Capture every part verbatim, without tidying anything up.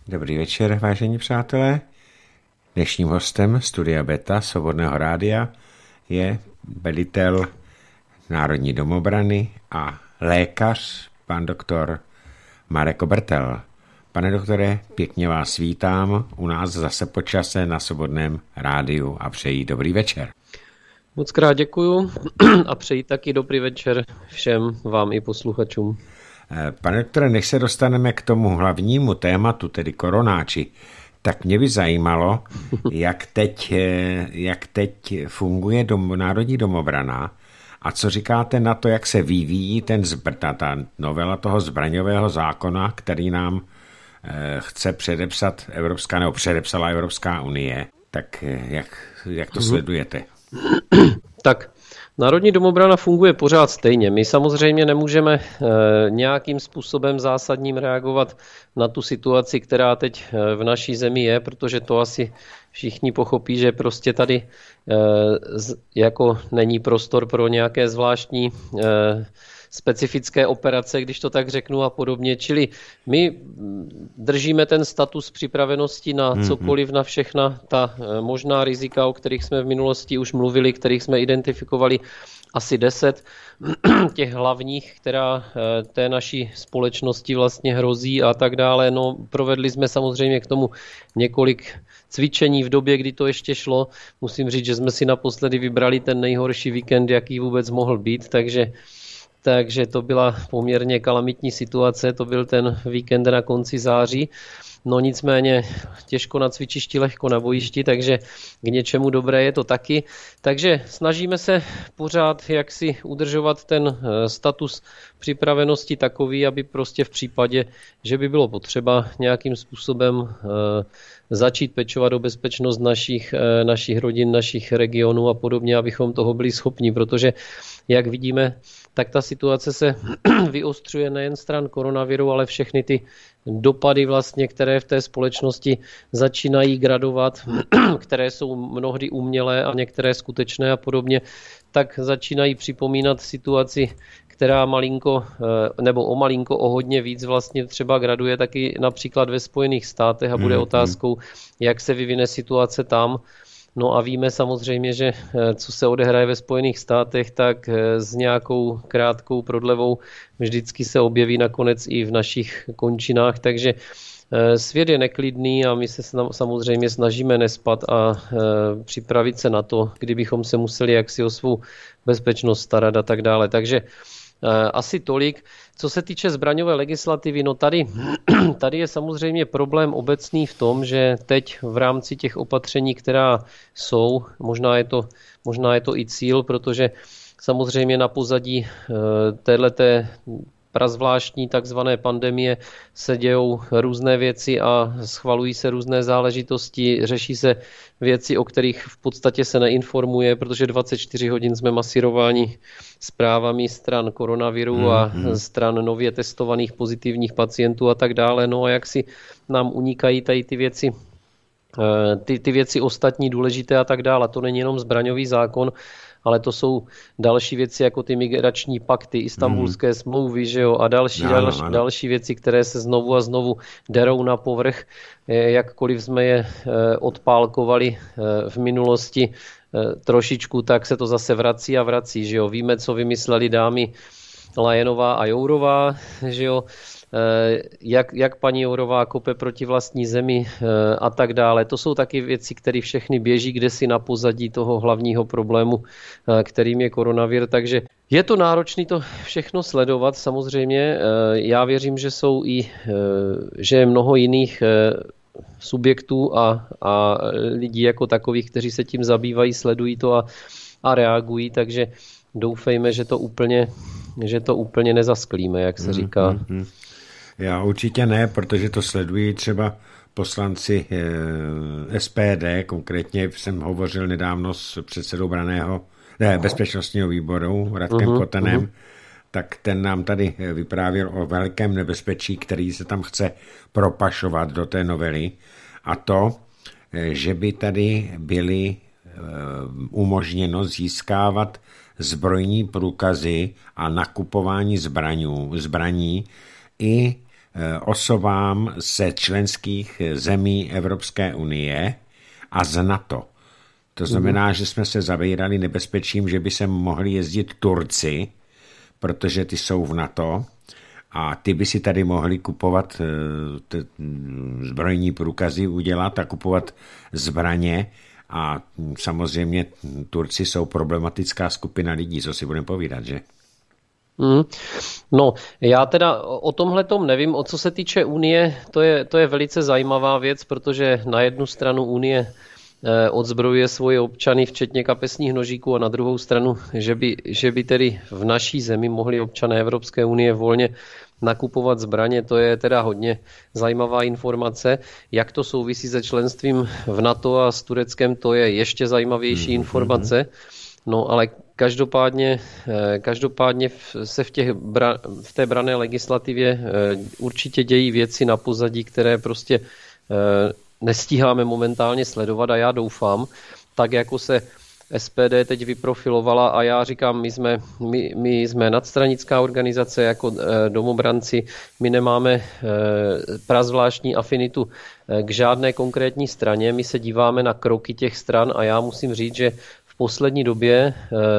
Dobrý večer, vážení přátelé. Dnešním hostem Studia Beta Svobodného rádia je velitel Národní domobrany a lékař, pan doktor Marek Obertel. Pane doktore, pěkně vás vítám u nás zase po čase na Svobodném rádiu a přeji dobrý večer. Moc krát děkuju a přeji taky dobrý večer všem vám i posluchačům. Pane doktore, než se dostaneme k tomu hlavnímu tématu, tedy koronáči, tak mě by zajímalo, jak teď, jak teď funguje dom, Národní domobrana a co říkáte na to, jak se vyvíjí ten zbr, ta, ta novela toho zbraňového zákona, který nám eh, chce předepsat Evropská, nebo předepsala Evropská unie. Tak jak, jak to sledujete? Tak, Národní domobrana funguje pořád stejně. My samozřejmě nemůžeme e, nějakým způsobem zásadním reagovat na tu situaci, která teď v naší zemi je, protože to asi všichni pochopí, že prostě tady e, z, jako není prostor pro nějaké zvláštní e, specifické operace, když to tak řeknu a podobně. Čili my držíme ten status připravenosti na cokoliv, na všechna ta možná rizika, o kterých jsme v minulosti už mluvili, kterých jsme identifikovali asi deset těch hlavních, která té naší společnosti vlastně hrozí a tak dále. No, provedli jsme samozřejmě k tomu několik cvičení v době, kdy to ještě šlo. Musím říct, že jsme si naposledy vybrali ten nejhorší víkend, jaký vůbec mohl být, takže Takže to byla poměrně kalamitní situace, to byl ten víkend na konci září. No nicméně těžko na cvičišti, lehko na bojišti, takže k něčemu dobré je to taky. Takže snažíme se pořád jaksi udržovat ten status připravenosti takový, aby prostě v případě, že by bylo potřeba nějakým způsobem začít pečovat o bezpečnost našich, našich rodin, našich regionů a podobně, abychom toho byli schopni, protože jak vidíme, tak ta situace se vyostřuje nejen stran koronaviru, ale všechny ty dopady vlastně, které v té společnosti začínají gradovat, které jsou mnohdy umělé a některé skutečné a podobně, tak začínají připomínat situaci, která malinko, nebo o malinko, o hodně víc vlastně třeba graduje taky například ve Spojených státech a bude mm, otázkou, jak se vyvine situace tam. No a víme samozřejmě, že co se odehraje ve Spojených státech, tak s nějakou krátkou prodlevou vždycky se objeví nakonec i v našich končinách, takže svět je neklidný a my se samozřejmě snažíme nespat a připravit se na to, kdybychom se museli jaksi o svou bezpečnost starat a tak dále. Takže asi tolik. Co se týče zbraňové legislativy, no tady, tady je samozřejmě problém obecný v tom, že teď v rámci těch opatření, která jsou, možná je to, možná je to i cíl, protože samozřejmě na pozadí téhleté prazvláštní takzvané pandemie se dějou různé věci a schvalují se různé záležitosti, řeší se věci, o kterých v podstatě se neinformuje, protože dvacet čtyři hodin jsme masírováni zprávami stran koronaviru hmm, a hmm. stran nově testovaných pozitivních pacientů a tak dále. No a jak si nám unikají tady ty věci, ty, ty věci ostatní důležité a tak dále. To není jenom zbraňový zákon, ale to jsou další věci jako ty migrační pakty, istanbulské mm. smlouvy, že jo, a další, no, další, no, další věci, které se znovu a znovu derou na povrch, jakkoliv jsme je odpálkovali v minulosti trošičku, tak se to zase vrací a vrací, že jo. Víme, co vymysleli dámy Lajenová a Jourová, že jo. Jak, jak paní Jourová kope proti vlastní zemi a tak dále. To jsou taky věci, které všechny běží kdesi na pozadí toho hlavního problému, kterým je koronavir. Takže je to náročné to všechno sledovat samozřejmě. Já věřím, že jsou i že je mnoho jiných subjektů a, a lidí jako takových, kteří se tím zabývají, sledují to a, a reagují, takže doufejme, že to úplně, že to úplně nezasklíme, jak se říká. Mm-hmm. Já určitě ne, protože to sledují třeba poslanci S P D, konkrétně jsem hovořil nedávno s předsedou braného, ne, bezpečnostního výboru Radkem uh-huh, Kotenem, uh-huh. tak ten nám tady vyprávěl o velkém nebezpečí, který se tam chce propašovat do té novely, a to, že by tady byly umožněno získávat zbrojní průkazy a nakupování zbraňů, zbraní i osobám ze členských zemí Evropské unie a z NATO. To znamená, že jsme se zavírali nebezpečím, že by se mohli jezdit Turci, protože ty jsou v NATO a ty by si tady mohli kupovat zbrojní průkazy udělat a kupovat zbraně a samozřejmě Turci jsou problematická skupina lidí, co si budeme povídat, že? Hmm. No, já teda o tomhletom nevím. O co se týče Unie, to je, to je velice zajímavá věc, protože na jednu stranu Unie odzbrojuje svoje občany, včetně kapesních nožíků, a na druhou stranu, že by, že by tedy v naší zemi mohli občané Evropské unie volně nakupovat zbraně, to je teda hodně zajímavá informace. Jak to souvisí se členstvím v NATO a s Tureckem, to je ještě zajímavější informace. No ale každopádně, každopádně se v, těch, v té branné legislativě určitě dějí věci na pozadí, které prostě nestíháme momentálně sledovat, a já doufám, tak jako se S P D teď vyprofilovala, a já říkám, my jsme, my, my jsme nadstranická organizace jako domobranci, my nemáme prazvláštní afinitu k žádné konkrétní straně, my se díváme na kroky těch stran a já musím říct, že v poslední době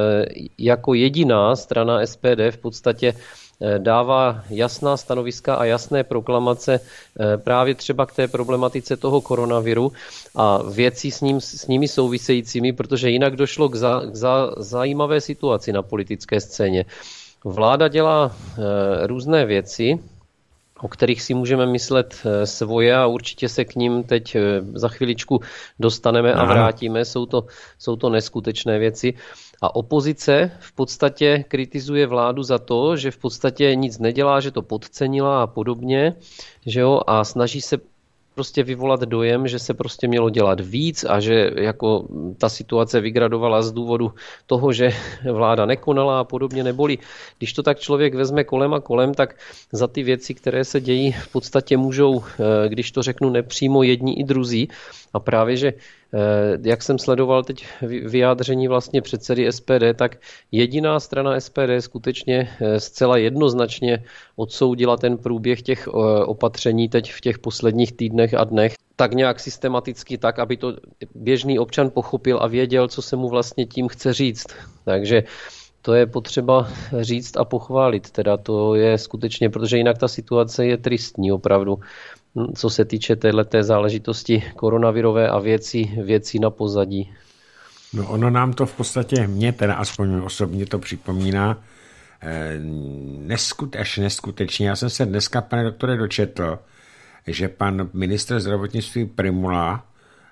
jako jediná strana S P D v podstatě dává jasná stanoviska a jasné proklamace právě třeba k té problematice toho koronaviru a věcí s, ním, s nimi souvisejícími, protože jinak došlo k, za, k za, zajímavé situaci na politické scéně. Vláda dělá různé věci, o kterých si můžeme myslet svoje, a určitě se k ním teď za chviličku dostaneme a vrátíme. Jsou to, jsou to neskutečné věci. A opozice v podstatě kritizuje vládu za to, že v podstatě nic nedělá, že to podcenila a podobně, že jo, a snaží se prostě vyvolat dojem, že se prostě mělo dělat víc a že jako ta situace vygradovala z důvodu toho, že vláda nekonala a podobně, neboli když to tak člověk vezme kolem a kolem, tak za ty věci, které se dějí, v podstatě můžou, když to řeknu nepřímo, jedni i druzí. A právě, že jak jsem sledoval teď vyjádření vlastně předsedy S P D, tak jediná strana S P D skutečně zcela jednoznačně odsoudila ten průběh těch opatření teď v těch posledních týdnech a dnech tak nějak systematicky, tak, aby to běžný občan pochopil a věděl, co se mu vlastně tím chce říct. Takže to je potřeba říct a pochválit. Teda to je skutečně, protože jinak ta situace je tristní opravdu, co se týče téhleté záležitosti koronavirové a věcí, věcí na pozadí. No ono nám to v podstatě, mě teda aspoň osobně to připomíná eh, neskut, až neskutečně. Já jsem se dneska, pane doktore, dočetl, že pan ministr zdravotnictví Prymula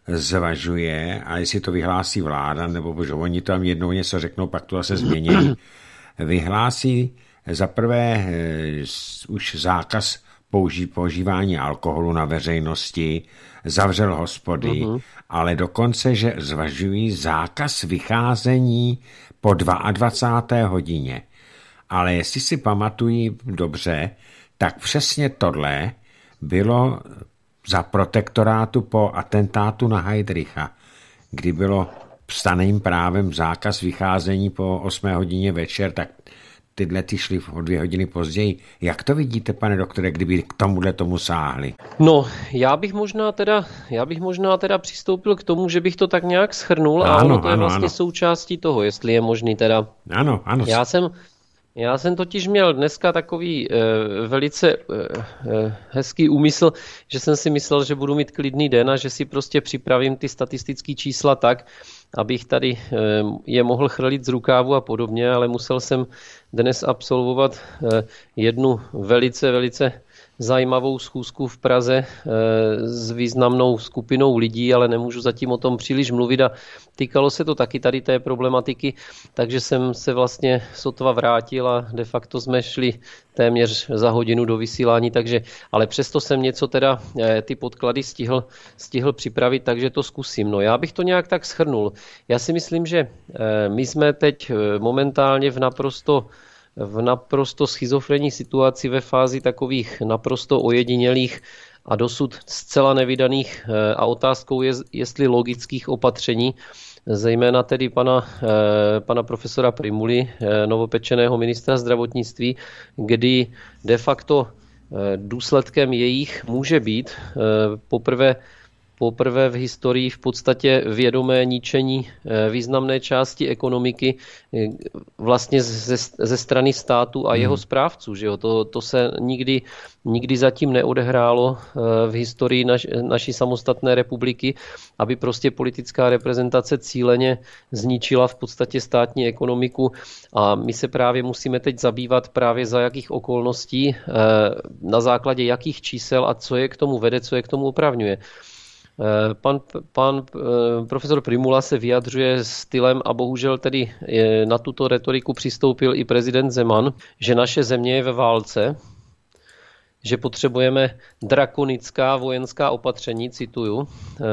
zvažuje, a jestli to vyhlásí vláda, nebo že oni tam jednou něco řeknou, pak to zase změní, vyhlásí za prvé eh, už zákaz použí, používání alkoholu na veřejnosti, zavřel hospody, uh-huh. ale dokonce, že zvažují zákaz vycházení po dvacáté druhé hodině. Ale jestli si pamatují dobře, tak přesně tohle bylo za protektorátu po atentátu na Heydricha, kdy bylo staným právem zákaz vycházení po osmé hodině večer, tak tyhle ty šly o dvě hodiny později. Jak to vidíte, pane doktore, kdyby k tomuhle tomu sáhli? No, já bych možná teda, já bych možná teda přistoupil k tomu, že bych to tak nějak shrnul, ano, a ono to je ano, vlastně ano. součástí toho, jestli je možný teda. Ano, ano. Já jsem, já jsem totiž měl dneska takový e, velice e, hezký úmysl, že jsem si myslel, že budu mít klidný den a že si prostě připravím ty statistické čísla tak, abych tady e, je mohl chrlit z rukávu a podobně, ale musel jsem dnes absolvovat e, jednu velice, velice zajímavou schůzku v Praze e, s významnou skupinou lidí, ale nemůžu zatím o tom příliš mluvit, a týkalo se to taky tady té problematiky, takže jsem se vlastně sotva vrátil a de facto jsme šli téměř za hodinu do vysílání, takže, ale přesto jsem něco teda e, ty podklady stihl, stihl připravit, takže to zkusím. No, já bych to nějak tak shrnul. Já si myslím, že e, my jsme teď momentálně v naprosto v naprosto schizofrenní situaci, ve fázi takových naprosto ojedinělých a dosud zcela nevydaných a otázkou je, jestli logických opatření, zejména tedy pana, pana profesora Prymuly, novopečeného ministra zdravotnictví, kdy de facto důsledkem jejich může být poprvé Poprvé v historii v podstatě vědomé ničení významné části ekonomiky vlastně ze, ze strany státu a jeho správců. Že jo? To, to se nikdy, nikdy zatím neodehrálo v historii naš, naší samostatné republiky, aby prostě politická reprezentace cíleně zničila v podstatě státní ekonomiku. A my se právě musíme teď zabývat právě za jakých okolností, na základě jakých čísel a co je k tomu vede, co je k tomu opravňuje. Pan, pan profesor Prymula se vyjadřuje stylem a bohužel tedy na tuto retoriku přistoupil i prezident Zeman, že naše země je ve válce, že potřebujeme drakonická vojenská opatření, cituju,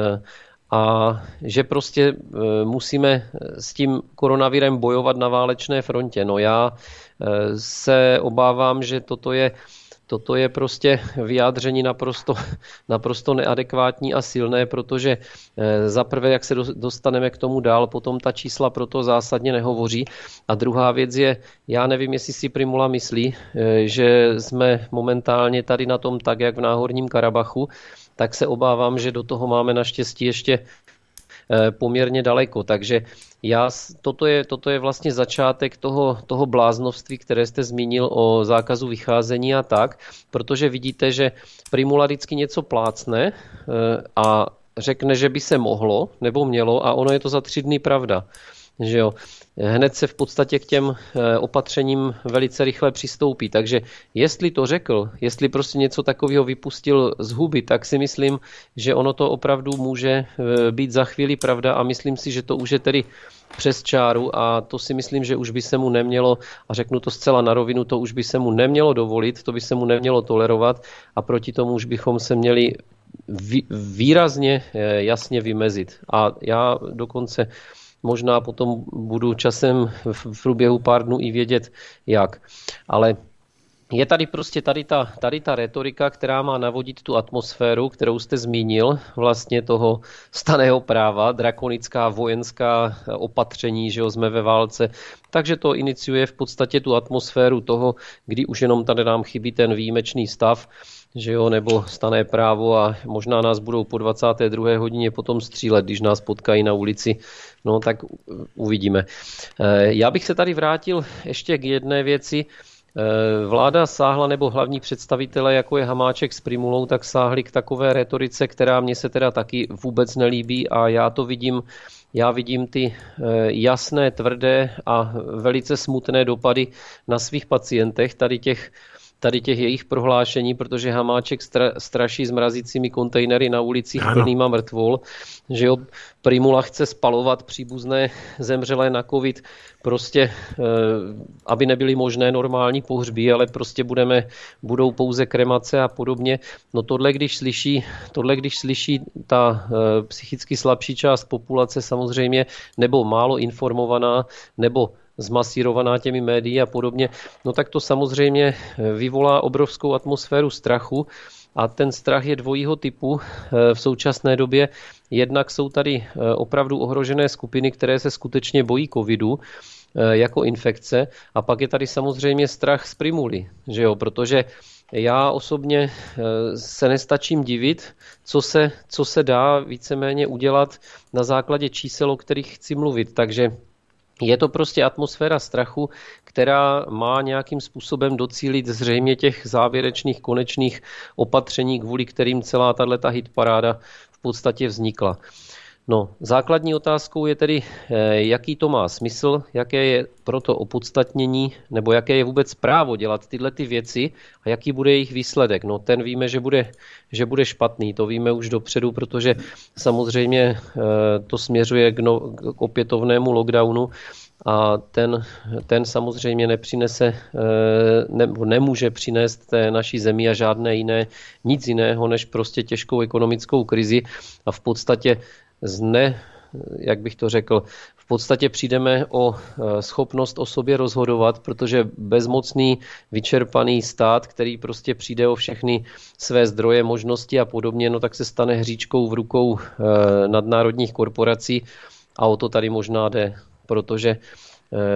a že prostě musíme s tím koronavirem bojovat na válečné frontě. No já se obávám, že toto je Toto je prostě vyjádření naprosto, naprosto neadekvátní a silné, protože za prvé, jak se dostaneme k tomu dál, potom ta čísla proto zásadně nehovoří. A druhá věc je, já nevím, jestli si Prymula myslí, že jsme momentálně tady na tom tak, jak v Náhorním Karabachu, tak se obávám, že do toho máme naštěstí ještě poměrně daleko. Takže já, toto, je, toto je vlastně začátek toho, toho bláznovství, které jste zmínil o zákazu vycházení a tak, protože vidíte, že Prymula vždycky něco plácne a řekne, že by se mohlo nebo mělo a ono je to za tři dny pravda. Že jo. Hned se v podstatě k těm opatřením velice rychle přistoupí. Takže jestli to řekl, jestli prostě něco takového vypustil z huby, tak si myslím, že ono to opravdu může být za chvíli pravda a myslím si, že to už je tedy přes čáru a to si myslím, že už by se mu nemělo, a řeknu to zcela na rovinu, to už by se mu nemělo dovolit, to by se mu nemělo tolerovat a proti tomu už bychom se měli výrazně jasně vymezit. A já dokonce možná potom budu časem v průběhu pár dnů i vědět jak. Ale je tady prostě tady ta, tady ta retorika, která má navodit tu atmosféru, kterou jste zmínil, vlastně toho stanného práva, drakonická vojenská opatření, že jo, jsme ve válce. Takže to iniciuje v podstatě tu atmosféru toho, kdy už jenom tady nám chybí ten výjimečný stav, že jo, nebo stanné právo a možná nás budou po dvacáté druhé hodině potom střílet, když nás potkají na ulici. No tak uvidíme. Já bych se tady vrátil ještě k jedné věci. Vláda sáhla, nebo hlavní představitelé, jako je Hamáček s Prymulou, tak sáhli k takové retorice, která mně se teda taky vůbec nelíbí a já to vidím, já vidím ty jasné, tvrdé a velice smutné dopady na svých pacientech, tady těch tady těch jejich prohlášení, protože Hamáček stra, straší s mrazícími kontejnery na ulicích plnýma mrtvol, že jo, Prymula chce spalovat příbuzné zemřelé na covid, prostě, aby nebyly možné normální pohřby, ale prostě budeme, budou pouze kremace a podobně. No tohle, když slyší, tohle, když slyší ta psychicky slabší část populace samozřejmě, nebo málo informovaná, nebo zmasírovaná těmi médii a podobně, no tak to samozřejmě vyvolá obrovskou atmosféru strachu a ten strach je dvojího typu v současné době. Jednak jsou tady opravdu ohrožené skupiny, které se skutečně bojí covidu jako infekce a pak je tady samozřejmě strach z Prymuly, že jo, protože já osobně se nestačím divit, co se, co se dá víceméně udělat na základě čísel, o kterých chci mluvit, takže je to prostě atmosféra strachu, která má nějakým způsobem docílit zřejmě těch závěrečných konečných opatření, kvůli kterým celá tato hitparáda v podstatě vznikla. No, základní otázkou je tedy, jaký to má smysl, jaké je proto opodstatnění, nebo jaké je vůbec právo dělat tyhle ty věci a jaký bude jejich výsledek. No, ten víme, že bude, že bude špatný, to víme už dopředu, protože samozřejmě to směřuje k, no, k opětovnému lockdownu a ten, ten samozřejmě nepřinese, ne, nemůže přinést té naší zemi a žádné jiné, nic jiného, než prostě těžkou ekonomickou krizi a v podstatě zne, jak bych to řekl, v podstatě přijdeme o schopnost o sobě rozhodovat, protože bezmocný, vyčerpaný stát, který prostě přijde o všechny své zdroje, možnosti a podobně, no tak se stane hříčkou v rukou nadnárodních korporací a o to tady možná jde, protože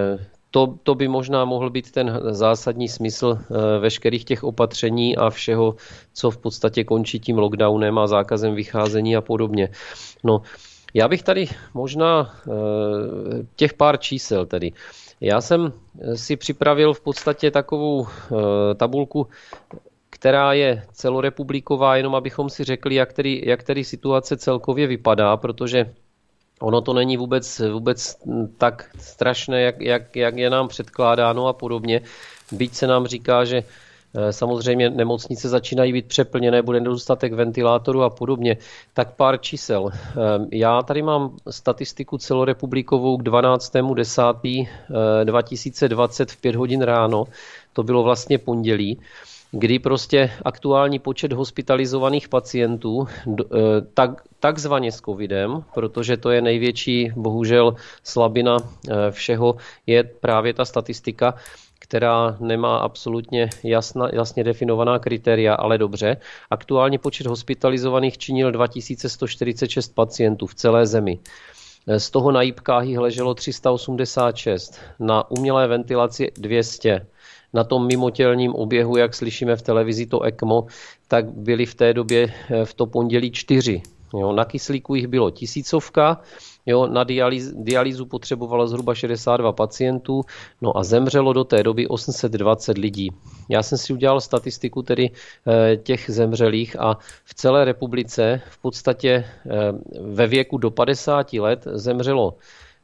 to, to by možná mohl být ten zásadní smysl veškerých těch opatření a všeho, co v podstatě končí tím lockdownem a zákazem vycházení a podobně. No, já bych tady možná těch pár čísel tedy. Já jsem si připravil v podstatě takovou tabulku, která je celorepubliková, jenom abychom si řekli, jak tedy, jak tedy situace celkově vypadá, protože ono to není vůbec, vůbec tak strašné, jak, jak, jak je nám předkládáno a podobně. Byť se nám říká, že samozřejmě nemocnice začínají být přeplněné, bude nedostatek ventilátorů a podobně. Tak pár čísel. Já tady mám statistiku celorepublikovou k dvanáctému desátého dva tisíce dvacet v pět hodin ráno. To bylo vlastně pondělí, kdy prostě aktuální počet hospitalizovaných pacientů, tak, takzvaně s covidem, protože to je největší, bohužel, slabina všeho, je právě ta statistika, která nemá absolutně jasna, jasně definovaná kritéria, ale dobře. Aktuální počet hospitalizovaných činil dva tisíce sto čtyřicet šest pacientů v celé zemi. Z toho na jipkách jich leželo tři sta osmdesát šest, na umělé ventilaci dvě stě. Na tom mimotělním oběhu, jak slyšíme v televizi, to ECMO, tak byli v té době v to pondělí čtyři. Jo, na kyslíku jich bylo tisícovka, jo, na dialýz, dialýzu potřebovalo zhruba šedesát dva pacientů, no a zemřelo do té doby osm set dvacet lidí. Já jsem si udělal statistiku tedy e, těch zemřelých a v celé republice v podstatě e, ve věku do padesáti let zemřelo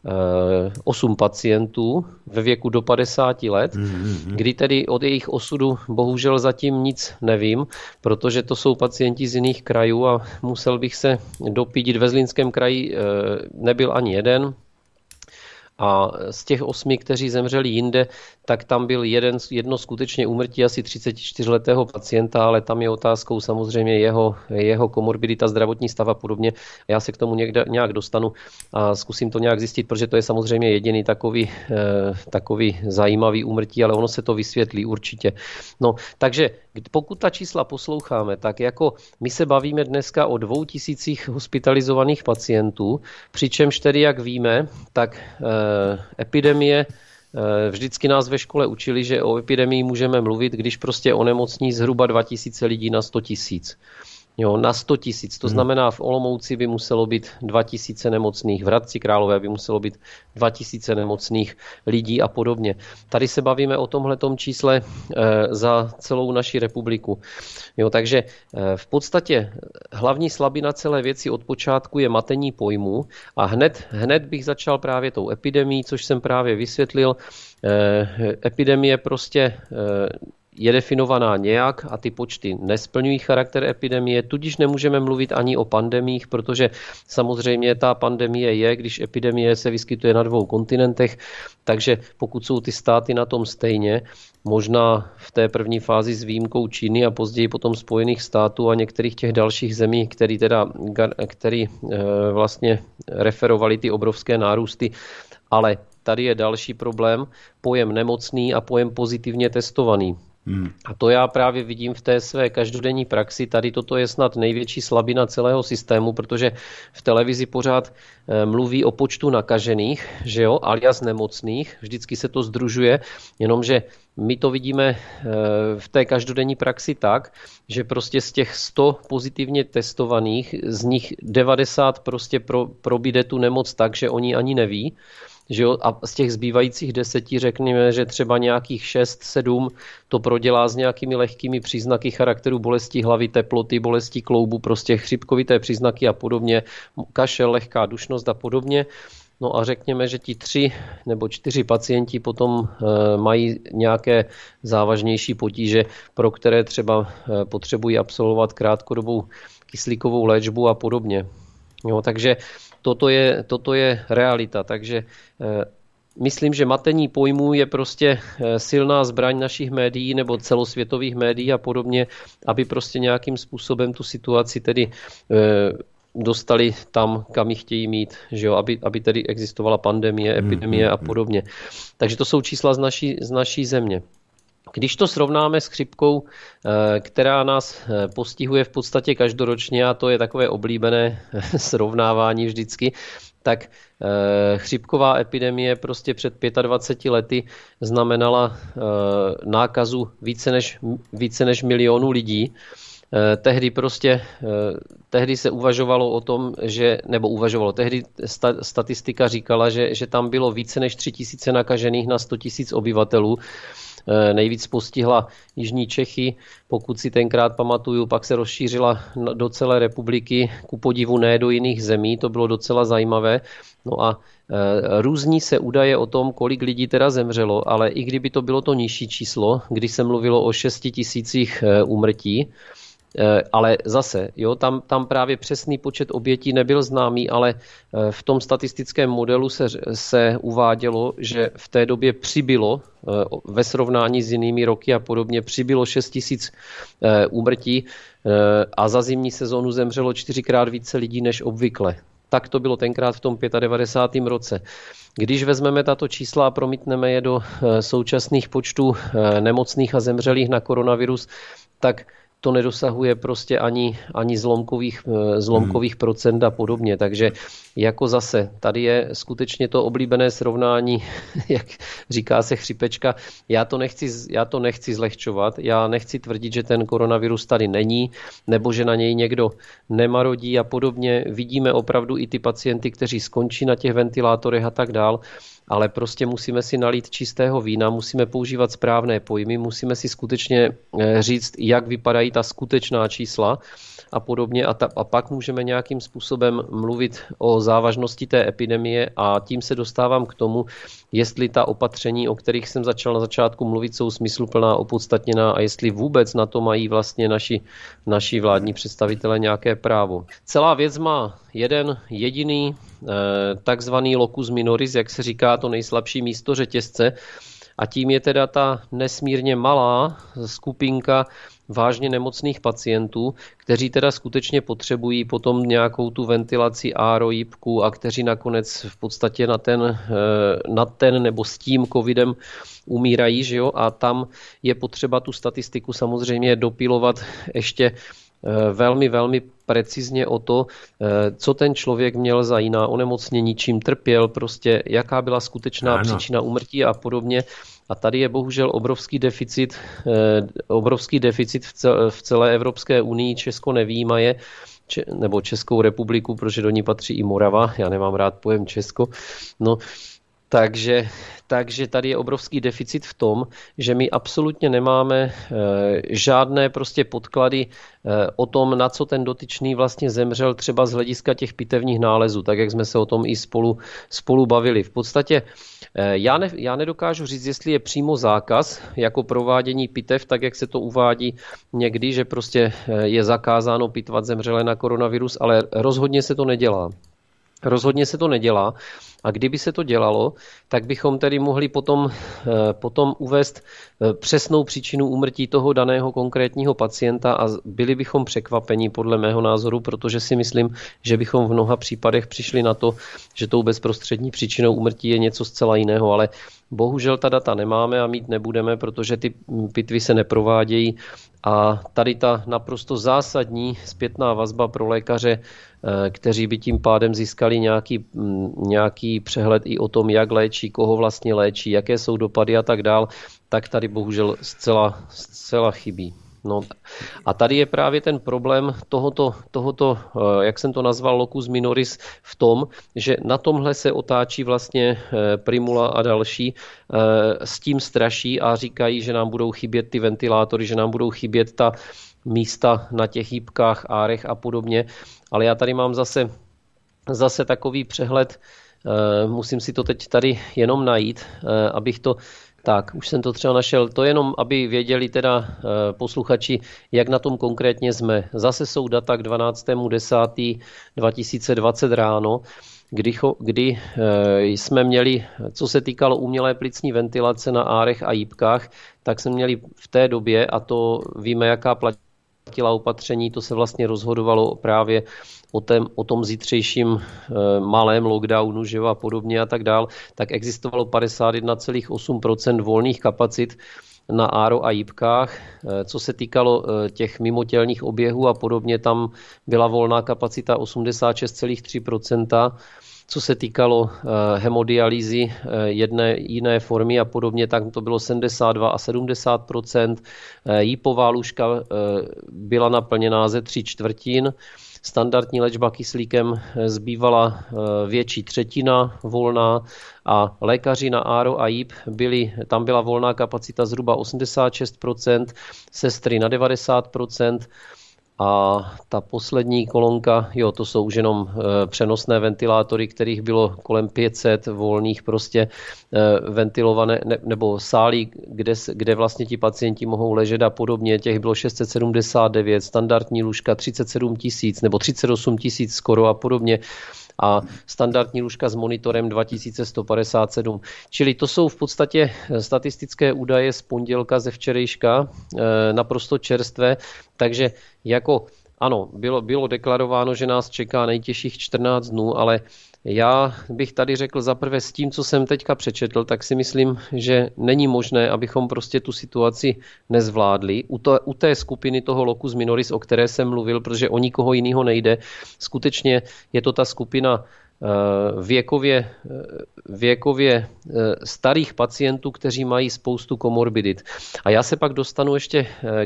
osm pacientů ve věku do padesáti let, kdy tedy od jejich osudu bohužel zatím nic nevím, protože to jsou pacienti z jiných krajů a musel bych se dopídit. Ve Zlínském kraji nebyl ani jeden. A z těch osmi, kteří zemřeli jinde, tak tam byl jeden, jedno skutečně úmrtí asi třicetičtyřletého pacienta, ale tam je otázkou samozřejmě jeho, jeho komorbidita, zdravotní stav a podobně. Já se k tomu někde, nějak dostanu a zkusím to nějak zjistit, protože to je samozřejmě jediný takový, eh, takový zajímavý úmrtí, ale ono se to vysvětlí určitě. No, takže pokud ta čísla posloucháme, tak jako my se bavíme dneska o dvou tisících hospitalizovaných pacientů, přičemž tedy, jak víme, tak eh, epidemie, eh, vždycky nás ve škole učili, že o epidemii můžeme mluvit, když prostě onemocní zhruba dva tisíce lidí na sto tisíc. Jo, na sto tisíc. To znamená, v Olomouci by muselo být dva tisíce nemocných, v Hradci Králové by muselo být dva tisíce nemocných lidí a podobně. Tady se bavíme o tomhletom čísle e, za celou naši republiku. Jo, takže e, v podstatě hlavní slabina celé věci od počátku je matení pojmů a hned, hned bych začal právě tou epidemií, což jsem právě vysvětlil. E, epidemie prostě e, je definovaná nějak a ty počty nesplňují charakter epidemie, tudíž nemůžeme mluvit ani o pandemiích, protože samozřejmě ta pandemie je, když epidemie se vyskytuje na dvou kontinentech, takže pokud jsou ty státy na tom stejně, možná v té první fázi s výjimkou Číny a později potom Spojených států a některých těch dalších zemí, který teda, který vlastně referovali ty obrovské nárůsty, ale tady je další problém, pojem nemocný a pojem pozitivně testovaný. Hmm. A to já právě vidím v té své každodenní praxi. Tady toto je snad největší slabina celého systému, protože v televizi pořád e, mluví o počtu nakažených, že jo, alias nemocných. Vždycky se to sdružuje, jenomže my to vidíme e, v té každodenní praxi tak, že prostě z těch sto pozitivně testovaných, z nich devadesát prostě pro, probíde tu nemoc tak, že oni ani neví. Že jo? A z těch zbývajících deseti řekněme, že třeba nějakých šest sedm to prodělá s nějakými lehkými příznaky charakteru bolesti hlavy, teploty, bolesti kloubu, prostě chřipkovité příznaky a podobně, kašel, lehká dušnost a podobně. No a řekněme, že ti tři nebo čtyři pacienti potom e, mají nějaké závažnější potíže, pro které třeba e, potřebují absolvovat krátkodobou kyslíkovou léčbu a podobně. Jo, takže Toto je, toto je realita, takže e, myslím, že matení pojmů je prostě e, silná zbraň našich médií nebo celosvětových médií a podobně, aby prostě nějakým způsobem tu situaci tedy e, dostali tam, kam ji chtějí mít, že jo? Aby, aby tedy existovala pandemie, epidemie a podobně. Takže to jsou čísla z naší, z naší země. Když to srovnáme s chřipkou, která nás postihuje v podstatě každoročně, a to je takové oblíbené srovnávání vždycky, tak chřipková epidemie prostě před dvaceti pěti lety znamenala nákazu více než, více než milionu lidí. Tehdy prostě, tehdy se uvažovalo o tom, že, nebo uvažovalo, tehdy statistika říkala, že, že tam bylo více než tři tisíce nakažených na sto tisíc obyvatelů. Nejvíc postihla jižní Čechy, pokud si tenkrát pamatuju, pak se rozšířila do celé republiky, ku podivu ne do jiných zemí, to bylo docela zajímavé. No a různí se údaje o tom, kolik lidí teda zemřelo, ale i kdyby to bylo to nižší číslo, kdy se mluvilo o šesti tisících úmrtí, ale zase, jo, tam, tam právě přesný počet obětí nebyl známý, ale v tom statistickém modelu se, se uvádělo, že v té době přibylo ve srovnání s jinými roky a podobně přibylo šest tisíc úmrtí a za zimní sezónu zemřelo čtyřikrát více lidí než obvykle. Tak to bylo tenkrát v tom devadesátém pátém roce. Když vezmeme tato čísla a promítneme je do současných počtů nemocných a zemřelých na koronavirus, tak to nedosahuje prostě ani, ani zlomkových, zlomkových hmm. procent a podobně. Takže jako zase, tady je skutečně to oblíbené srovnání, jak říká se chřipečka. Já to nechci, já to nechci zlehčovat, já nechci tvrdit, že ten koronavirus tady není, nebo že na něj někdo nemarodí a podobně. Vidíme opravdu i ty pacienty, kteří skončí na těch ventilátorech a tak dál. Ale prostě musíme si nalít čistého vína, musíme používat správné pojmy, musíme si skutečně říct, jak vypadají ta skutečná čísla a podobně a, ta, a pak můžeme nějakým způsobem mluvit o závažnosti té epidemie a tím se dostávám k tomu, jestli ta opatření, o kterých jsem začal na začátku mluvit, jsou smysluplná, opodstatněná a jestli vůbec na to mají vlastně naši, naši vládní představitelé nějaké právo. Celá věc má jeden jediný takzvaný locus minoris, jak se říká, to nejslabší místo řetězce, a tím je teda ta nesmírně malá skupinka vážně nemocných pacientů, kteří teda skutečně potřebují potom nějakou tu ventilaci áro, jípku a kteří nakonec v podstatě na ten, na ten nebo s tím covidem umírají, že jo? A tam je potřeba tu statistiku samozřejmě dopilovat ještě velmi, velmi precizně o to, co ten člověk měl za jiná onemocnění, čím trpěl, prostě jaká byla skutečná ano. příčina úmrtí a podobně. A tady je bohužel obrovský deficit, obrovský deficit v celé Evropské unii, Česko nevyjímaje, nebo Českou republiku, protože do ní patří i Morava, já nemám rád pojem Česko, no. Takže, takže tady je obrovský deficit v tom, že my absolutně nemáme e, žádné prostě podklady e, o tom, na co ten dotyčný vlastně zemřel, třeba z hlediska těch pitevních nálezů, tak jak jsme se o tom i spolu, spolu bavili. V podstatě e, já, ne, já nedokážu říct, jestli je přímo zákaz jako provádění pitev, tak jak se to uvádí někdy, že prostě je zakázáno pitvat zemřelé na koronavirus, ale rozhodně se to nedělá. Rozhodně se to nedělá a kdyby se to dělalo, tak bychom tedy mohli potom, potom uvést přesnou příčinu úmrtí toho daného konkrétního pacienta a byli bychom překvapeni podle mého názoru, protože si myslím, že bychom v mnoha případech přišli na to, že tou bezprostřední příčinou úmrtí je něco zcela jiného, ale bohužel ta data nemáme a mít nebudeme, protože ty pitvy se neprovádějí a tady ta naprosto zásadní zpětná vazba pro lékaře, kteří by tím pádem získali nějaký, nějaký přehled i o tom, jak léčí, koho vlastně léčí, jaké jsou dopady a tak dál, tak tady bohužel zcela, zcela chybí. No. A tady je právě ten problém tohoto, tohoto, jak jsem to nazval, locus minoris v tom, že na tomhle se otáčí vlastně Primula a další, s tím straší a říkají, že nám budou chybět ty ventilátory, že nám budou chybět ta místa na těch jípkách, árech a podobně. Ale já tady mám zase, zase takový přehled, musím si to teď tady jenom najít, abych to... Tak, už jsem to třeba našel. To jenom, aby věděli teda posluchači, jak na tom konkrétně jsme. Zase jsou data k dvanáctému desátého dva tisíce dvacet ráno, kdy, kdy jsme měli, co se týkalo umělé plicní ventilace na árech a jípkách, tak jsme měli v té době, a to víme, jaká platila opatření, to se vlastně rozhodovalo právě o, tém, o tom zítřejším e, malém lockdownu, že a podobně a tak dál, tak existovalo padesát jedna celá osm procenta volných kapacit na áro a jípkách. Co se týkalo těch mimotělních oběhů a podobně, tam byla volná kapacita osmdesát šest celá tři procenta. Co se týkalo hemodialýzy jedné jiné formy a podobně, tak to bylo sedmdesát dva a sedmdesát procent. Jípová lůžka byla naplněná ze tří čtvrtin. Standardní léčba kyslíkem zbývala větší třetina volná a lékaři na áro a jíp byli, tam byla volná kapacita zhruba osmdesát šest procent, sestry na devadesát procent. A ta poslední kolonka, jo, to jsou už jenom e, přenosné ventilátory, kterých bylo kolem pět set volných prostě e, ventilované, ne, nebo sálí, kde, kde vlastně ti pacienti mohou ležet a podobně. Těch bylo šest set sedmdesát devět, standardní lůžka třicet sedm tisíc nebo třicet osm tisíc skoro a podobně. A standardní lůžka s monitorem dva tisíce sto padesát sedm. Čili to jsou v podstatě statistické údaje z pondělka ze včerejška, naprosto čerstvé, takže jako ano, bylo, bylo deklarováno, že nás čeká nejtěžších čtrnáct dnů, ale já bych tady řekl zaprvé s tím, co jsem teďka přečetl, tak si myslím, že není možné, abychom prostě tu situaci nezvládli. U, to, u té skupiny toho locus minoris, o které jsem mluvil, protože o nikoho jiného nejde, skutečně je to ta skupina věkově, věkově starých pacientů, kteří mají spoustu komorbidit. A já se pak dostanu ještě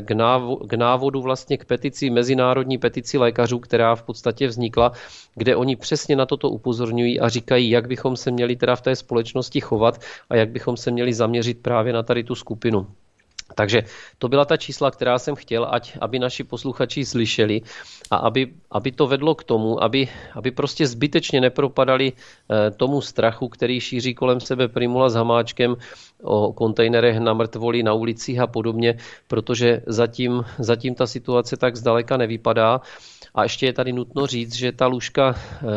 k návodu vlastně k petici, mezinárodní petici lékařů, která v podstatě vznikla, kde oni přesně na toto upozorňují a říkají, jak bychom se měli teda v té společnosti chovat a jak bychom se měli zaměřit právě na tady tu skupinu. Takže to byla ta čísla, která jsem chtěl, ať, aby naši posluchači slyšeli a aby, aby to vedlo k tomu, aby, aby prostě zbytečně nepropadali eh, tomu strachu, který šíří kolem sebe Prymula s Hamáčkem o kontejnerech na mrtvoli na ulicích a podobně, protože zatím, zatím ta situace tak zdaleka nevypadá. A ještě je tady nutno říct, že ta lůžka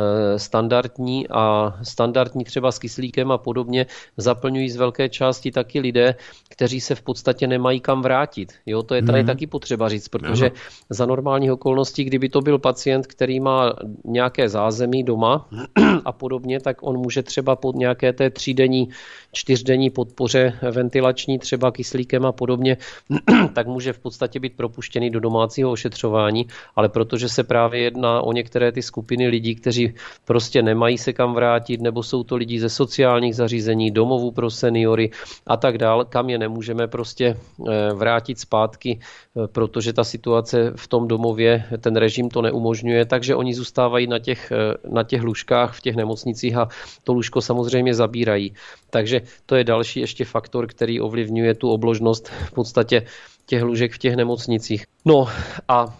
standardní a standardní třeba s kyslíkem a podobně zaplňují z velké části taky lidé, kteří se v podstatě nemají kam vrátit. Jo, to je tady hmm. taky potřeba říct, protože ano. Za normálních okolností, kdyby to byl pacient, který má nějaké zázemí doma a podobně, tak on může třeba pod nějaké té třídenní, čtyřdenní podpoře ventilační, třeba kyslíkem a podobně, tak může v podstatě být propuštěný do domácího ošetřování, ale protože se právě jedná o některé ty skupiny lidí, kteří prostě nemají se kam vrátit, nebo jsou to lidi ze sociálních zařízení, domovů pro seniory a tak dál, kam je nemůžeme prostě vrátit zpátky, protože ta situace v tom domově, ten režim to neumožňuje, takže oni zůstávají na těch, na těch lůžkách v těch nemocnicích a to lůžko samozřejmě zabírají. Takže to je další ještě faktor, který ovlivňuje tu obložnost v podstatě těch lůžek v těch nemocnicích. No a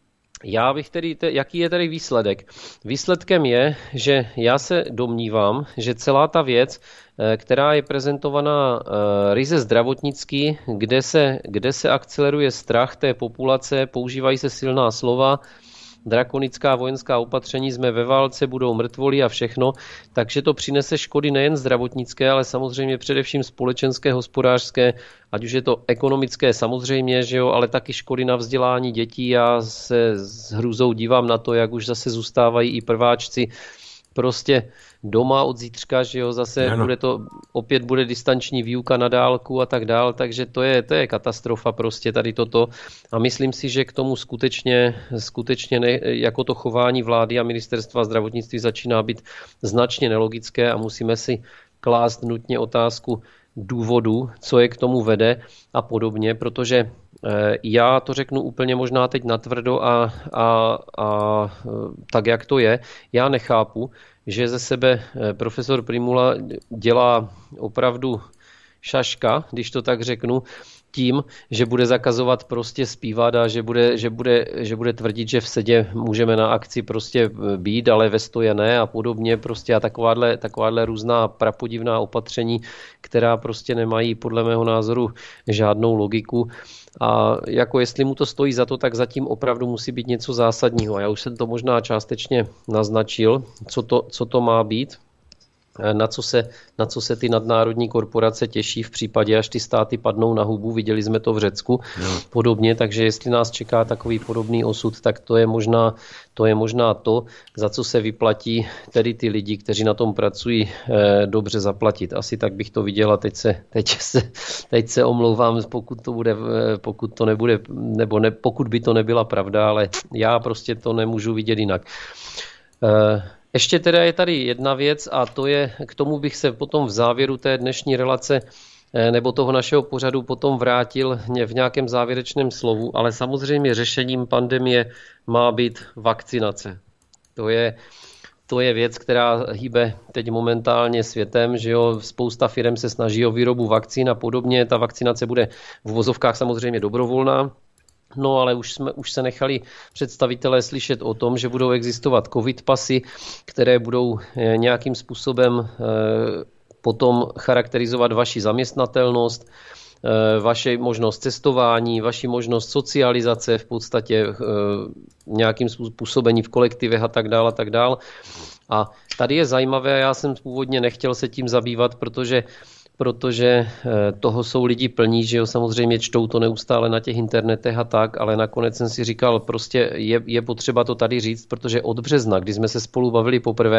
já bych tedy, jaký je tedy výsledek? Výsledkem je, že já se domnívám, že celá ta věc, která je prezentovaná ryze zdravotnicky, kde se, kde se akceleruje strach té populace, používají se silná slova, drakonická vojenská opatření, jsme ve válce, budou mrtvoli a všechno, takže to přinese škody nejen zdravotnické, ale samozřejmě především společenské, hospodářské, ať už je to ekonomické samozřejmě, že jo, ale taky škody na vzdělání dětí. Já se s hrůzou dívám na to, jak už zase zůstávají i prváčci prostě doma od zítřka, že jo, zase ano. bude to, opět bude distanční výuka na dálku a tak dál, takže to je, to je katastrofa prostě tady toto a myslím si, že k tomu skutečně, skutečně ne, jako to chování vlády a ministerstva zdravotnictví začíná být značně nelogické a musíme si klást nutně otázku důvodu, co je k tomu vede a podobně, protože já to řeknu úplně možná teď natvrdo a, a, a tak, jak to je. Já nechápu, že ze sebe profesor Prymula dělá opravdu šaška, když to tak řeknu, tím, že bude zakazovat prostě zpívat a že bude, že bude, že bude tvrdit, že v sedě můžeme na akci prostě být, ale ve stoje ne a podobně prostě a takováhle, takováhle různá prapodivná opatření, která prostě nemají podle mého názoru žádnou logiku. A jako jestli mu to stojí za to, tak zatím opravdu musí být něco zásadního. Já už jsem to možná částečně naznačil, co to, co to má být. na co se, na co se ty nadnárodní korporace těší v případě, až ty státy padnou na hubu. Viděli jsme to v Řecku no. podobně, takže jestli nás čeká takový podobný osud, tak to je možná to, je možná to za co se vyplatí tedy ty lidi, kteří na tom pracují, eh, dobře zaplatit. Asi tak bych to viděla. Teď se, teď se, teď se omlouvám, pokud to, bude, pokud to nebude, nebo ne, pokud by to nebyla pravda, ale já prostě to nemůžu vidět jinak. Eh, Ještě teda je tady jedna věc a to je, k tomu bych se potom v závěru té dnešní relace nebo toho našeho pořadu potom vrátil v nějakém závěrečném slovu, ale samozřejmě řešením pandemie má být vakcinace. To je, to je věc, která hýbe teď momentálně světem, že jo, spousta firem se snaží o výrobu vakcín a podobně. Ta vakcinace bude v uvozovkách samozřejmě dobrovolná. No ale už, jsme, už se nechali představitelé slyšet o tom, že budou existovat covid pasy, které budou nějakým způsobem potom charakterizovat vaši zaměstnatelnost, vaši možnost cestování, vaši možnost socializace, v podstatě nějakým působení v kolektivech a tak dále a tak dále. A tady je zajímavé, já jsem původně nechtěl se tím zabývat, protože protože toho jsou lidi plní, že jo, samozřejmě čtou to neustále na těch internetech a tak, ale nakonec jsem si říkal, prostě je, je potřeba to tady říct, protože od března, kdy jsme se spolu bavili poprvé,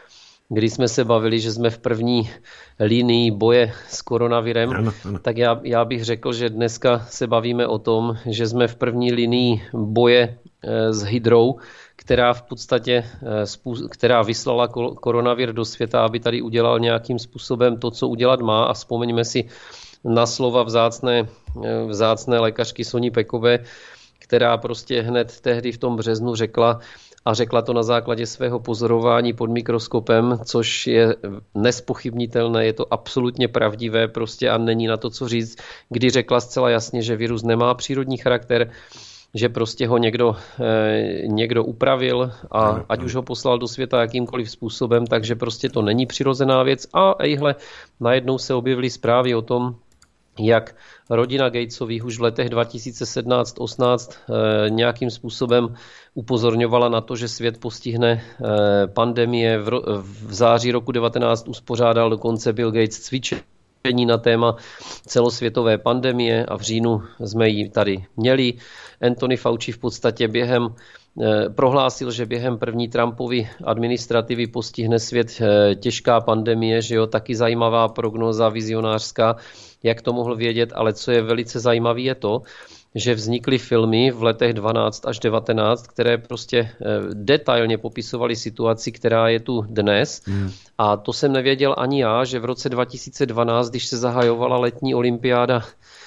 kdy jsme se bavili, že jsme v první linii boje s koronavirem, ano, ano. tak já, já bych řekl, že dneska se bavíme o tom, že jsme v první linii boje s hydrou, která v podstatě, která vyslala koronavir do světa, aby tady udělal nějakým způsobem to, co udělat má. A vzpomeňme si na slova vzácné, vzácné lékařky Soni Pekové, která prostě hned tehdy v tom březnu řekla, a řekla to na základě svého pozorování pod mikroskopem, což je nespochybnitelné, je to absolutně pravdivé prostě a není na to co říct, kdy řekla zcela jasně, že virus nemá přírodní charakter, že prostě ho někdo, někdo upravil a ať už ho poslal do světa jakýmkoliv způsobem, takže prostě to není přirozená věc. A ejhle, najednou se objevily zprávy o tom, jak rodina Gatesových už v letech dva tisíce sedmnáct osmnáct nějakým způsobem upozorňovala na to, že svět postihne pandemie. V září roku devatenáct uspořádal dokonce Bill Gates cvičení na téma celosvětové pandemie a v říjnu jsme ji tady měli. Anthony Fauci v podstatě během prohlásil, že během první Trumpovy administrativy postihne svět těžká pandemie, že jo, taky zajímavá prognóza vizionářská, jak to mohl vědět, ale co je velice zajímavé je to, že vznikly filmy v letech dvanáct až devatenáct, které prostě detailně popisovaly situaci, která je tu dnes. Hmm. A to jsem nevěděl ani já, že v roce dva tisíce dvanáct, když se zahajovala letní olympiáda,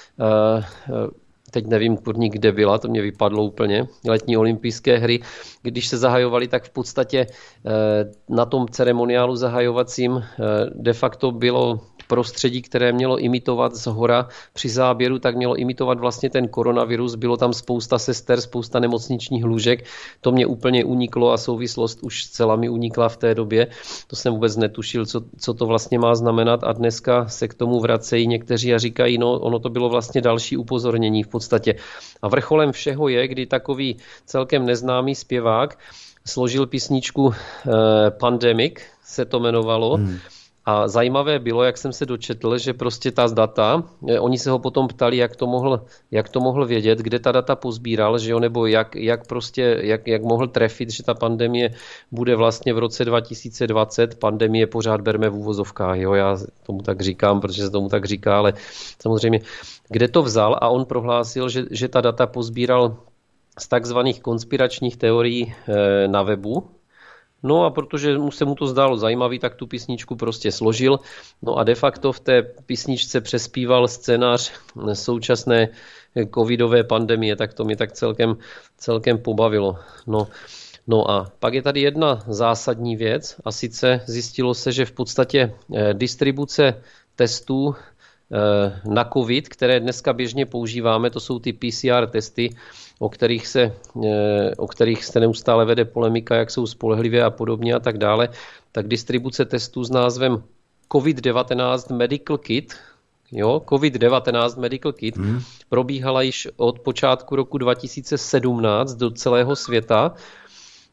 teď nevím kurník, kde byla, to mě vypadlo úplně, letní olympijské hry, když se zahajovaly, tak v podstatě na tom ceremoniálu zahajovacím de facto bylo prostředí, které mělo imitovat z hora při záběru, tak mělo imitovat vlastně ten koronavirus. Bylo tam spousta sester, spousta nemocničních lůžek. To mě úplně uniklo a souvislost už zcela mi unikla v té době. To jsem vůbec netušil, co, co to vlastně má znamenat a dneska se k tomu vracejí někteří a říkají, no ono to bylo vlastně další upozornění v podstatě. A vrcholem všeho je, kdy takový celkem neznámý zpěvák složil písničku eh, Pandemic, se to jmenovalo, hmm. A zajímavé bylo, jak jsem se dočetl, že prostě ta data, oni se ho potom ptali, jak to mohl, jak to mohl vědět, kde ta data pozbíral, že jo, nebo jak, jak, prostě, jak, jak mohl trefit, že ta pandemie bude vlastně v roce dva tisíce dvacet. Pandemie pořád berme v uvozovkách, jo, já tomu tak říkám, protože se tomu tak říká, ale samozřejmě, kde to vzal a on prohlásil, že, že ta data pozbíral z takzvaných konspiračních teorií na webu. No a protože mu se mu to zdálo zajímavý, tak tu písničku prostě složil. No a de facto v té písničce přespíval scénář současné covidové pandemie, tak to mě tak celkem, celkem pobavilo. No, no a pak je tady jedna zásadní věc a sice zjistilo se, že v podstatě distribuce testů na covid, které dneska běžně používáme, to jsou ty P C R testy, o kterých se, o kterých se neustále vede polemika, jak jsou spolehlivé a podobně a tak dále, tak distribuce testů s názvem covid devatenáct Medical Kit, jo, covid devatenáct Medical Kit hmm. probíhala již od počátku roku dva tisíce sedmnáct do celého světa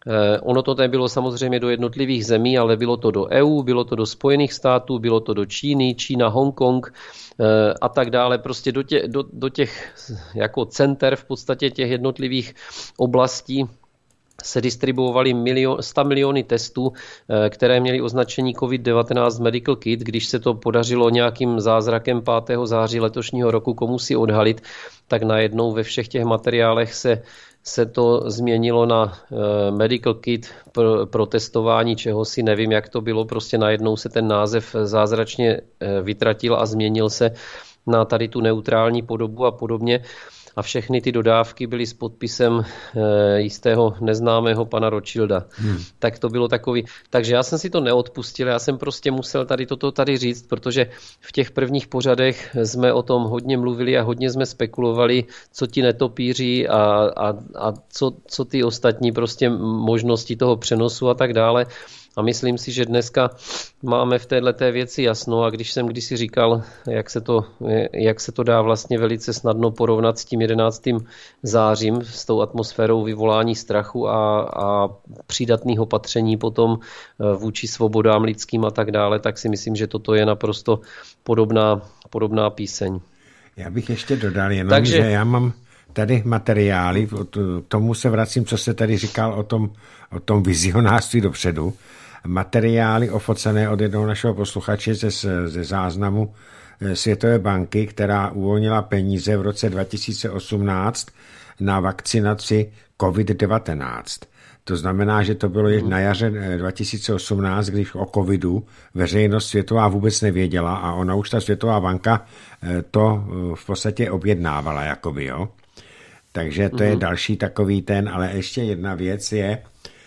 Ono to nebylo samozřejmě do jednotlivých zemí, ale bylo to do E U, bylo to do Spojených států, bylo to do Číny, Čína, Hongkong a tak dále. Prostě do těch, do, do těch jako center v podstatě těch jednotlivých oblastí se distribuovaly milion, sto miliony testů, které měly označení COVID devatenáct Medical Kit. Když se to podařilo nějakým zázrakem pátého září letošního roku komu si odhalit, tak najednou ve všech těch materiálech se se to změnilo na medical kit pro, pro testování čehosi, nevím, jak to bylo, prostě najednou se ten název zázračně vytratil a změnil se na tady tu neutrální podobu a podobně. A všechny ty dodávky byly s podpisem jistého neznámého pana Rothschilda. Hmm. Tak to bylo takový. Takže já jsem si to neodpustil, já jsem prostě musel tady toto tady říct, protože v těch prvních pořadech jsme o tom hodně mluvili a hodně jsme spekulovali, co ti netopíří a, a, a co, co ty ostatní prostě možnosti toho přenosu a tak dále. A myslím si, že dneska máme v této věci jasno a když jsem kdysi říkal, jak se to, jak se to dá vlastně velice snadno porovnat s tím jedenáctým zářím, s tou atmosférou vyvolání strachu a, a přídatných opatření potom vůči svobodám lidským a tak dále, tak si myslím, že toto je naprosto podobná, podobná píseň. Já bych ještě dodal jenom, Takže, že já mám tady materiály, k tomu se vracím, co se tady říkal o tom, o tom vizionářství dopředu. Materiály ofocené od jednoho našeho posluchače ze, ze záznamu Světové banky, která uvolnila peníze v roce dva tisíce osmnáct na vakcinaci COVID devatenáct. To znamená, že to bylo na jaře dva tisíce osmnáct, když o covidu veřejnost světová vůbec nevěděla a ona už ta Světová banka to v podstatě objednávala, jakoby, jo. Takže to je další takový ten, ale ještě jedna věc je,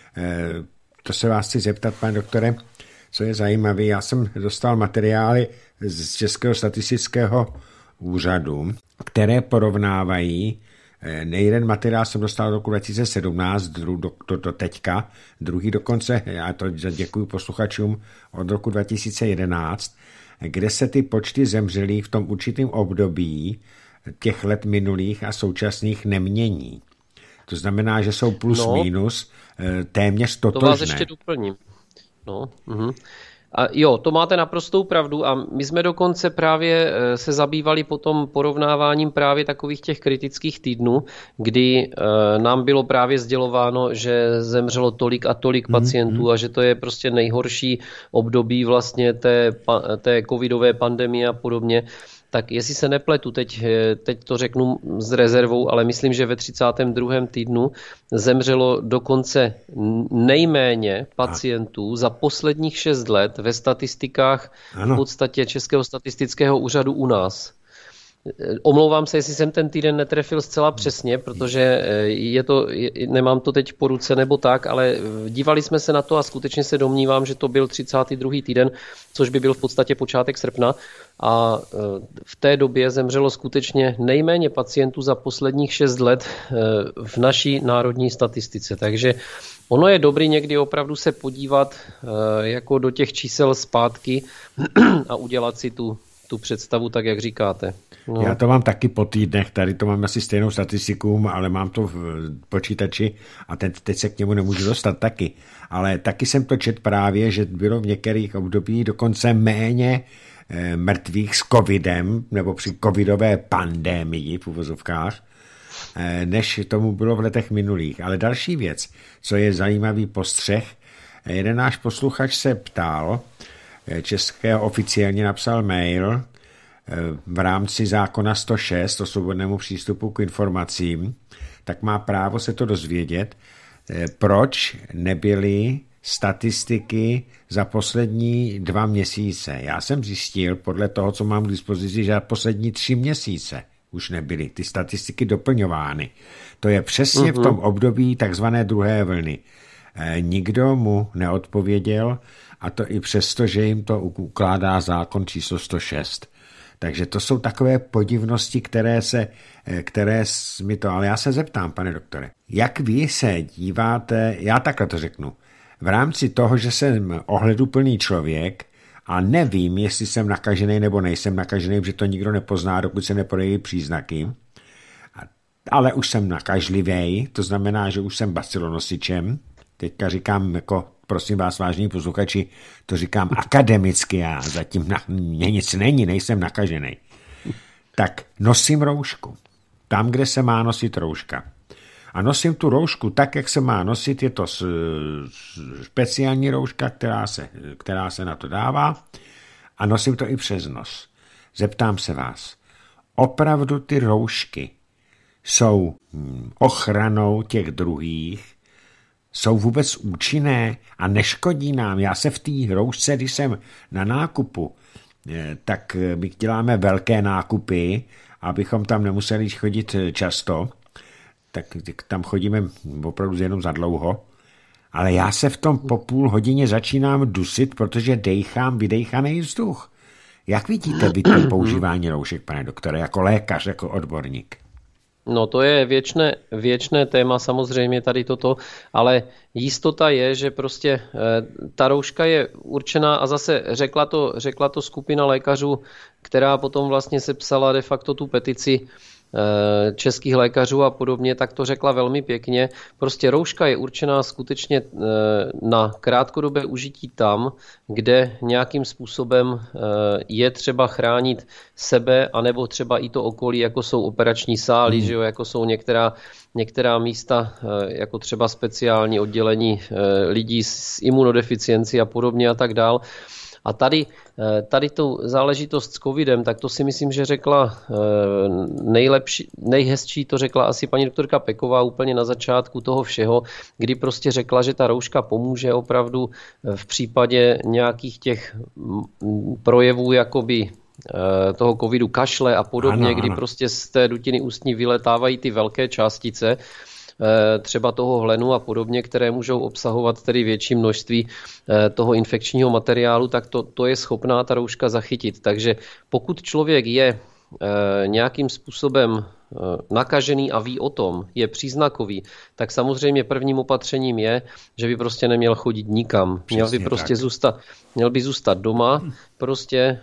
to se vás chci zeptat, pane doktore, co je zajímavé, já jsem dostal materiály z Českého statistického úřadu, které porovnávají, nejeden materiál jsem dostal do roku dva tisíce sedmnáct, do, do, do teďka, druhý dokonce, já to děkuji posluchačům, od roku dva tisíce jedenáct, kde se ty počty zemřelých v tom určitém období těch let minulých a současných nemění. To znamená, že jsou plus no, minus téměř totožné. To vás ještě doplním. No, uh-huh. A jo, to máte naprostou pravdu a my jsme dokonce právě se zabývali potom porovnáváním právě takových těch kritických týdnů, kdy nám bylo právě sdělováno, že zemřelo tolik a tolik pacientů mm-hmm. a že to je prostě nejhorší období vlastně té, té covidové pandemie a podobně. Tak jestli se nepletu, teď, teď to řeknu s rezervou, ale myslím, že ve třicátém druhém týdnu zemřelo dokonce nejméně pacientů za posledních šest let ve statistikách ano. v podstatě Českého statistického úřadu u nás. Omlouvám se, jestli jsem ten týden netrefil zcela přesně, protože je to, je, nemám to teď po ruce nebo tak, ale dívali jsme se na to a skutečně se domnívám, že to byl třicátý druhý týden, což by byl v podstatě počátek srpna a v té době zemřelo skutečně nejméně pacientů za posledních šest let v naší národní statistice. Takže ono je dobrý někdy opravdu se podívat jako do těch čísel zpátky a udělat si tu tu představu, tak jak říkáte. No. Já to mám taky po týdnech, tady to mám asi stejnou statistiku, ale mám to v počítači a teď, teď se k němu nemůžu dostat taky. Ale taky jsem to četl právě, že bylo v některých období dokonce méně e, mrtvých s covidem, nebo při covidové pandemii v uvozovkách, e, než tomu bylo v letech minulých. Ale další věc, co je zajímavý postřeh, jeden náš posluchač se ptal, Českého oficiálně napsal mail v rámci zákona sto šest o svobodnému přístupu k informacím, tak má právo se to dozvědět, proč nebyly statistiky za poslední dva měsíce. Já jsem zjistil, podle toho, co mám k dispozici, že poslední tři měsíce už nebyly ty statistiky doplňovány. To je přesně uh-huh. v tom období takzvané druhé vlny. Nikdo mu neodpověděl, a to i přesto, že jim to ukládá zákon číslo sto šest. Takže to jsou takové podivnosti, které se, které mi to, ale já se zeptám, pane doktore, jak vy se díváte, já takhle to řeknu, v rámci toho, že jsem ohleduplný člověk a nevím, jestli jsem nakažený nebo nejsem nakažený, protože to nikdo nepozná, dokud se neprojeví příznaky, ale už jsem nakažlivý, to znamená, že už jsem bacilonosičem, teďka říkám, jako prosím vás, vážní posluchači, to říkám akademicky, já zatím na mě nic není, nejsem nakažený. Tak nosím roušku. Tam, kde se má nosit rouška. A nosím tu roušku tak, jak se má nosit. Je to speciální rouška, která se, která se na to dává. A nosím to i přes nos. Zeptám se vás, opravdu ty roušky jsou ochranou těch druhých, jsou vůbec účinné a neškodí nám. Já se v té roušce, když jsem na nákupu, tak my děláme velké nákupy, abychom tam nemuseli chodit často, tak tam chodíme opravdu jenom za dlouho, ale já se v tom po půl hodině začínám dusit, protože dejchám vydejchaný vzduch. Jak vidíte vy to používání roušek, pane doktore, jako lékař, jako odborník? No to je věčné, věčné téma samozřejmě tady toto, ale jistota je, že prostě ta rouška je určená a zase řekla to, řekla to skupina lékařů, která potom vlastně sepsala de facto tu petici českých lékařů a podobně, tak to řekla velmi pěkně. Prostě rouška je určená skutečně na krátkodobé užití tam, kde nějakým způsobem je třeba chránit sebe, anebo třeba i to okolí, jako jsou operační sály, hmm. že jo, jako jsou některá, některá místa, jako třeba speciální oddělení lidí s imunodeficiencí a podobně a tak dál. A tady, tady tu záležitost s covidem, tak to si myslím, že řekla nejlepší, nejhezčí to řekla asi paní doktorka Peková úplně na začátku toho všeho, kdy prostě řekla, že ta rouška pomůže opravdu v případě nějakých těch projevů jakoby toho covidu, kašle a podobně, ano, kdy ano. prostě z té dutiny ústní vyletávají ty velké částice, třeba toho hlenu a podobně, které můžou obsahovat tedy větší množství toho infekčního materiálu, tak to, to je schopná ta rouška zachytit. Takže pokud člověk je nějakým způsobem nakažený a ví o tom, je příznakový, tak samozřejmě prvním opatřením je, že by prostě neměl chodit nikam. Přesně měl by prostě zůstat, měl by zůstat doma, prostě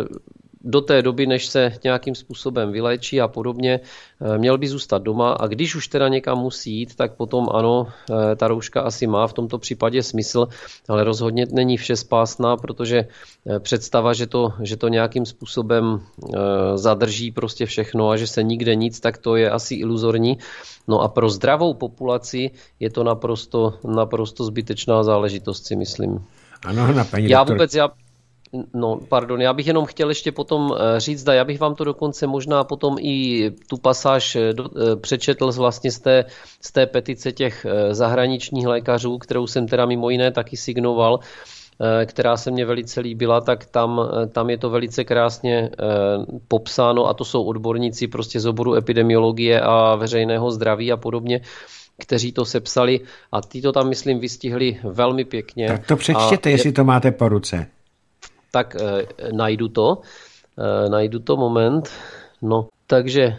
do té doby, než se nějakým způsobem vyléčí a podobně, měl by zůstat doma a když už teda někam musí jít, tak potom ano, ta rouška asi má v tomto případě smysl, ale rozhodně není všespásná, protože představa, že to, že to nějakým způsobem zadrží prostě všechno a že se nikde nic, tak to je asi iluzorní. No a pro zdravou populaci je to naprosto, naprosto zbytečná záležitost, si myslím. Ano, na paní já doktor... vůbec, já No, pardon, já bych jenom chtěl ještě potom říct, da já bych vám to dokonce možná potom i tu pasáž do, přečetl vlastně z té, z té petice těch zahraničních lékařů, kterou jsem teda mimo jiné taky signoval, která se mně velice líbila, tak tam, tam je to velice krásně popsáno a to jsou odborníci prostě z oboru epidemiologie a veřejného zdraví a podobně, kteří to sepsali a ty to tam, myslím, vystihli velmi pěkně. Tak to přečtěte, a jestli to máte po ruce. Tak e, najdu to, e, najdu to moment, no, takže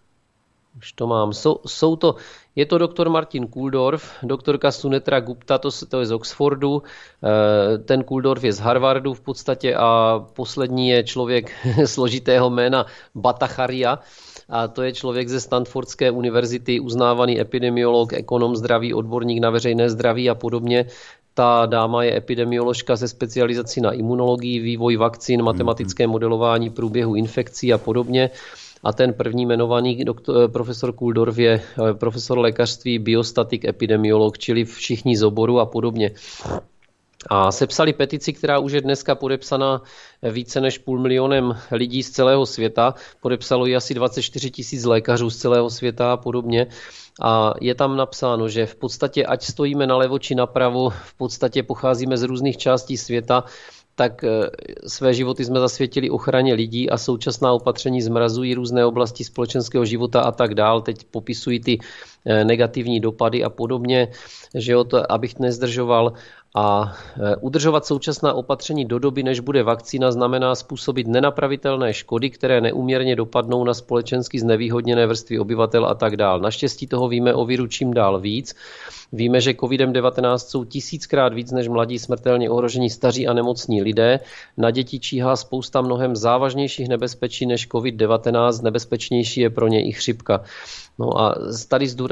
už to mám, jsou, jsou to, je to doktor Martin Kulldorff, doktorka Sunetra Gupta, to, to je z Oxfordu, e, ten Kulldorff je z Harvardu v podstatě a poslední je člověk složitého jména Bhattacharya, a to je člověk ze Stanfordské univerzity, uznávaný epidemiolog, ekonom zdraví, odborník na veřejné zdraví a podobně. Ta dáma je epidemioložka se specializací na imunologii, vývoj vakcín, matematické modelování průběhu infekcí a podobně. A ten první jmenovaný doktor, profesor Kulldorff je profesor lékařství, biostatik, epidemiolog, čili všichni z oboru a podobně. A sepsali petici, která už je dneska podepsaná více než půl milionem lidí z celého světa. Podepsalo ji asi dvacet čtyři tisíc lékařů z celého světa a podobně. A je tam napsáno, že v podstatě, ať stojíme nalevo či napravo, v podstatě pocházíme z různých částí světa, tak své životy jsme zasvětili ochraně lidí a současná opatření zmrazují různé oblasti společenského života a tak dál. Teď popisují ty negativní dopady a podobně, že jo, to, abych nezdržoval. A udržovat současná opatření do doby, než bude vakcína, znamená způsobit nenapravitelné škody, které neúměrně dopadnou na společensky znevýhodněné vrstvy obyvatel a tak dál. Naštěstí toho víme o viru čím dál víc. Víme, že kovidem devatenáct jsou tisíckrát víc než mladí smrtelně ohrožení staří a nemocní lidé. Na děti číhá spousta mnohem závažnějších nebezpečí než covid devatenáct, nebezpečnější je pro ně i chřipka. No a tady zdůrazňuji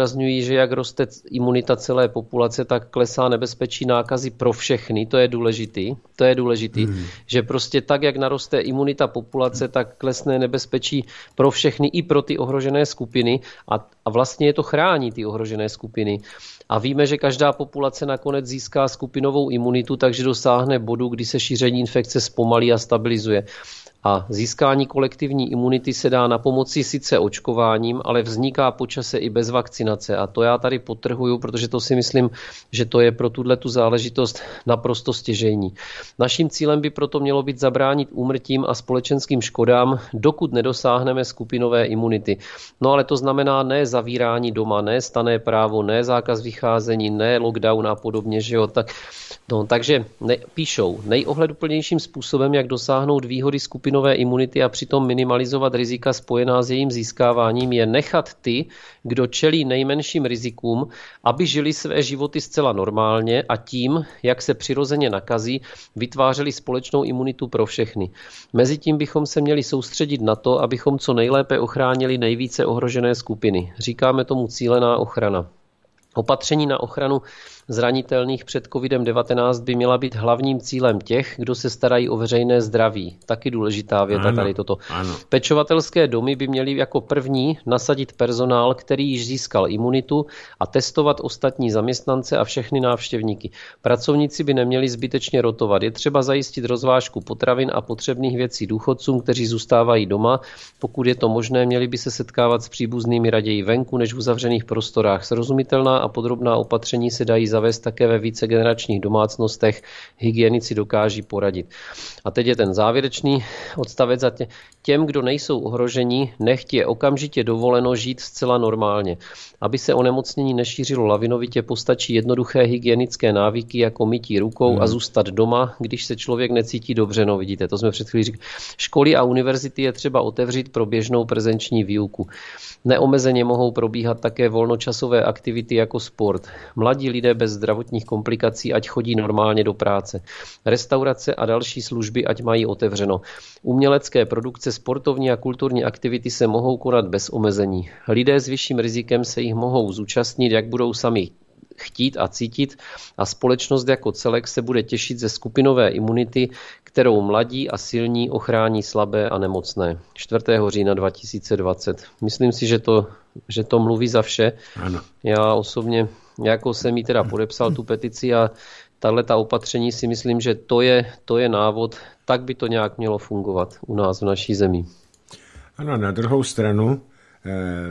zdůrazňují, že jak roste imunita celé populace, tak klesá nebezpečí nákazy pro všechny. To je důležitý. To je důležitý, hmm. že prostě tak, jak naroste imunita populace, tak klesne nebezpečí pro všechny i pro ty ohrožené skupiny a, a vlastně je to chrání ty ohrožené skupiny. A víme, že každá populace nakonec získá skupinovou imunitu, takže dosáhne bodu, kdy se šíření infekce zpomalí a stabilizuje. A získání kolektivní imunity se dá na pomoci sice očkováním, ale vzniká po čase i bez vakcinace. A to já tady podtrhuju, protože to si myslím, že to je pro tuhletu záležitost naprosto stěžejní. Naším cílem by proto mělo být zabránit úmrtím a společenským škodám, dokud nedosáhneme skupinové imunity. No ale to znamená ne zavírání doma, ne stanné právo, ne zákaz vycházení, ne lockdown a podobně. Že jo? Tak, no, takže ne, píšou, nejohleduplnějším způsobem, jak dosáhnout výhody skupinové nové imunity a přitom minimalizovat rizika spojená s jejím získáváním, je nechat ty, kdo čelí nejmenším rizikům, aby žili své životy zcela normálně a tím, jak se přirozeně nakazí, vytvářeli společnou imunitu pro všechny. Mezitím bychom se měli soustředit na to, abychom co nejlépe ochránili nejvíce ohrožené skupiny. Říkáme tomu cílená ochrana. Opatření na ochranu zranitelných před kovidem devatenáct by měla být hlavním cílem těch, kdo se starají o veřejné zdraví. Taky důležitá věta ano, tady toto. Ano. Pečovatelské domy by měly jako první nasadit personál, který již získal imunitu a testovat ostatní zaměstnance a všechny návštěvníky. Pracovníci by neměli zbytečně rotovat. Je třeba zajistit rozvážku potravin a potřebných věcí důchodcům, kteří zůstávají doma. Pokud je to možné, měli by se setkávat s příbuznými raději venku než v uzavřených prostorách. Srozumitelná a podrobná opatření se dají zavést také ve vícegeneračních domácnostech, hygienici dokáží poradit. A teď je ten závěrečný odstavec za tě. Těm, kdo nejsou ohroženi, nechť je okamžitě dovoleno žít zcela normálně. Aby se onemocnění nešířilo lavinovitě, postačí jednoduché hygienické návyky jako mytí rukou hmm. a zůstat doma, když se člověk necítí dobře. No vidíte, to jsme před chvílí říkali. Školy a univerzity je třeba otevřít pro běžnou prezenční výuku. Neomezeně mohou probíhat také volnočasové aktivity jako sport. Mladí lidé bez zdravotních komplikací ať chodí normálně do práce. Restaurace a další služby ať mají otevřeno. Umělecké produkce, sportovní a kulturní aktivity se mohou konat bez omezení. Lidé s vyšším rizikem se jich mohou zúčastnit, jak budou sami chtít a cítit a společnost jako celek se bude těšit ze skupinové imunity, kterou mladí a silní ochrání slabé a nemocné. čtvrtého října dva tisíce dvacet. Myslím si, že to, že to mluví za vše. Ano. Já osobně jako jsem jí teda podepsal tu petici a tahleta opatření si myslím, že to je, to je návod, tak by to nějak mělo fungovat u nás v naší zemi. Ano, na druhou stranu eh,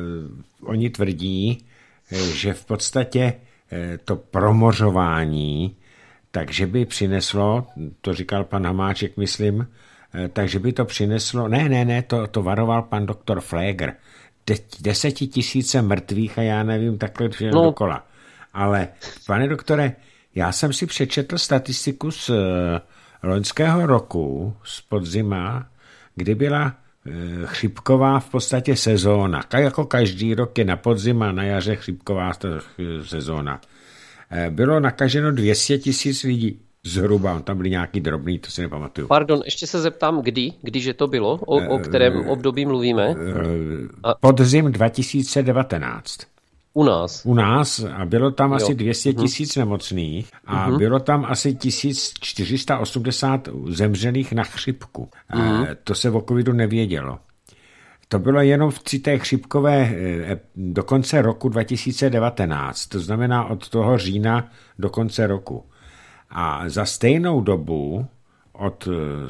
oni tvrdí, eh, že v podstatě eh, to promořování, takže by přineslo, to říkal pan Hamáček, myslím, eh, takže by to přineslo, ne, ne, ne, to, to varoval pan doktor Flegr, De, desetitisíce mrtvých a já nevím, takhle všem no. dokola. Ale, pane doktore, já jsem si přečetl statistiku z uh, loňského roku, z podzima, kdy byla uh, chřipková v podstatě sezóna. Jako každý rok je na podzim a na jaře chřipková sezóna. Uh, bylo nakaženo dvě stě tisíc lidí. Zhruba, tam byly nějaký drobný, to si nepamatuju. Pardon, ještě se zeptám, kdy, když to bylo, o, o kterém období mluvíme? A... Podzim dva tisíce devatenáct. U nás. U nás a bylo tam jo. asi dvě stě tisíc uh-huh. nemocných a uh-huh. bylo tam asi tisíc čtyři sta osmdesát zemřelých na chřipku. Uh-huh. E, to se o covidu nevědělo. To bylo jenom v té chřipkové do konce roku dva tisíce devatenáct, to znamená od toho října do konce roku. A za stejnou dobu od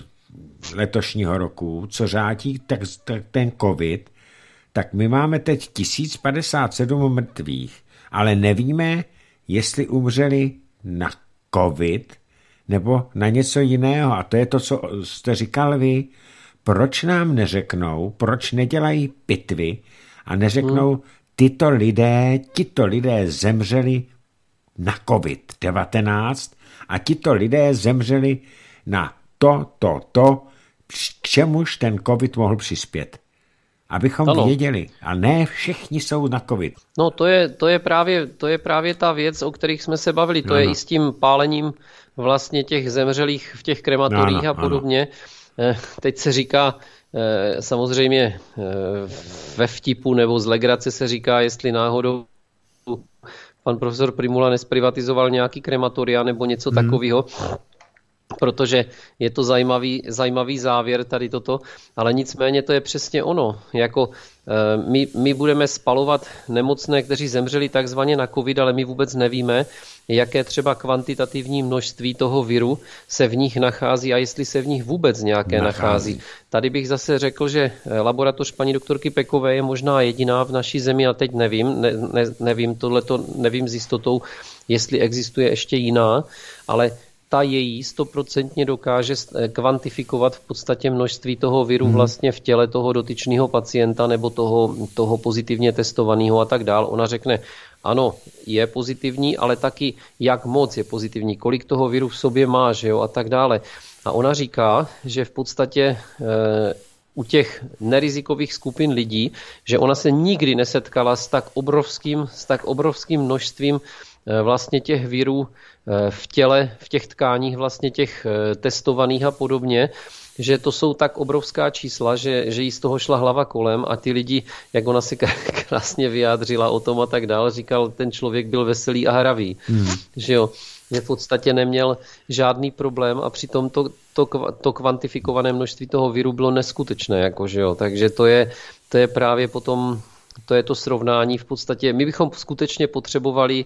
letošního roku, co řádí tak, tak ten covid, tak my máme teď tisíc padesát sedm mrtvých, ale nevíme, jestli umřeli na covid nebo na něco jiného. A to je to, co jste říkal vy. Proč nám neřeknou, proč nedělají pitvy a neřeknou, tyto lidé, tito lidé zemřeli na covid devatenáct a tito lidé zemřeli na to, to, to, k čemuž ten covid mohl přispět. Abychom ano. věděli. A ne všichni jsou na covid. No to je, to je, právě, to je právě ta věc, o kterých jsme se bavili. To ano. je i s tím pálením vlastně těch zemřelých v těch krematoriích ano, a podobně. Ano. Teď se říká, samozřejmě ve vtipu nebo z legrace se říká, jestli náhodou pan profesor Prymula nesprivatizoval nějaký krematoria nebo něco hmm. takového, protože je to zajímavý, zajímavý závěr tady toto, ale nicméně to je přesně ono. Jako my, my budeme spalovat nemocné, kteří zemřeli takzvaně na covid, ale my vůbec nevíme, jaké třeba kvantitativní množství toho viru se v nich nachází a jestli se v nich vůbec nějaké nachází. nachází. Tady bych zase řekl, že laboratoř paní doktorky Pekové je možná jediná v naší zemi a teď nevím, ne, ne, nevím tohleto, nevím s jistotou, jestli existuje ještě jiná, ale ta její stoprocentně dokáže kvantifikovat v podstatě množství toho viru hmm. vlastně v těle toho dotyčného pacienta nebo toho, toho pozitivně testovaného a tak dál. Ona řekne, ano, je pozitivní, ale taky jak moc je pozitivní, kolik toho viru v sobě má, že jo, a tak dále. A ona říká, že v podstatě e, u těch nerizikových skupin lidí, že ona se nikdy nesetkala s tak obrovským, s tak obrovským množstvím e, vlastně těch virů v těle, v těch tkáních vlastně těch testovaných a podobně, že to jsou tak obrovská čísla, že, že jí z toho šla hlava kolem a ty lidi, jak ona si krásně vyjádřila o tom a tak dál, říkal, ten člověk byl veselý a hravý. Hmm. Že jo, že v podstatě neměl žádný problém a přitom to, to, to kvantifikované množství toho viru bylo neskutečné. Jako, že jo. Takže to je, to je právě potom to je to srovnání v podstatě. My bychom skutečně potřebovali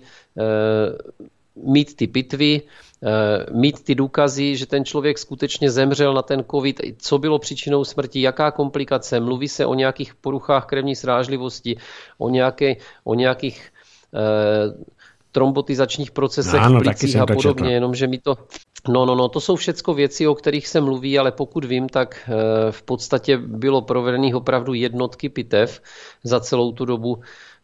eh, mít ty pitvy, mít ty důkazy, že ten člověk skutečně zemřel na ten covid, co bylo příčinou smrti, jaká komplikace, mluví se o nějakých poruchách krevní srážlivosti, o, nějaké, o nějakých eh, trombotizačních procesech no, v plicích a podobně, jenomže mi to... No, no, no, to jsou všecko věci, o kterých se mluví, ale pokud vím, tak eh, v podstatě bylo provedených opravdu jednotky pitev za celou tu dobu,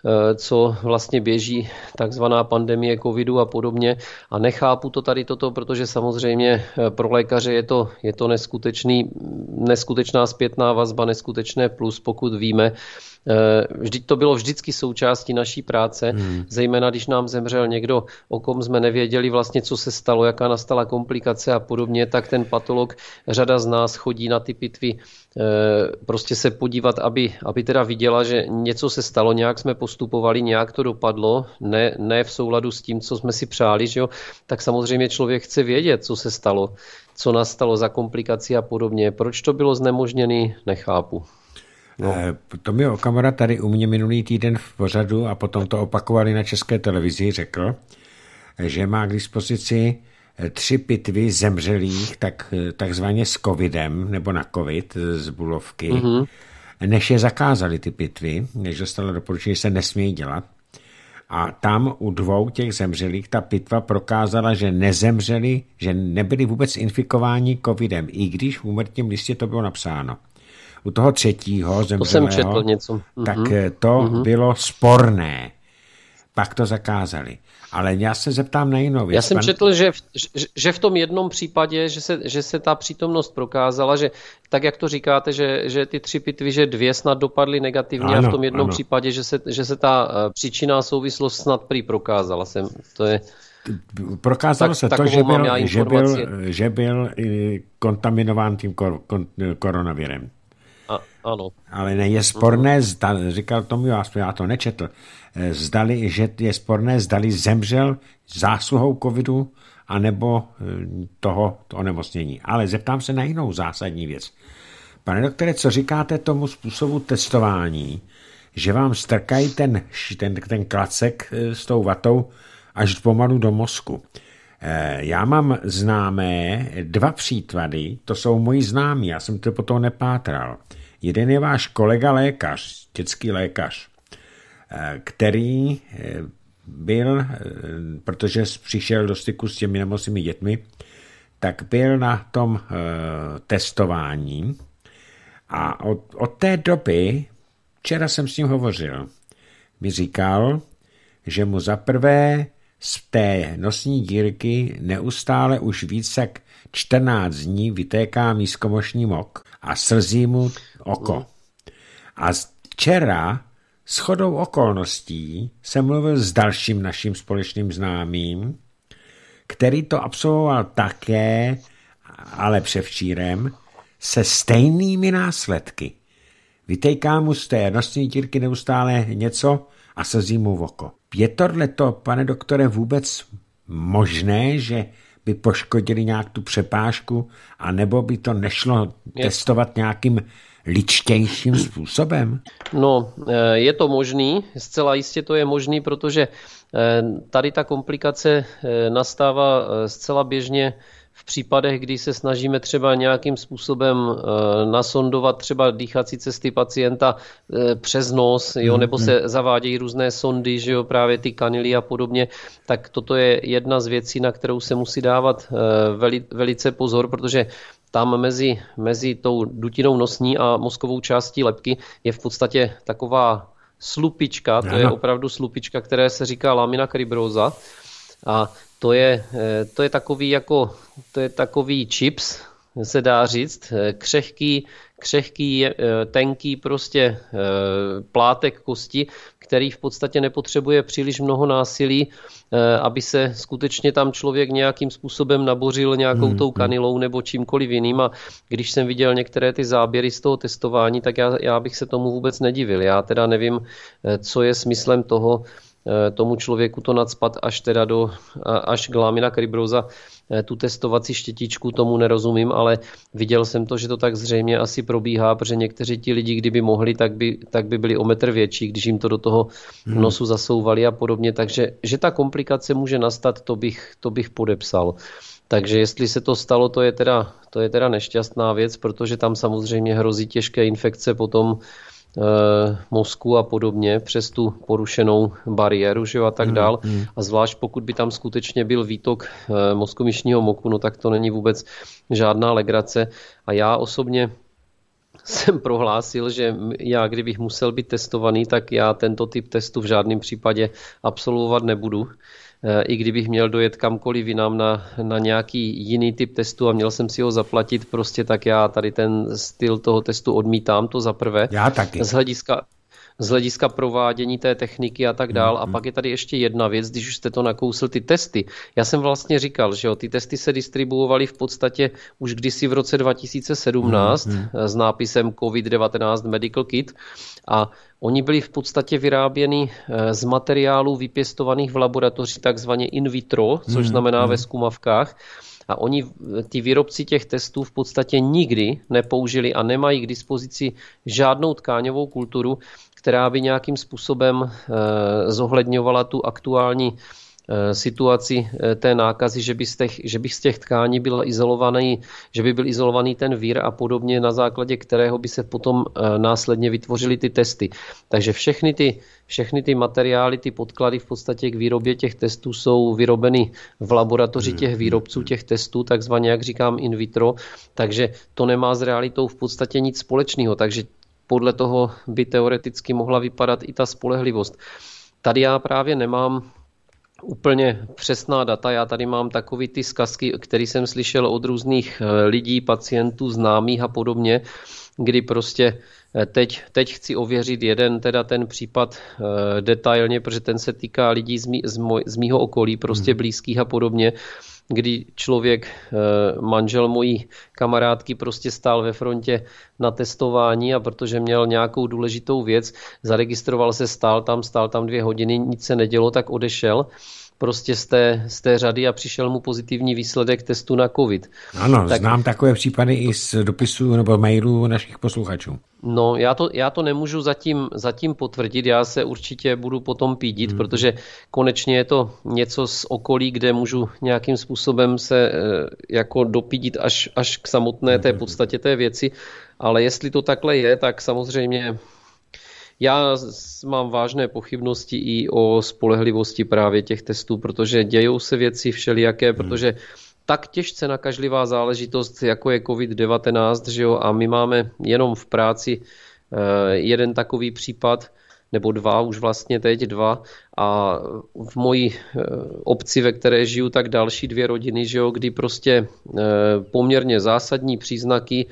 co vlastně běží takzvaná pandemie covidu a podobně. A nechápu to tady toto, protože samozřejmě pro lékaře je to, je to neskutečný, neskutečná zpětná vazba, neskutečné plus, pokud víme. Vždyť to bylo vždycky součástí naší práce, hmm. zejména když nám zemřel někdo, o kom jsme nevěděli vlastně, co se stalo, jaká nastala komplikace a podobně, tak ten patolog, řada z nás chodí na ty pitvy prostě se podívat, aby, aby teda viděla, že něco se stalo, nějak jsme postupovali, nějak to dopadlo, ne, ne v souladu s tím, co jsme si přáli, že jo? Tak samozřejmě člověk chce vědět, co se stalo, co nastalo za komplikaci a podobně. Proč to bylo znemožněné, nechápu. No. Tomio Okamura tady u mě minulý týden v pořadu a potom to opakovali na České televizi, řekl, že má k dispozici tři pitvy zemřelých tak, takzvaně s covidem, nebo na covid z Bulovky, mm-hmm. než je zakázali ty pitvy, než dostala doporučení, že se nesmějí dělat. A tam u dvou těch zemřelých ta pitva prokázala, že nezemřeli, že nebyli vůbec infikováni covidem, i když v úmrtním listě to bylo napsáno. U toho třetího zemřelého, to jsem četl něco. tak to mm-hmm. bylo sporné. Pak to zakázali. Ale já se zeptám na jinou věc. Já jsem Pan... četl, že v, že v tom jednom případě, že se, že se ta přítomnost prokázala, že tak, jak to říkáte, že, že ty tři pitvy, že dvě snad dopadly negativně ano, a v tom jednom ano. případě, že se, že se ta příčinná souvislost snad prý prokázala. Jsem, to je... Prokázalo tak, se to, že byl, že, byl, že byl kontaminován tím kor, kon, koronavirem. A, ano. Ale ne, je sporné, zda, říkal tomu, já to nečetl, zdali, že je sporné, zdali zemřel zásluhou covidu anebo toho to onemocnění. Ale zeptám se na jinou zásadní věc. Pane doktore, co říkáte tomu způsobu testování, že vám strkají ten, ten, ten klacek s tou vatou až pomalu do mozku? Já mám známé dva příklady, to jsou moji známí, já jsem to potom nepátral. Jeden je váš kolega lékař, dětský lékař, který byl, protože přišel do styku s těmi nemocnými dětmi, tak byl na tom testování a od, od té doby, včera jsem s ním hovořil, mi říkal, že mu zaprvé z té nosní dírky neustále už víc jak čtrnáct dní vytéká nízkomočný mok a slzí mu oko. A včera shodou okolností jsem mluvil s dalším naším společným známým, který to absolvoval také, ale převčírem, se stejnými následky. Vytejká mu z té nosní dírky neustále něco a slzí mu v oko. je tohleto, pane doktore, vůbec možné, že by poškodili nějak tu přepážku, anebo by to nešlo je. testovat nějakým ličtějším způsobem? No, je to možný, zcela jistě to je možný, protože tady ta komplikace nastává zcela běžně v případech, kdy se snažíme třeba nějakým způsobem nasondovat třeba dýchací cesty pacienta přes nos, jo, nebo se zavádějí různé sondy, že jo, právě ty kanily a podobně, tak toto je jedna z věcí, na kterou se musí dávat veli, velice pozor, protože tam mezi, mezi tou dutinou nosní a mozkovou částí lebky je v podstatě taková slupička, to je opravdu slupička, které se říká lamina cribrosa. A to je, to je takový jako, to je takový čips, se dá říct, křehký, křehký, tenký prostě plátek kosti, který v podstatě nepotřebuje příliš mnoho násilí, aby se skutečně tam člověk nějakým způsobem nabořil nějakou hmm. tou kanilou nebo čímkoliv jiným. A když jsem viděl některé ty záběry z toho testování, tak já, já bych se tomu vůbec nedivil. Já teda nevím, co je smyslem toho, tomu člověku to nacpat až teda do, až k lamina cribrosa, tu testovací štětičku, tomu nerozumím, ale viděl jsem to, že to tak zřejmě asi probíhá, protože někteří ti lidi, kdyby mohli, tak by, tak by byli o metr větší, když jim to do toho nosu zasouvali a podobně, takže že ta komplikace může nastat, to bych, to bych podepsal. Takže jestli se to stalo, to je teda, to je teda nešťastná věc, protože tam samozřejmě hrozí těžké infekce potom mozku a podobně přes tu porušenou bariéru, že jo, a tak dál. Mm, mm. A zvlášť pokud by tam skutečně byl výtok mozkomyšního moku, no tak to není vůbec žádná legrace. A já osobně jsem prohlásil, že já, kdybych musel být testovaný, tak já tento typ testu v žádném případě absolvovat nebudu. I kdybych měl dojet kamkoliv jinam na, na nějaký jiný typ testu a měl jsem si ho zaplatit, prostě tak já tady ten styl toho testu odmítám, to za prvé. Já taky. Z hlediska, z hlediska provádění té techniky a tak dál. Mm-hmm. A pak je tady ještě jedna věc, když už jste to nakousl, ty testy. Já jsem vlastně říkal, že jo, ty testy se distribuovaly v podstatě už kdysi v roce dva tisíce sedmnáct mm-hmm. s nápisem COVID devatenáct Medical Kit a oni byli v podstatě vyráběni z materiálů vypěstovaných v laboratoři takzvaně in vitro, což znamená ve zkumavkách. A oni, ty výrobci těch testů v podstatě nikdy nepoužili a nemají k dispozici žádnou tkáňovou kulturu, která by nějakým způsobem zohledňovala tu aktuální situaci té nákazy, že by z těch, že by z těch tkání byl izolovaný, že by byl izolovaný ten vír a podobně, na základě kterého by se potom následně vytvořily ty testy. Takže všechny ty, všechny ty materiály, ty podklady v podstatě k výrobě těch testů jsou vyrobeny v laboratoři těch výrobců těch testů, takzvaně, jak říkám, in vitro, takže to nemá s realitou v podstatě nic společného, takže podle toho by teoreticky mohla vypadat i ta spolehlivost. Tady já právě nemám úplně přesná data. Já tady mám takový ty zkazky, které jsem slyšel od různých lidí, pacientů, známých a podobně, kdy prostě teď, teď chci ověřit jeden, teda ten případ e, detailně, protože ten se týká lidí z, mý, z, moj, z mýho okolí, prostě hmm. blízkých a podobně, kdy člověk, manžel mojí kamarádky, prostě stál ve frontě na testování a protože měl nějakou důležitou věc, zaregistroval se, stál tam, stál tam dvě hodiny, nic se nedělo, tak odešel prostě z té, z té řady a přišel mu pozitivní výsledek testu na COVID. Ano, tak, znám takové případy i z dopisů nebo mailů našich posluchačů. No, já to, já to nemůžu zatím, zatím potvrdit, já se určitě budu potom pídit, hmm. protože konečně je to něco z okolí, kde můžu nějakým způsobem se jako dopídit až, až k samotné té podstatě té věci, ale jestli to takhle je, tak samozřejmě já mám vážné pochybnosti i o spolehlivosti právě těch testů, protože dějou se věci všelijaké, protože tak těžce nakažlivá záležitost, jako je COVID devatenáct, že jo, a my máme jenom v práci jeden takový případ, nebo dva, už vlastně teď dva, a v mojí obci, ve které žiju, tak další dvě rodiny, že jo, kdy prostě poměrně zásadní příznaky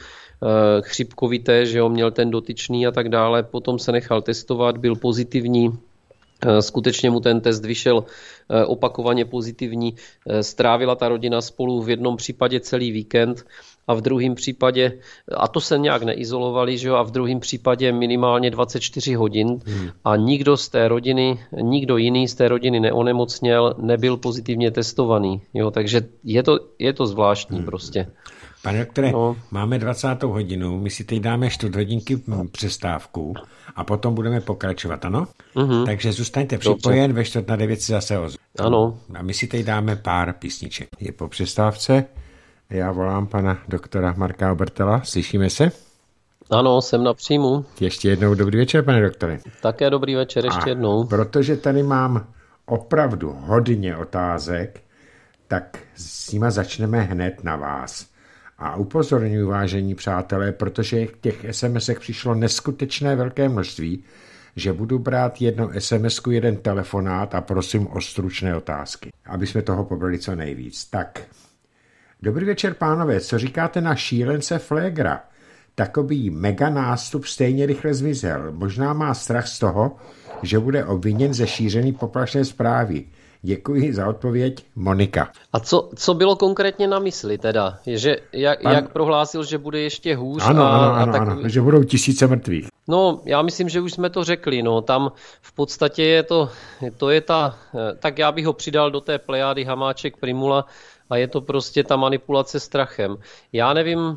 chřipkovité, že jo, měl ten dotyčný a tak dále, potom se nechal testovat, byl pozitivní, skutečně mu ten test vyšel opakovaně pozitivní. Strávila ta rodina spolu v jednom případě celý víkend a v druhém případě, a to se nějak neizolovali, že jo, a v druhém případě minimálně dvacet čtyři hodin hmm. a nikdo z té rodiny, nikdo jiný z té rodiny neonemocněl, nebyl pozitivně testovaný. Jo, takže je to, je to zvláštní hmm. prostě. Pane doktore, no. Máme dvacátou hodinu, my si teď dáme čtvrt hodinky přestávku a potom budeme pokračovat, ano? Uh-huh. Takže zůstaňte připojen, ve čtvrt na devět si zase ozvu. Ano. A my si teď dáme pár písniček. Je po přestávce, já volám pana doktora Marka Obertela, slyšíme se? Ano, jsem na příjmu. Ještě jednou dobrý večer, pane doktore. Také dobrý večer, ještě a jednou. Protože tady mám opravdu hodně otázek, tak s nima začneme hned na vás. A upozorňuji, vážení přátelé, protože těch SMSek přišlo neskutečné velké množství, že budu brát jedno SMSku, jeden telefonát a prosím o stručné otázky, aby jsme toho pobrali co nejvíc. Tak, dobrý večer, pánové, co říkáte na šílence Flégra? Takový mega nástup stejně rychle zmizel. Možná má strach z toho, že bude obviněn ze šíření poplašné zprávy. Děkuji za odpověď, Monika. A co, co bylo konkrétně na mysli teda? Že jak, Pan... jak prohlásil, že bude ještě hůř? Ano, a, ano, ano, a tak... ano, že budou tisíce mrtvých. No, já myslím, že už jsme to řekli. No, tam v podstatě je to, to je ta, tak já bych ho přidal do té plejády Hamáček Primula a je to prostě ta manipulace strachem. Já nevím,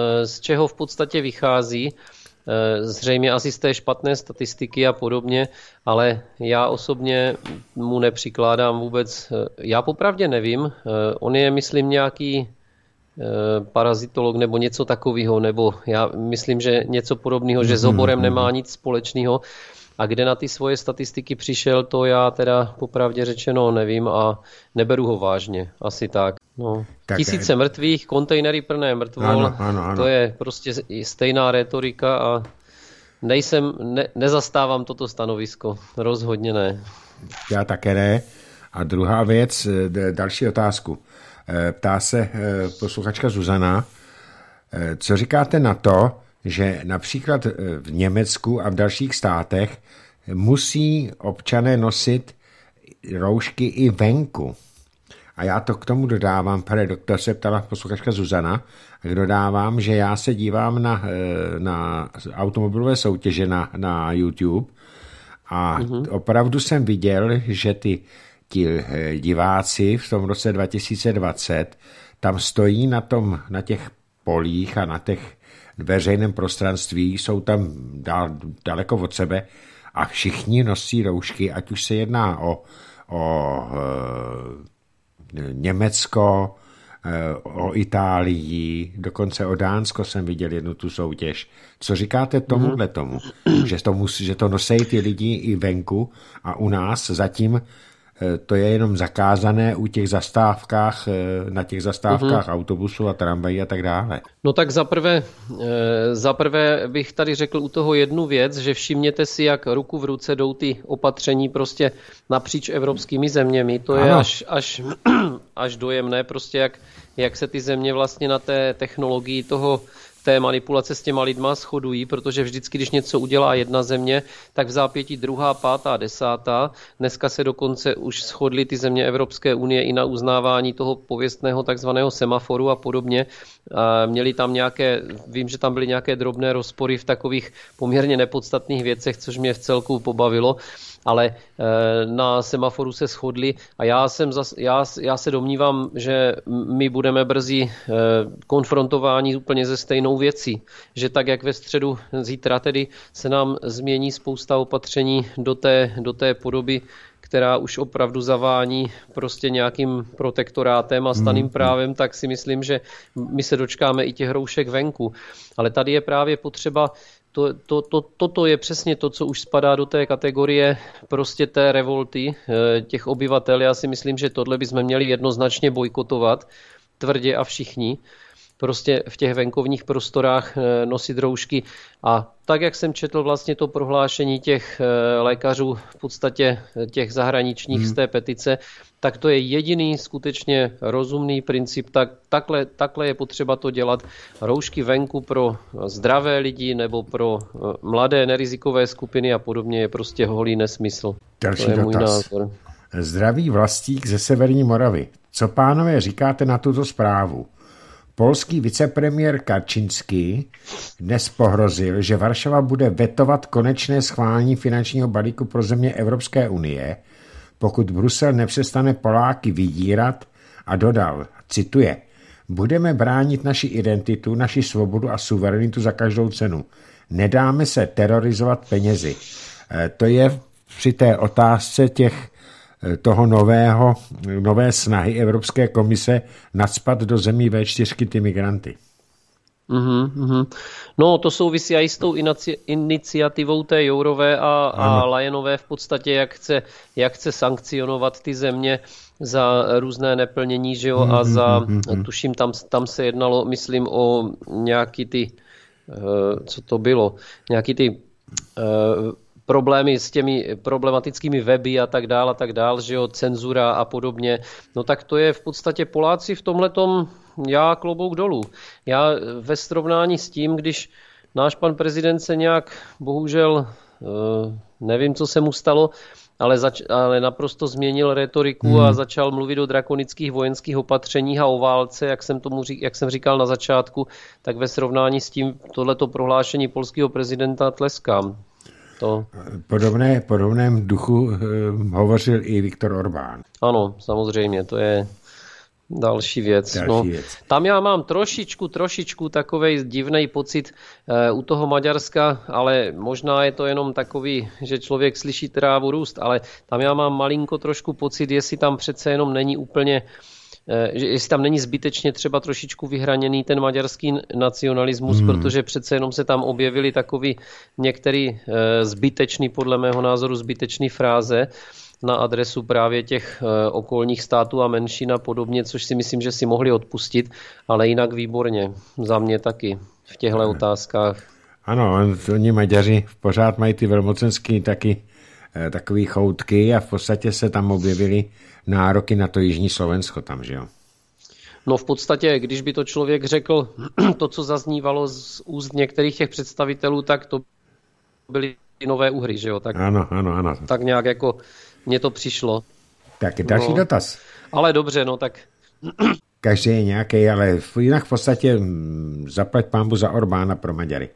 z čeho v podstatě vychází, zřejmě asi z té špatné statistiky a podobně, ale já osobně mu nepřikládám vůbec, já popravdě nevím, on je, myslím, nějaký parazitolog nebo něco takového, nebo já myslím, že něco podobného, že s oborem nemá nic společného. A kde na ty svoje statistiky přišel, to já teda popravdě řečeno nevím a neberu ho vážně. Asi tak. No. tak Tisíce je... mrtvých, kontejnery plné mrtvol, ano, ano, ano. To je prostě stejná rétorika a nejsem, ne, nezastávám toto stanovisko. Rozhodně ne. Já také ne. A druhá věc, další otázku. Ptá se posluchačka Zuzana, co říkáte na to, že například v Německu a v dalších státech musí občané nosit roušky i venku. A já to k tomu dodávám, pane doktor, se ptala posluchačka Zuzana, a dodávám, že já se dívám na, na automobilové soutěže na, na YouTube a mm-hmm. opravdu jsem viděl, že ty ti diváci v tom roce dva tisíce dvacet tam stojí na, tom, na těch polích a na těch veřejném prostranství, jsou tam dal, daleko od sebe a všichni nosí roušky, ať už se jedná o, o e, Německo, e, o Itálii, dokonce o Dánsko jsem viděl jednu tu soutěž. Co říkáte tomuhle tomu? Že to, musí, že to nosejí ty lidi i venku a u nás zatím to je jenom zakázané u těch zastávkách, na těch zastávkách uhum. autobusu a tramvají a tak dále. No tak zaprvé, zaprvé bych tady řekl u toho jednu věc, že všimněte si, jak ruku v ruce jdou ty opatření prostě napříč evropskými zeměmi. To je až, až, až dojemné, prostě jak, jak se ty země vlastně na té technologii toho té manipulace s těma lidma shodují, protože vždycky, když něco udělá jedna země, tak v zápětí druhá, pátá, desátá. Dneska se dokonce už shodly ty země Evropské unie i na uznávání toho pověstného takzvaného semaforu a podobně. A měli tam nějaké, vím, že tam byly nějaké drobné rozpory v takových poměrně nepodstatných věcech, což mě v celku pobavilo, ale na semaforu se shodli a já, jsem zas, já, já se domnívám, že my budeme brzy konfrontováni úplně ze stejnou věcí, že tak, jak ve středu zítra tedy se nám změní spousta opatření do té, do té podoby, která už opravdu zavání prostě nějakým protektorátem a staným právem, tak si myslím, že my se dočkáme i těch roušek venku. Ale tady je právě potřeba To, to, to, toto je přesně to, co už spadá do té kategorie prostě té revolty těch obyvatel. Já si myslím, že tohle bychom měli jednoznačně bojkotovat tvrdě a všichni. Prostě v těch venkovních prostorách nosit roušky a tak jak jsem četl vlastně to prohlášení těch lékařů, v podstatě těch zahraničních hmm. z té petice, tak to je jediný skutečně rozumný princip. Tak, takhle, takhle je potřeba to dělat. Roušky venku pro zdravé lidi nebo pro mladé nerizikové skupiny a podobně je prostě holý nesmysl. Další to je dotaz. Můj názor. Zdravý Vlastík ze Severní Moravy. Co, pánové, říkáte na tuto zprávu? Polský vicepremiér Kaczyński dnes pohrozil, že Varšava bude vetovat konečné schválení finančního balíku pro země Evropské unie, pokud Brusel nepřestane Poláky vydírat, a dodal, cituje, budeme bránit naši identitu, naši svobodu a suverenitu za každou cenu. Nedáme se terorizovat penězi. To je při té otázce těch toho nového, nové snahy Evropské komise nacpat do zemí vé čtyři ty migranty. Mm-hmm, mm-hmm. No, to souvisí i s tou inici- iniciativou té Jourové a, a Lajenové v podstatě, jak chce, jak chce sankcionovat ty země za různé neplnění, že jo, mm-hmm, a za, mm-hmm. tuším, tam, tam se jednalo, myslím, o nějaký ty, uh, co to bylo, nějaký ty uh, problémy s těmi problematickými weby a tak dál a tak dál, že jo, cenzura a podobně. No tak to je v podstatě Poláci v tomhletom, já klobouk dolů. Já ve srovnání s tím, když náš pan prezident se nějak, bohužel, nevím, co se mu stalo, ale, zač- ale naprosto změnil retoriku hmm. a začal mluvit o drakonických vojenských opatřeních a o válce, jak jsem, tomu řík, jak jsem říkal na začátku, tak ve srovnání s tím tohleto prohlášení polského prezidenta tleskám. To. Podobné, podobném duchu eh, hovořil i Viktor Orbán. Ano, samozřejmě, to je další věc. Další no, věc. Tam já mám trošičku, trošičku takovej divnej pocit eh, u toho Maďarska, ale možná je to jenom takový, že člověk slyší trávu růst, ale tam já mám malinko trošku pocit, jestli tam přece jenom není úplně že jestli tam není zbytečně třeba trošičku vyhraněný ten maďarský nacionalismus, hmm. protože přece jenom se tam objevily takový některý zbytečný, podle mého názoru zbytečný fráze na adresu právě těch okolních států a menšin a podobně, což si myslím, že si mohli odpustit, ale jinak výborně. Za mě taky v těchto hmm. otázkách. Ano, oni Maďaři pořád mají ty velmocenský taky takový choutky a v podstatě se tam objevily nároky na to jižní Slovensko tam, že jo? No v podstatě, když by to člověk řekl, to, co zaznívalo z úst některých těch představitelů, tak to byly nové Uhry, že jo? Tak, ano, ano, ano. Tak nějak jako mně to přišlo. Tak další no, dotaz. Ale dobře, no tak... Každý je nějaký, ale jinak v podstatě zaplať pánbu za Orbána pro Maďary.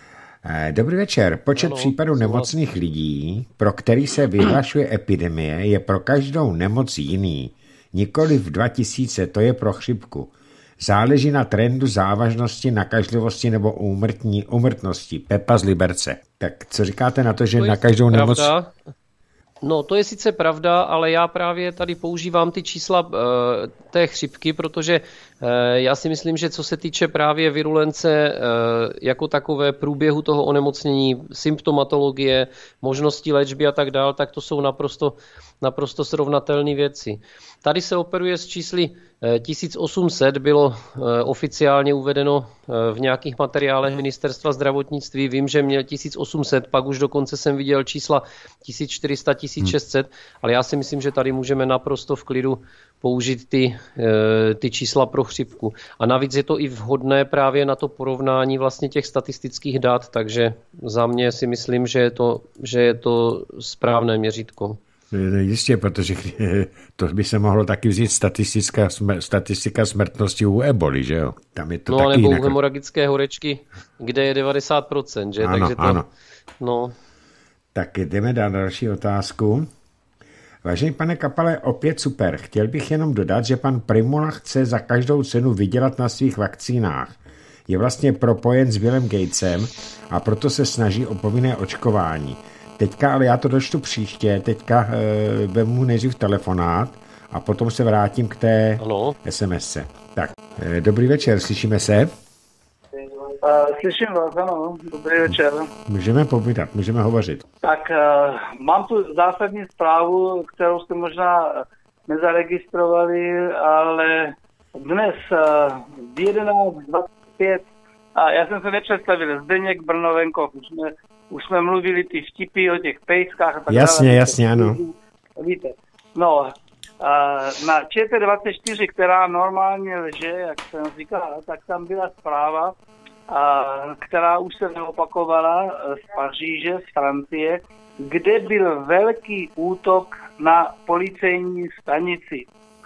Dobrý večer. Počet ano, případů nemocných lidí, pro který se vyhlašuje epidemie, je pro každou nemoc jiný. Nikoli v dva tisíce, to je pro chřipku. Záleží na trendu závažnosti, nakažlivosti nebo úmrtní, úmrtnosti. Pepa z Liberce. Tak co říkáte na to, že to na každou nemoc... Pravda. No, to je sice pravda, ale já právě tady používám ty čísla e, té chřipky, protože e, já si myslím, že co se týče právě virulence e, jako takové průběhu toho onemocnění, symptomatologie, možnosti léčby a tak dál, tak to jsou naprosto, naprosto srovnatelné věci. Tady se operuje s čísly tisíc osm set, bylo oficiálně uvedeno v nějakých materiálech Ministerstva zdravotnictví. Vím, že měl tisíc osm set, pak už dokonce jsem viděl čísla tisíc čtyři sta, tisíc šest set, ale já si myslím, že tady můžeme naprosto v klidu použít ty, ty čísla pro chřipku. A navíc je to i vhodné právě na to porovnání vlastně těch statistických dat, takže za mě si myslím, že je to, že je to správné měřítko. Jistě, protože to by se mohlo taky vzít statistická, statistika smrtnosti u eboli, že jo? Tam je to no, taky nebo jinak. U hemoragické horečky, kde je devadesát procent, že? Ano, Takže to, ano. No. Tak jdeme dát další otázku. Vážený pane Kapale, opět super. Chtěl bych jenom dodat, že pan Primula chce za každou cenu vydělat na svých vakcínách. Je vlastně propojen s Billem Gatesem a proto se snaží o povinné očkování. Teďka, ale já to dočtu příště, teďka e, vemu nejdřív telefonát a potom se vrátím k té ano. SMSce. Tak, e, dobrý večer, slyšíme se? Uh, slyším vás, ano, dobrý večer. Můžeme povídat, můžeme hovořit. Tak uh, mám tu zásadní zprávu, kterou jste možná nezaregistrovali, ale dnes uh, v jedenáct dvacet pět A já jsem se nepředstavil, Zdeněk Brnovenkov, už jsme, už jsme mluvili ty vtipy o těch pejskách a tak jasně, dále. Jasně, ano. Víte, no, na Č T dvacet čtyři, která normálně lže, jak jsem říkal, tak tam byla zpráva, která už se neopakovala z Paříže, z Francie, kde byl velký útok na policejní stanici.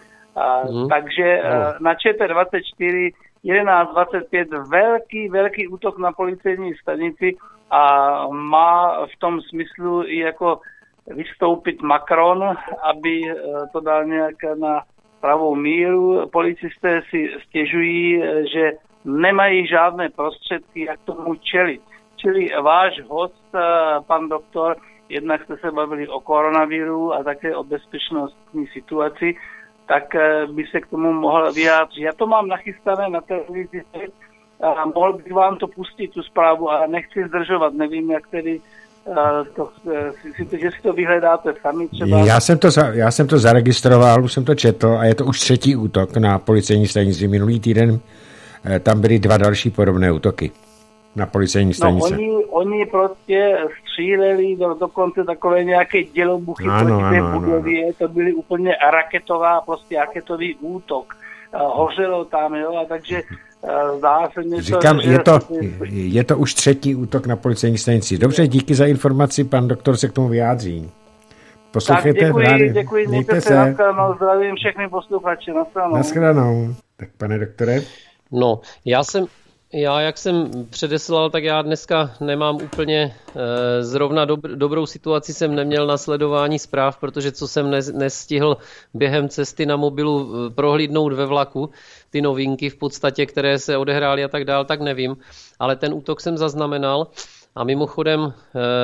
Mm. Takže mm. na Č T dvacet čtyři jedenáct dvacet pět velký, velký útok na policejní stanici a má v tom smyslu i jako vystoupit Macron, aby to dal nějak na pravou míru. Policisté si stěžují, že nemají žádné prostředky, jak tomu čelit. Čili váš host, pan doktor, jednak jste se bavili o koronaviru a také o bezpečnostní situaci, tak by se k tomu mohl vyjádřit. Já to mám nachystané na televizi a mohl bych vám to pustit, tu zprávu, ale nechci zdržovat, nevím, jak tedy to, že si to vyhledáte sami třeba. Já jsem to, já jsem to zaregistroval, už jsem to četl a je to už třetí útok na policejní stanici. Minulý týden tam byly dva další podobné útoky na policejní stanice. No, oni, oni prostě stříleli do, dokonce takové nějaké dělobuchy proti té budově, to byly úplně raketová, prostě raketový útok. Hořelo tam, jo, a takže zdá se mi to... Říkám, je to, je to už třetí útok na policejní stanici. Dobře, díky za informaci, pan doktor se k tomu vyjádří. Poslouchejte. Tak děkuji, děkuji, mějte se. Naschledanou, zdravím všechny posluchače, naschledanou. Naschledanou. Tak pane doktore. No, já jsem, já jak jsem předeslal, tak já dneska nemám úplně e, zrovna dobr, dobrou situaci, jsem neměl na sledování zpráv, protože co jsem ne, nestihl během cesty na mobilu prohlídnout ve vlaku, ty novinky v podstatě, které se odehrály a tak dál, tak nevím, ale ten útok jsem zaznamenal. A mimochodem,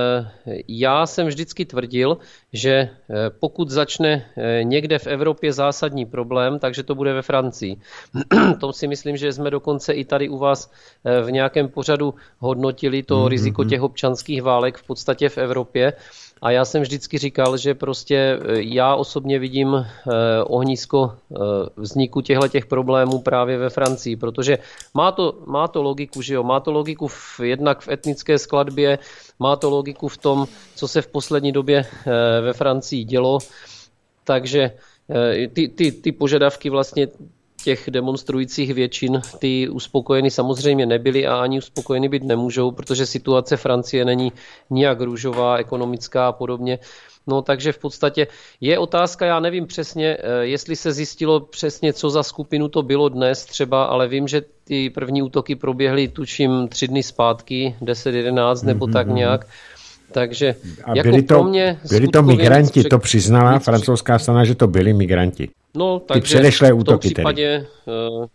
já jsem vždycky tvrdil, že pokud začne někde v Evropě zásadní problém, takže to bude ve Francii. To si myslím, že jsme dokonce i tady u vás v nějakém pořadu hodnotili to riziko těch občanských válek v podstatě v Evropě. A já jsem vždycky říkal, že prostě já osobně vidím eh, ohnisko eh, vzniku těchto problémů právě ve Francii, protože má to, má to logiku, že jo, má to logiku v, jednak v etnické skladbě, má to logiku v tom, co se v poslední době eh, ve Francii dělo, takže eh, ty, ty, ty požadavky vlastně těch demonstrujících většin, ty uspokojeny samozřejmě nebyly a ani uspokojeny být nemůžou, protože situace Francie není nijak růžová, ekonomická a podobně. No takže v podstatě je otázka, já nevím přesně, jestli se zjistilo přesně, co za skupinu to bylo dnes třeba, ale vím, že ty první útoky proběhly tuším tři dny zpátky, deset jedenáct nebo tak nějak. Takže a jako byli to, pro mě byli to migranti, to přiznala francouzská strana, že to byli migranti. No, takže v tom případě tedy.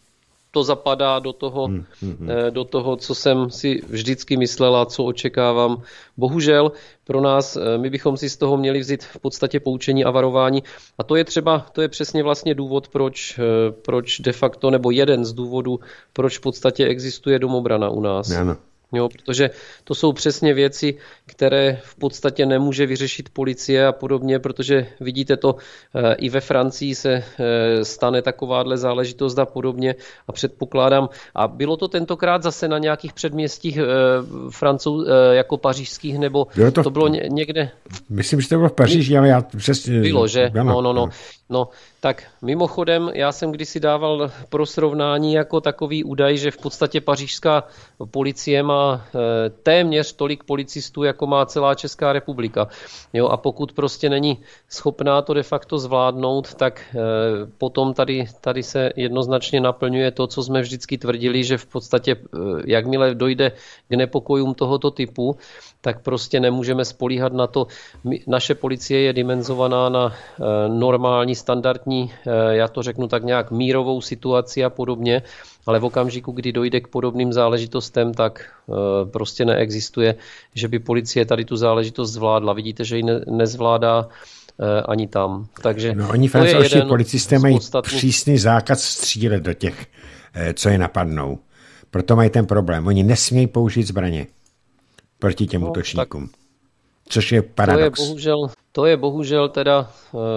To zapadá do toho, hmm, hmm. do toho, co jsem si vždycky myslel a co očekávám. Bohužel pro nás, my bychom si z toho měli vzít v podstatě poučení a varování. A to je třeba, to je přesně vlastně důvod, proč, proč de facto, nebo jeden z důvodů, proč v podstatě existuje domobrana u nás. Ano. Jo, protože to jsou přesně věci, které v podstatě nemůže vyřešit policie a podobně, protože vidíte to, e, i ve Francii se e, stane takováhle záležitost a podobně a předpokládám, a bylo to tentokrát zase na nějakých předměstích e, francouz, e, jako pařížských, nebo bylo to, to bylo ně, někde? Myslím, že to bylo v Paříži, ale já přesně... Bylo, že? No, no, no. No, tak mimochodem, já jsem kdysi dával pro srovnání jako takový údaj, že v podstatě pařížská policie má e, téměř tolik policistů, jako má celá Česká republika. Jo, a pokud prostě není schopná to de facto zvládnout, tak e, potom tady, tady se jednoznačně naplňuje to, co jsme vždycky tvrdili, že v podstatě, e, jakmile dojde k nepokojům tohoto typu, tak prostě nemůžeme spolíhat na to. My, naše policie je dimenzovaná na e, normální, standardní, e, já to řeknu tak nějak mírovou situaci a podobně, ale v okamžiku, kdy dojde k podobným záležitostem, tak e, prostě neexistuje, že by policie tady tu záležitost zvládla. Vidíte, že ji ne, nezvládá e, ani tam. Takže no, oni francouzští policisté mají přísný zákaz střílet do těch, e, co je napadnou. Proto mají ten problém. Oni nesmějí použít zbraně proti těm no, útočníkům. Tak... Což je paradox. To je bohužel, To je bohužel teda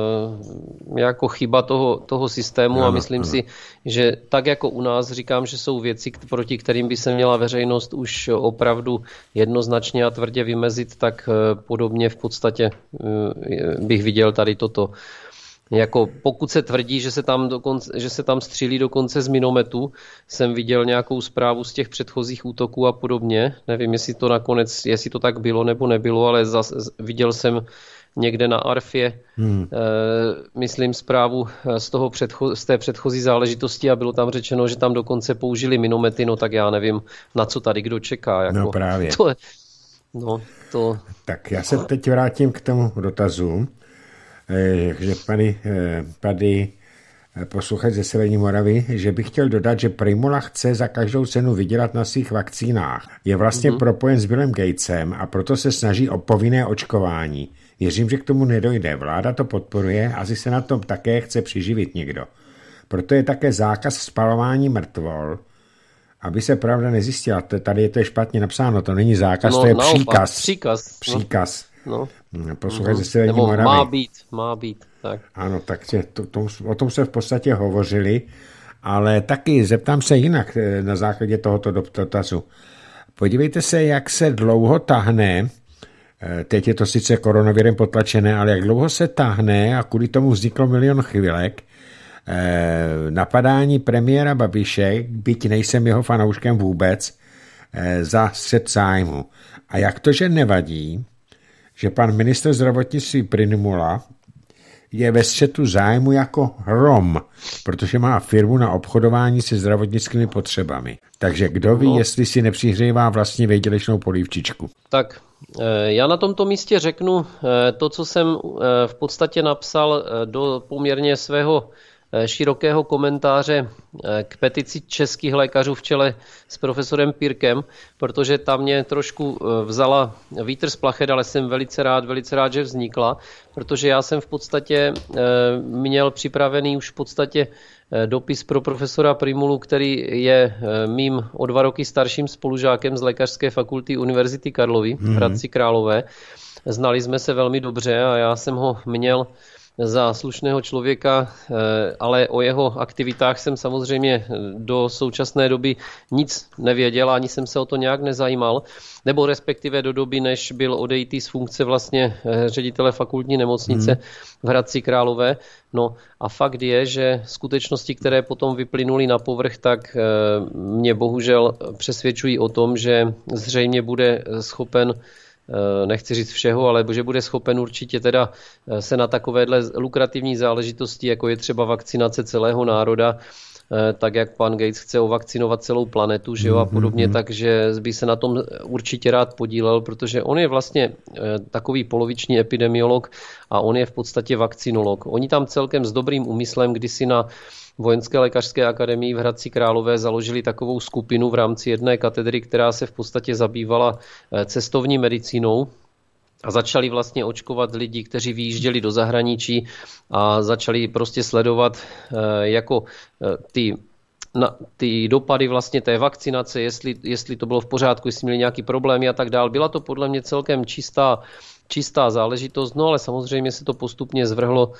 e, jako chyba toho, toho systému ano, a myslím ano. si, že tak jako u nás říkám, že jsou věci, proti kterým by se měla veřejnost už opravdu jednoznačně a tvrdě vymezit, tak e, podobně v podstatě e, bych viděl tady toto. Jako pokud se tvrdí, že se tam, dokonce, že se tam střílí dokonce z minometu, jsem viděl nějakou zprávu z těch předchozích útoků a podobně. Nevím, jestli to nakonec, jestli to tak bylo nebo nebylo, ale zas, viděl jsem někde na Arfě, hmm. eh, myslím, zprávu z, toho předcho- z té předchozí záležitosti a bylo tam řečeno, že tam dokonce použili minomety, no tak já nevím, na co tady kdo čeká. Jako. No právě. To je, no, to... Tak já se teď vrátím k tomu dotazu, eh, že tady, eh, tady posluchač ze Severní Moravy, že bych chtěl dodat, že Prymula chce za každou cenu vydělat na svých vakcínách. Je vlastně mm-hmm. propojen s Billem Gatesem a proto se snaží o povinné očkování. Věřím, že k tomu nedojde. Vláda to podporuje, asi se na tom také chce přiživit někdo. Proto je také zákaz spalování mrtvol, aby se pravda nezjistila. Tady je to špatně napsáno, to není zákaz, no, to je naopak, příkaz. Příkaz. Příkaz. No. Posluchač ze Severní Moravy. Má být, má být. Tak. Ano, takže to, to, o tom se v podstatě hovořili, ale taky zeptám se jinak na základě tohoto dotazu. Podívejte se, jak se dlouho tahne, teď je to sice koronavirem potlačené, ale jak dlouho se tahne a kvůli tomu vzniklo milion chvilek, napadání premiéra Babiše, byť nejsem jeho fanouškem vůbec, za střet zájmu. A jak to, že nevadí, že pan ministr zdravotnictví Prymula je ve střetu zájmu jako hrom, protože má firmu na obchodování se zdravotnickými potřebami. Takže kdo ví, no. jestli si nepřihřívá vlastně výdělečnou polívčičku. Tak já na tomto místě řeknu to, co jsem v podstatě napsal do poměrně svého širokého komentáře k petici českých lékařů v čele s profesorem Pirkem, protože ta mě trošku vzala vítr z plachet, ale jsem velice rád, velice rád, že vznikla, protože já jsem v podstatě měl připravený už v podstatě dopis pro profesora Prymulu, který je mým o dva roky starším spolužákem z Lékařské fakulty Univerzity Karlovy v Hradci Králové. Znali jsme se velmi dobře a já jsem ho měl za slušného člověka, ale o jeho aktivitách jsem samozřejmě do současné doby nic nevěděl, ani jsem se o to nějak nezajímal, nebo respektive do doby, než byl odejítý z funkce vlastně ředitele fakultní nemocnice hmm. v Hradci Králové. No a fakt je, že skutečnosti, které potom vyplynuly na povrch, tak mě bohužel přesvědčují o tom, že zřejmě bude schopen, nechci říct všeho, ale že bude schopen určitě teda se na takovéhle lukrativní záležitosti, jako je třeba vakcinace celého národa, tak jak pan Gates chce ovakcinovat celou planetu, že jo, a podobně, mm-hmm. takže by se na tom určitě rád podílel, protože on je vlastně takový poloviční epidemiolog a on je v podstatě vakcinolog. Oni tam celkem s dobrým úmyslem kdysi na Vojenské lékařské akademii v Hradci Králové založili takovou skupinu v rámci jedné katedry, která se v podstatě zabývala cestovní medicínou a začali vlastně očkovat lidi, kteří vyjížděli do zahraničí a začali prostě sledovat jako ty, na, ty dopady vlastně té vakcinace, jestli, jestli to bylo v pořádku, jestli měli nějaký problémy a tak dál. Byla to podle mě celkem čistá, čistá záležitost, no ale samozřejmě se to postupně zvrhlo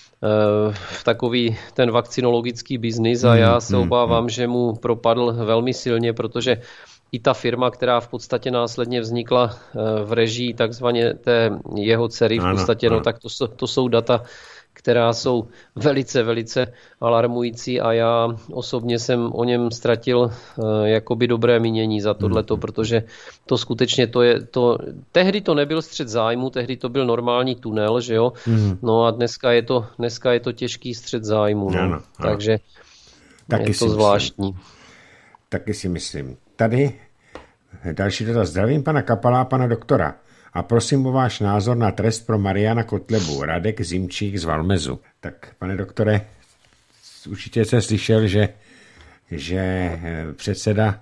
v takový ten vakcinologický biznis a já se obávám, že mu propadl velmi silně, protože i ta firma, která v podstatě následně vznikla v režii takzvaně té jeho dcery, v podstatě, no tak to, to jsou data, která jsou velice, velice alarmující a já osobně jsem o něm ztratil uh, jakoby dobré mínění za tohleto, mm. protože to skutečně to je, to, tehdy to nebyl střet zájmu, tehdy to byl normální tunel, že jo, mm. no a dneska je to, dneska je to těžký střet zájmu, no. ano, ano. takže Taky je to zvláštní. Myslím. Taky si myslím. Tady další dotaz. Zdravím pana Kapala a pana doktora. A prosím o váš názor na trest pro Mariana Kotlebu, Radek Zimčík z Valmezu. Tak, pane doktore, určitě jsem slyšel, že, že předseda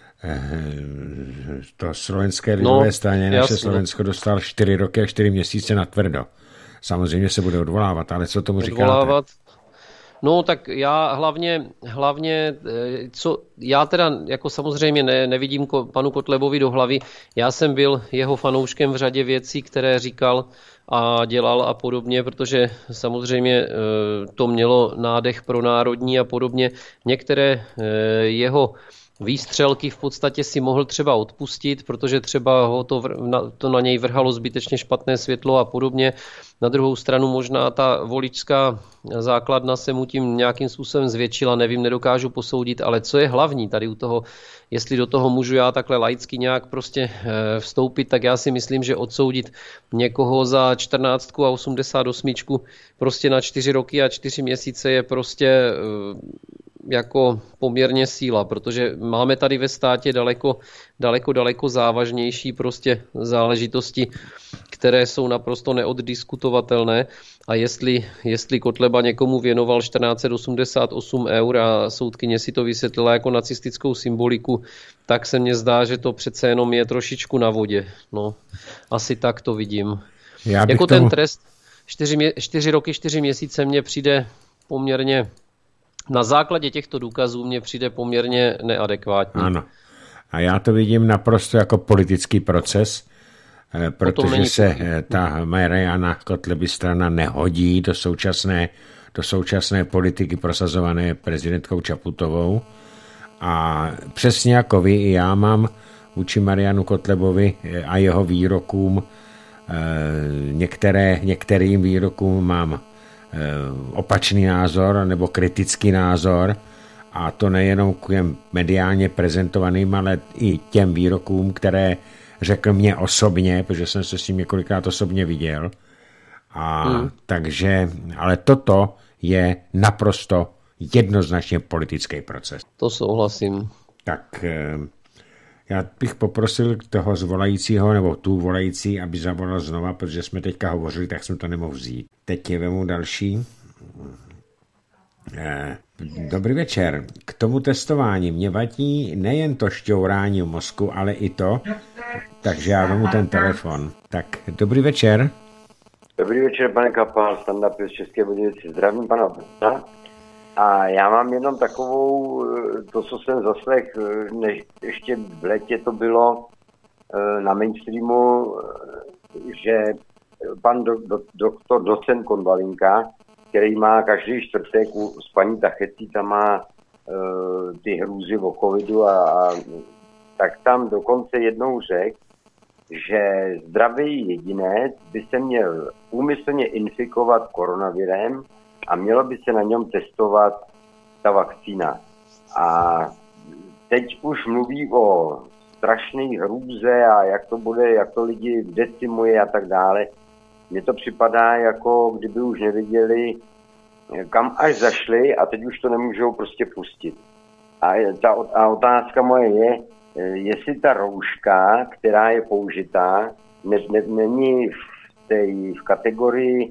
to slovenské lidové no, straně, naše jasný. Slovensko, dostal čtyři roky a čtyři měsíce na tvrdo. Samozřejmě se bude odvolávat, ale co tomu odvolávat. říkáte? No tak já hlavně, hlavně co, já teda jako samozřejmě ne, nevidím ko, panu Kotlebovi do hlavy, já jsem byl jeho fanouškem v řadě věcí, které říkal a dělal a podobně, protože samozřejmě to mělo nádech pro národní a podobně. Některé jeho výstřelky v podstatě si mohl třeba odpustit, protože třeba ho to, to na něj vrhalo zbytečně špatné světlo a podobně. Na druhou stranu možná ta voličská základna se mu tím nějakým způsobem zvětšila, nevím, nedokážu posoudit, ale co je hlavní tady u toho, jestli do toho můžu já takhle laicky nějak prostě vstoupit, tak já si myslím, že odsoudit někoho za čtrnáctku a osmdesát osm prostě na čtyři roky a čtyři měsíce je prostě jako poměrně síla, protože máme tady ve státě daleko, daleko, daleko závažnější prostě záležitosti, které jsou naprosto neoddiskutovatelné a jestli, jestli Kotleba někomu věnoval čtrnáct osmdesát osm eur a soudkyně si to vysvětlila jako nacistickou symboliku, tak se mně zdá, že to přece jenom je trošičku na vodě. No, asi tak to vidím. Já jako ten tomu... trest čtyři, mě, čtyři roky, čtyři měsíce mně přijde poměrně na základě těchto důkazů mně přijde poměrně neadekvátní. Ano. A já to vidím naprosto jako politický proces, protože se ta Mariana Kotleby strana nehodí do současné, do současné politiky prosazované prezidentkou Čaputovou. A přesně jako vy, i já mám vůči Marianu Kotlebovi a jeho výrokům, některé, některým výrokům mám opačný názor nebo kritický názor, a to nejenom k těm mediálně prezentovaným, ale i těm výrokům, které řekl mě osobně, protože jsem se s tím několikrát osobně viděl. A hmm. takže, ale toto je naprosto jednoznačně politický proces. To souhlasím. Tak já bych poprosil toho zvolajícího nebo tu volající, aby zavolal znova, protože jsme teďka hovořili, tak jsem to nemohl vzít. Teď je vemu další. Dobrý večer. K tomu testování mě vadí nejen to šťourání v mozku, ale i to, takže já vemu ten telefon. Tak, dobrý večer. Dobrý večer, pane Kapal, stand-up z České Budějovice. Zdravím pana Brna. A já mám jenom takovou, to, co jsem zaslech, než ještě v létě to bylo na mainstreamu, že pan do, do, doktor docent Konvalinka, který má každý čtvrtek s paní Tachecí, tam má uh, ty hrůzy o covidu a, a tak tam dokonce jednou řekl, že zdravý jedinec by se měl úmyslně infikovat koronavirem a mělo by se na něm testovat ta vakcína. A teď už mluví o strašné hrůze a jak to bude, jak to lidi decimuje a tak dále. Mně to připadá, jako kdyby už neviděli, kam až zašli a teď už to nemůžou prostě pustit. A ta a otázka moje je, jestli ta rouška, která je použitá, ne, ne, není v, té, v kategorii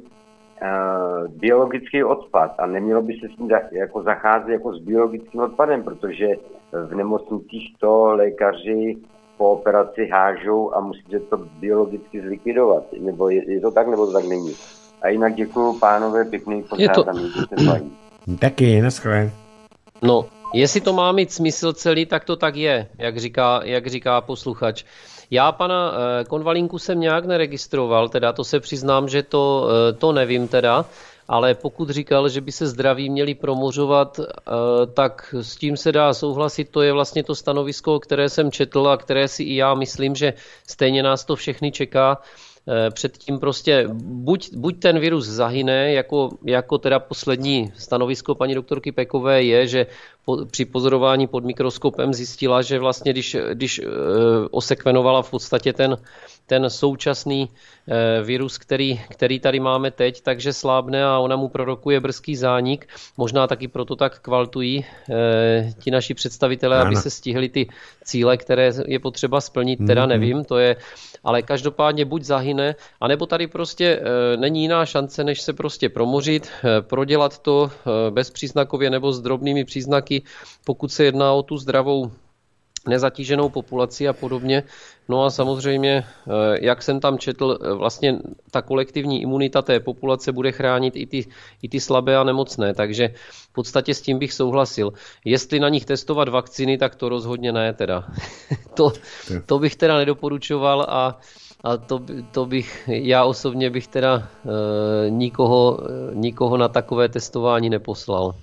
uh, biologický odpad a nemělo by se s tím jako zacházet jako s biologickým odpadem, protože v nemocnicích to lékaři po operaci hážou a musíte to biologicky zlikvidovat. Nebo je, je to tak, nebo to tak není. A jinak děkuju pánové, pěkný pořád a mějte se fajn. Taky, naschle. No, jestli to má mít smysl celý, tak to tak je, jak říká, jak říká posluchač. Já pana Konvalinku jsem nějak neregistroval, teda to se přiznám, že to, to nevím teda, ale pokud říkal, že by se zdraví měli promořovat, tak s tím se dá souhlasit, to je vlastně to stanovisko, které jsem četl a které si i já myslím, že stejně nás to všechny čeká. Předtím prostě buď, buď ten virus zahyne, jako, jako teda poslední stanovisko paní doktorky Pekové je, že po, při pozorování pod mikroskopem zjistila, že vlastně když, když e, osekvenovala v podstatě ten, ten současný e, virus, který, který tady máme teď, takže slábne a ona mu prorokuje brzký zánik. Možná taky proto tak kvaltují e, ti naši představitelé, ano, aby se stihli ty cíle, které je potřeba splnit, teda nevím, to je, ale každopádně buď zahyne, anebo tady prostě e, není jiná šance, než se prostě promořit, e, prodělat to e, bezpříznakově nebo s drobnými příznaky, pokud se jedná o tu zdravou nezatíženou populaci a podobně. No a samozřejmě, jak jsem tam četl, vlastně ta kolektivní imunita té populace bude chránit i ty, i ty slabé a nemocné, takže v podstatě s tím bych souhlasil. Jestli na nich testovat vakcíny, tak to rozhodně ne teda. to, to bych teda nedoporučoval a, a to, to bych, já osobně bych teda e, nikoho, nikoho na takové testování neposlal.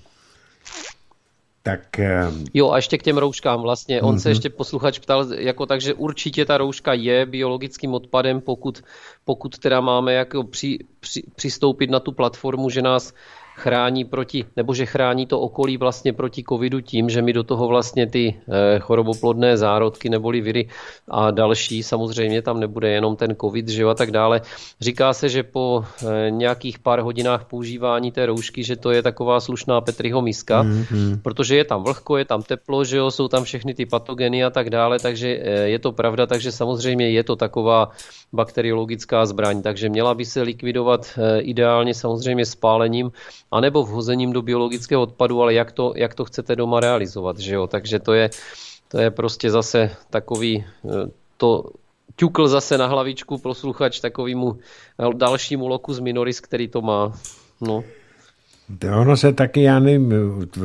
Tak, jo, a ještě k těm rouškám vlastně. On mm-hmm. se ještě posluchač ptal, jako takže určitě ta rouška je biologickým odpadem, pokud, pokud teda máme jako při, při, přistoupit na tu platformu, že nás chrání proti, nebo že chrání to okolí vlastně proti covidu tím, že my do toho vlastně ty eh, choroboplodné zárodky neboli viry a další, samozřejmě tam nebude jenom ten covid, že jo, a tak dále. Říká se, že po eh, nějakých pár hodinách používání té roušky, že to je taková slušná Petriho miska, mm-hmm. protože je tam vlhko, je tam teplo, že jo, jsou tam všechny ty patogeny a tak dále, takže eh, je to pravda, takže samozřejmě je to taková bakteriologická zbraň, takže měla by se likvidovat eh, ideálně samozřejmě spálením anebo vhozením do biologického odpadu, ale jak to, jak to chcete doma realizovat, že jo? Takže to je, to je prostě zase takový, to ťukl zase na hlavičku posluchač takovýmu dalšímu locus minoris, který to má. No. Ono se taky, já nevím,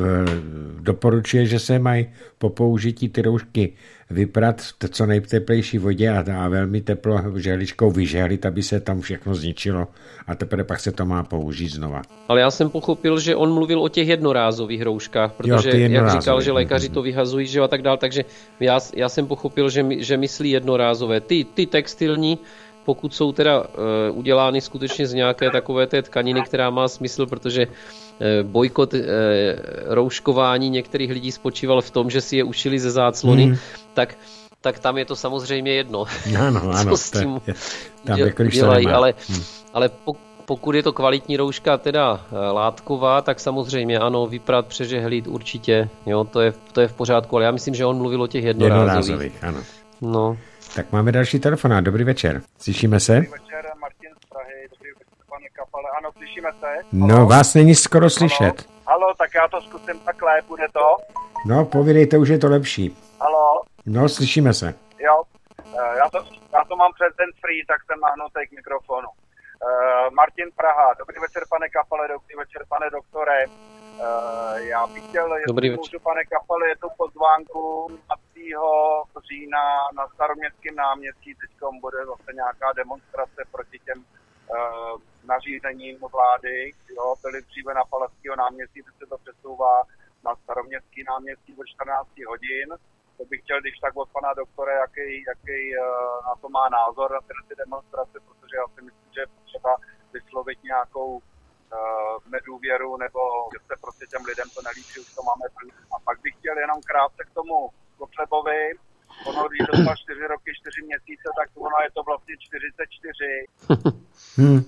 doporučuje, že se mají po použití ty roušky vyprat v co nejteplejší vodě a, a velmi teplo žehličkou vyžehlit, aby se tam všechno zničilo a teprve pak se to má použít znova. Ale já jsem pochopil, že on mluvil o těch jednorázových rouškách, protože jo, jak říkal, že lékaři to vyhazují, že a tak dál, takže já, já jsem pochopil, že, že myslí jednorázové. Ty, ty textilní, pokud jsou teda uh, udělány skutečně z nějaké takové té tkaniny, která má smysl, protože uh, bojkot uh, rouškování některých lidí spočíval v tom, že si je ušili ze záclony, hmm. tak, tak tam je to samozřejmě jedno. Ano, ano. Co s tím je, tam je dělají, ale, hmm. ale pokud je to kvalitní rouška teda uh, látková, tak samozřejmě ano, vyprat, přežehlit určitě, jo, to je, to je v pořádku, ale já myslím, že on mluvil o těch jednorázových. Jednorázových, ano. No. Tak máme další telefonát. Dobrý večer. Slyšíme se? Dobrý večer, Martin z Prahy. Dobrý večer, pane Kapale. Ano, slyšíme se? Halo? No, vás není skoro slyšet. Halo? Halo, tak já to zkusím takhle, bude to? No, povídejte, už je to lepší. Halo? No, slyšíme se. Jo, já to, já to mám přes ten free, tak jsem nahnutý k mikrofonu. Uh, Martin Praha. Dobrý večer, pane Kapale. Dobrý večer, pane doktore. Uh, já bych chtěl, jestli můžu, pane Kapale, je tu pozvánku dvacátého října na Staroměstském náměstí. Teď bude zase nějaká demonstrace proti těm uh, nařízením vlády. Jo, byly dříve na Palackého náměstí, teď se to přesouvá na Staroměstský náměstí do čtrnáct hodin. To bych chtěl, když tak od pana doktora, jaký, jaký uh, na to má názor na ty demonstrace, protože já si myslím, že je potřeba vyslovit nějakou uh, nedůvěru, nebo že se prostě těm lidem to nelíbí, už to máme první. A pak bych chtěl jenom krátce k tomu Kotlebovi. Ono, když dostal čtyři roky, čtyři měsíce, tak ono je to vlastně čtyřicet čtyři. Hmm.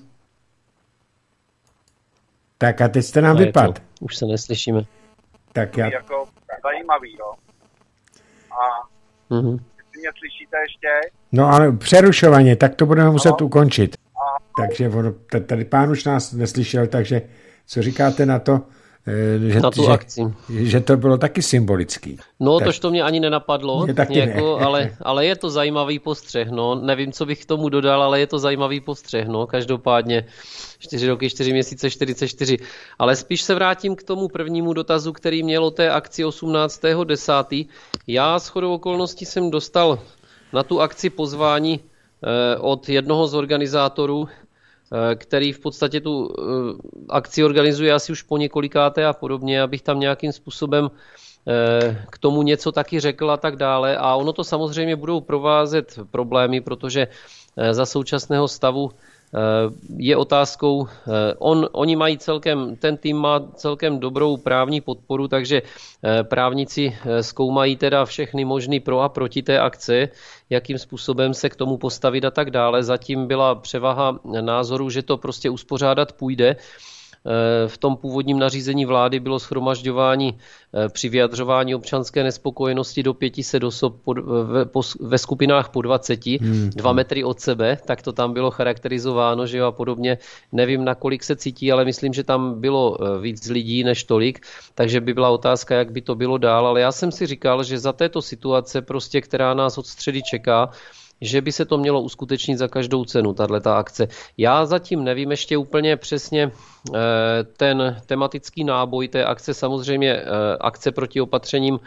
Tak a teď jste nám vypad. Už se neslyšíme. Tak já... Jako zajímavý, jo. A mm-hmm. jestli mě slyšíte ještě? No ale přerušovaně, tak to budeme muset no. ukončit. Aha. Takže ono, tady pán už nás neslyšel, takže co říkáte na to, že, na tu že, akci. že to bylo taky symbolický? No, tak. tož to mě ani nenapadlo, mě taky jako, ne. ale, ale je to zajímavý postřeh, no. Nevím, co bych k tomu dodal, ale je to zajímavý postřeh, no. Každopádně čtyři roky, čtyři měsíce, čtyřicet čtyři. Ale spíš se vrátím k tomu prvnímu dotazu, který měl o té akci osmnáctého desátého Já shodou okolností jsem dostal na tu akci pozvání eh, od jednoho z organizátorů, eh, který v podstatě tu eh, akci organizuje asi už po několikáté a podobně, abych tam nějakým způsobem eh, k tomu něco taky řekl a tak dále. A ono to samozřejmě budou provázet problémy, protože eh, za současného stavu je otázkou, on, oni mají celkem, ten tým má celkem dobrou právní podporu, takže právníci zkoumají teda všechny možný pro a proti té akce, jakým způsobem se k tomu postavit a tak dále. Zatím byla převaha názoru, že to prostě uspořádat půjde. v tom původním nařízení vlády bylo shromažďování při vyjadřování občanské nespokojenosti do pět set osob pod, ve, po, ve skupinách po dvaceti, hmm. dva metry od sebe, tak to tam bylo charakterizováno, že jo, a podobně. Nevím, na kolik se cítí, ale myslím, že tam bylo víc lidí než tolik, takže by byla otázka, jak by to bylo dál, ale já jsem si říkal, že za této situace, prostě, která nás od středy čeká, že by se to mělo uskutečnit za každou cenu, tato akce. Já zatím nevím ještě úplně přesně ten tematický náboj té akce, samozřejmě akce proti opatřením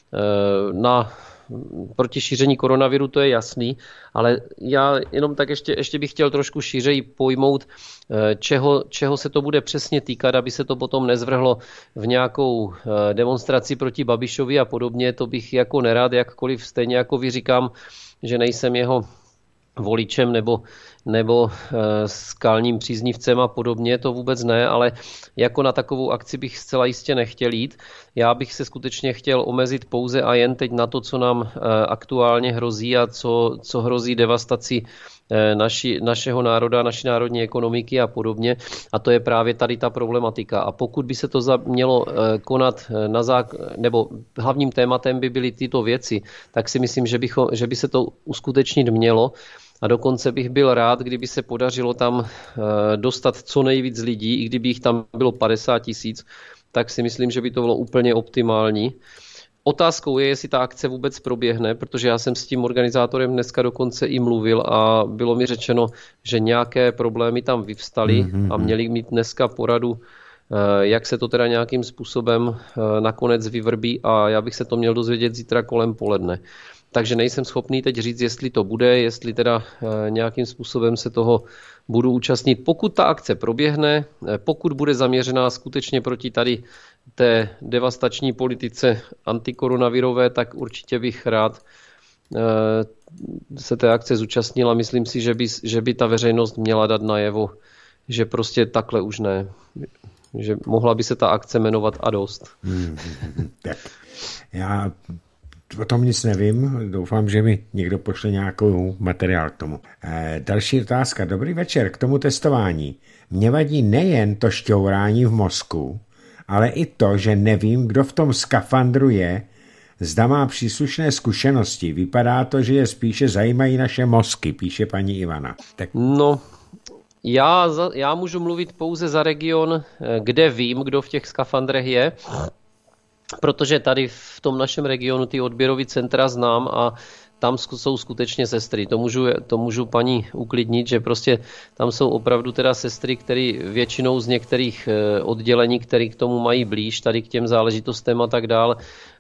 na proti šíření koronaviru, to je jasný, ale já jenom tak ještě, ještě bych chtěl trošku šířeji pojmout, čeho, čeho se to bude přesně týkat, aby se to potom nezvrhlo v nějakou demonstraci proti Babišovi a podobně, to bych jako nerad, jakkoliv stejně jako vy říkám, že nejsem jeho voličem nebo, nebo e, skalním příznivcem a podobně, to vůbec ne, ale jako na takovou akci bych zcela jistě nechtěl jít. Já bych se skutečně chtěl omezit pouze a jen teď na to, co nám e, aktuálně hrozí a co, co hrozí devastaci e, naši, našeho národa, naší národní ekonomiky a podobně. A to je právě tady ta problematika. A pokud by se to za, mělo e, konat na zák- nebo hlavním tématem by byly tyto věci, tak si myslím, že, bycho, že by se to uskutečnit mělo. A dokonce bych byl rád, kdyby se podařilo tam dostat co nejvíc lidí, i kdyby jich tam bylo padesát tisíc, tak si myslím, že by to bylo úplně optimální. Otázkou je, jestli ta akce vůbec proběhne, protože já jsem s tím organizátorem dneska dokonce i mluvil a bylo mi řečeno, že nějaké problémy tam vyvstaly a měli mít dneska poradu, jak se to teda nějakým způsobem nakonec vyvrbí a já bych se to měl dozvědět zítra kolem poledne. Takže nejsem schopný teď říct, jestli to bude, jestli teda nějakým způsobem se toho budu účastnit. Pokud ta akce proběhne, pokud bude zaměřená skutečně proti tady té devastační politice antikoronavirové, tak určitě bych rád se té akce zúčastnil a myslím si, že by, že by ta veřejnost měla dát najevo, že prostě takhle už ne. Že mohla by se ta akce jmenovat a dost. Hmm, tak já o tom nic nevím, doufám, že mi někdo pošle nějakou materiál k tomu. E, další otázka. Dobrý večer, k tomu testování. Mně vadí nejen to šťourání v mozku, ale i to, že nevím, kdo v tom skafandru je, zda má příslušné zkušenosti. Vypadá to, že je spíše zajímají naše mozky, píše paní Ivana. Tak... No, já, za, já můžu mluvit pouze za region, kde vím, kdo v těch skafandrech je, protože tady v tom našem regionu ty odběrový centra znám a tam jsou skutečně sestry. To můžu, to můžu paní uklidnit, že prostě tam jsou opravdu teda sestry, které většinou z některých oddělení, které k tomu mají blíž, tady k těm záležitostem a tak dál.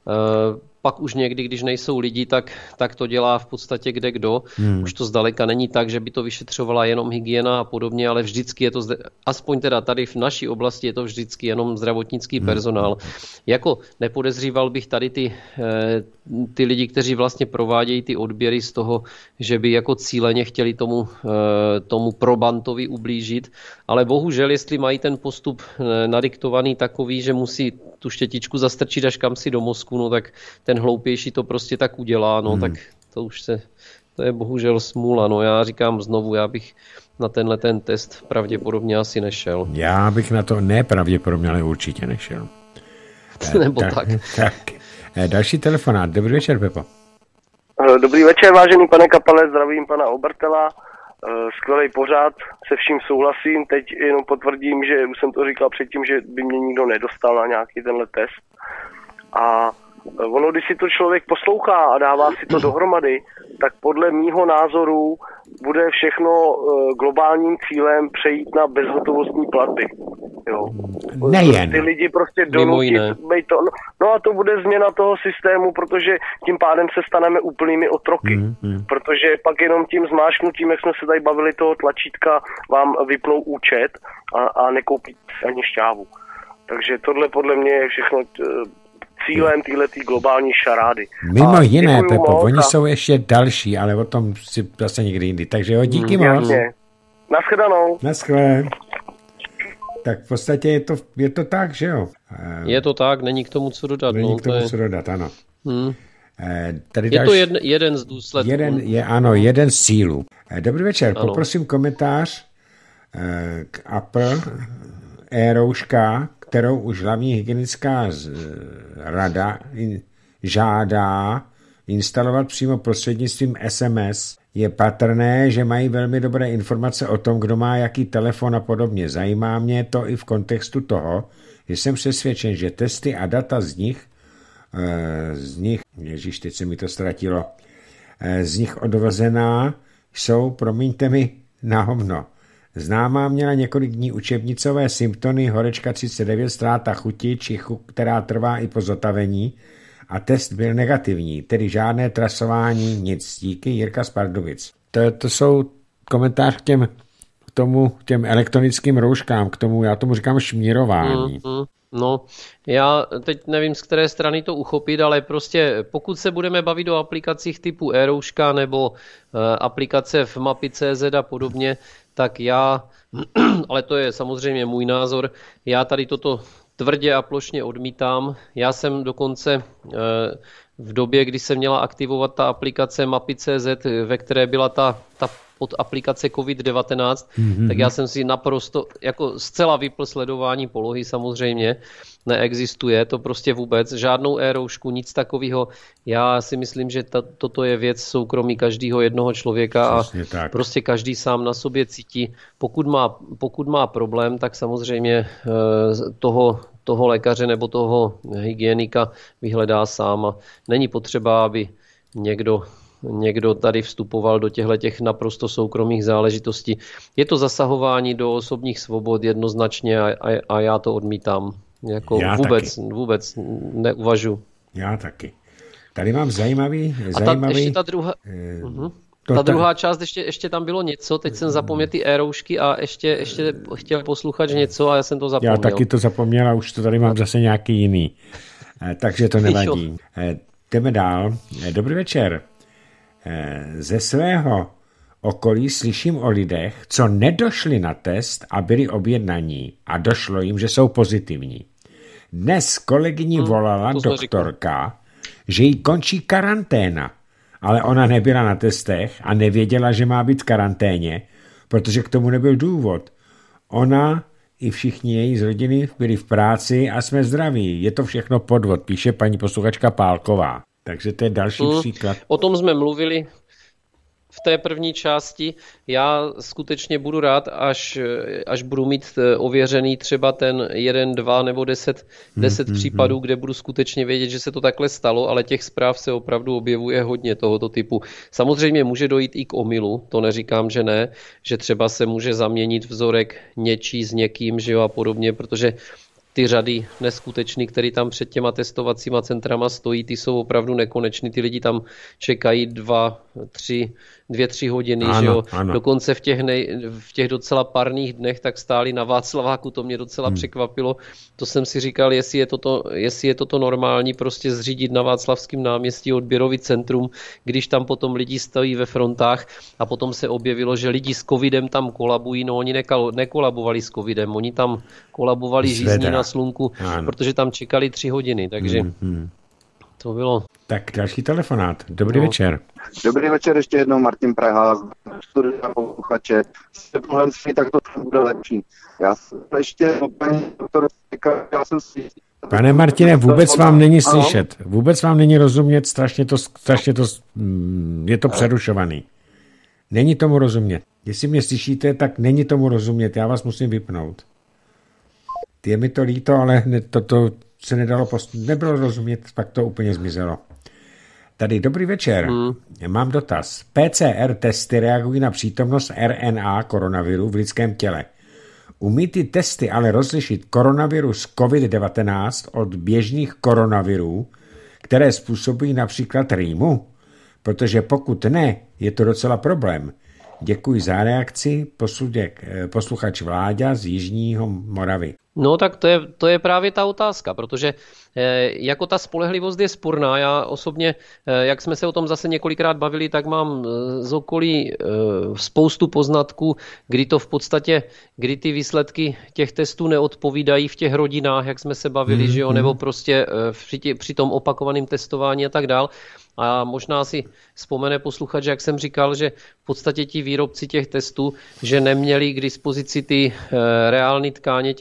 Pak už někdy, když nejsou lidi, tak, tak to dělá v podstatě kde kdo. Hmm. Už to zdaleka není tak, že by to vyšetřovala jenom hygiena a podobně, ale vždycky je to, zde, aspoň teda tady v naší oblasti je to vždycky jenom zdravotnický hmm. personál. Jako nepodezříval bych tady ty, ty lidi, kteří vlastně provádějí ty odběry z toho, že by jako cíleně chtěli tomu, tomu probantovi ublížit, ale bohužel, jestli mají ten postup nadiktovaný takový, že musí tu štětičku zastrčit až kam si do mozku, no tak ten hloupější to prostě tak udělá, no hmm. tak to už se, to je bohužel smůla, no já říkám znovu, já bych na tenhle ten test pravděpodobně asi nešel. Já bych na to nepravděpodobně, ale určitě nešel. Nebo tak. tak. tak. Další telefonát. Dobrý večer, Pepo. Dobrý večer, vážený pane Kapale, zdravím pana Obertela. Skvělý pořád, se vším souhlasím. Teď jenom potvrdím, že už jsem to říkal předtím, že by mě nikdo nedostal na nějaký tenhle test. A ono, když si to člověk poslouchá a dává si to dohromady, tak podle mýho názoru bude všechno globálním cílem přejít na bezhotovostní platby. Jo. Nejen. Ty lidi prostě donutit. To, no, no a to bude změna toho systému, protože tím pádem se staneme úplnými otroky. Mm, mm. Protože pak jenom tím zmášknutím, jak jsme se tady bavili toho tlačítka, vám vypnou účet a, a nekoupíte ani šťávu. Takže tohle podle mě je všechno cílem téhletý globální šarády. Mimo a jiné, Pepo, moc, oni a... jsou ještě další, ale o tom si zase někdy jindy. Takže jo, díky mm, moc. Naschledanou. Naschle. Tak v podstatě je to, je to tak, že jo? Je to tak, není k tomu co dodat. Není no, k tomu to je... co dodat, ano. Hmm. Tady je další... to jeden, jeden z důsledků. Jeden, je, ano, jeden z cílů. Dobrý večer, ano. Poprosím komentář k Apple e-rouška, kterou už hlavní hygienická rada žádá instalovat přímo prostřednictvím es em es, je patrné, že mají velmi dobré informace o tom, kdo má jaký telefon a podobně. Zajímá mě to i v kontextu toho, že jsem přesvědčen, že testy a data z nich, z nich, ježiš, teď se mi to ztratilo, z nich odvozená jsou, promiňte mi, na hovno. Známá měla několik dní učebnicové symptomy, horečka třicet devět, ztráta chuti, čichu, která trvá i po zotavení, a test byl negativní, tedy žádné trasování, nic. Díky, Jirka z Pardubic. To, to jsou komentář k těm, k tomu, k těm elektronickým rouškám, k tomu, já tomu říkám šmírování. Mm, mm, no, já teď nevím, z které strany to uchopit, ale prostě pokud se budeme bavit o aplikacích typu e-rouška nebo uh, aplikace v mapy tečka cé zet a podobně, tak já, ale to je samozřejmě můj názor, já tady toto tvrdě a plošně odmítám. Já jsem dokonce v době, kdy se měla aktivovat ta aplikace mapy tečka cé zet, ve které byla ta, ta pod aplikace covid devatenáct, mm-hmm. tak já jsem si naprosto jako zcela vypl sledování polohy, samozřejmě neexistuje to prostě vůbec, žádnou e-roušku, nic takového. Já si myslím, že ta, toto je věc soukromí každého jednoho člověka a tak. Prostě každý sám na sobě cítí. Pokud má, pokud má problém, tak samozřejmě toho, toho lékaře nebo toho hygienika vyhledá sám a není potřeba, aby někdo někdo tady vstupoval do těchto naprosto soukromých záležitostí. Je to zasahování do osobních svobod jednoznačně a, a, a já to odmítám. Jako já vůbec, taky. vůbec neuvažu. Já taky. Tady mám zajímavý... A ta, zajímavý ještě ta druhá... Eh, uh-huh. Ta druhá část, ještě, ještě tam bylo něco, teď jsem zapomněl ty e-roušky a ještě, ještě chtěl posluchač něco a já jsem to zapomněl. Já taky to zapomněl a už to tady mám zase nějaký jiný. Eh, takže to nevadí. Eh, jdeme dál. Eh, dobrý večer. Ze svého okolí slyším o lidech, co nedošli na test a byli objednaní a došlo jim, že jsou pozitivní. Dnes kolegyni hmm, volala doktorka, že jí končí karanténa, ale ona nebyla na testech a nevěděla, že má být v karanténě, protože k tomu nebyl důvod. Ona i všichni její z rodiny byli v práci a jsme zdraví. Je to všechno podvod, píše paní posluchačka Pálková. Takže to je další hmm, příklad. O tom jsme mluvili v té první části. Já skutečně budu rád, až, až budu mít ověřený třeba ten jeden, dva nebo deset, deset hmm, případů, hmm. kde budu skutečně vědět, že se to takhle stalo, ale těch zpráv se opravdu objevuje hodně tohoto typu. Samozřejmě může dojít i k omylu, to neříkám, že ne, že třeba se může zaměnit vzorek něčí s někým, že jo, a podobně, protože ty řady neskutečný, které tam před těma testovacíma centrama stojí, ty jsou opravdu nekonečný. Ty lidi tam čekají dva, tři, dvě, tři hodiny. Ano, že jo? Dokonce v těch, nej, v těch docela párných dnech tak stáli na Václaváku, to mě docela hmm. překvapilo. To jsem si říkal, jestli je toto, jestli je toto normální, prostě zřídit na Václavském náměstí odběrový centrum, když tam potom lidi stojí ve frontách a potom se objevilo, že lidi s covidem tam kolabují. No oni nekal, nekolabovali s covidem, oni tam kolabovali žízní na slunku, ano. protože tam čekali tři hodiny, takže hmm, hmm. to bylo. Tak další telefonát. Dobrý no. večer. Dobrý večer ještě jednou, Martin Praha, studia posluchače. Tak to bude lepší. Já jsem ještě, paní doktor, já jsem si... Pane Martine, vůbec vám není slyšet. Vůbec vám není rozumět, strašně to, strašně to, je to přerušovaný. Není tomu rozumět. Jestli mě slyšíte, tak není tomu rozumět. Já vás musím vypnout. Je mi to líto, ale toto se nedalo post... nebylo rozumět, pak to úplně zmizelo. Tady dobrý večer. Hmm. Mám dotaz. P C R testy reagují na přítomnost R N A koronaviru v lidském těle. Umí ty testy ale rozlišit koronavirus covid devatenáct od běžných koronavirů, které způsobují například rýmu? Protože pokud ne, je to docela problém. Děkuji za reakci, posluděk, posluchač Vláďa z Jižního Moravy. No tak to je, to je právě ta otázka, protože eh, jako ta spolehlivost je sporná. Já osobně, eh, jak jsme se o tom zase několikrát bavili, tak mám eh, z okolí eh, spoustu poznatků, kdy to v podstatě, kdy ty výsledky těch testů neodpovídají v těch rodinách, jak jsme se bavili, mm, že jo, mm. nebo prostě eh, při, tě, při tom opakovaném testování a tak dál. A možná si vzpomene posluchač, jak jsem říkal, že v podstatě ti výrobci těch testů, že neměli k dispozici ty e, reální tkáně těch nemocných,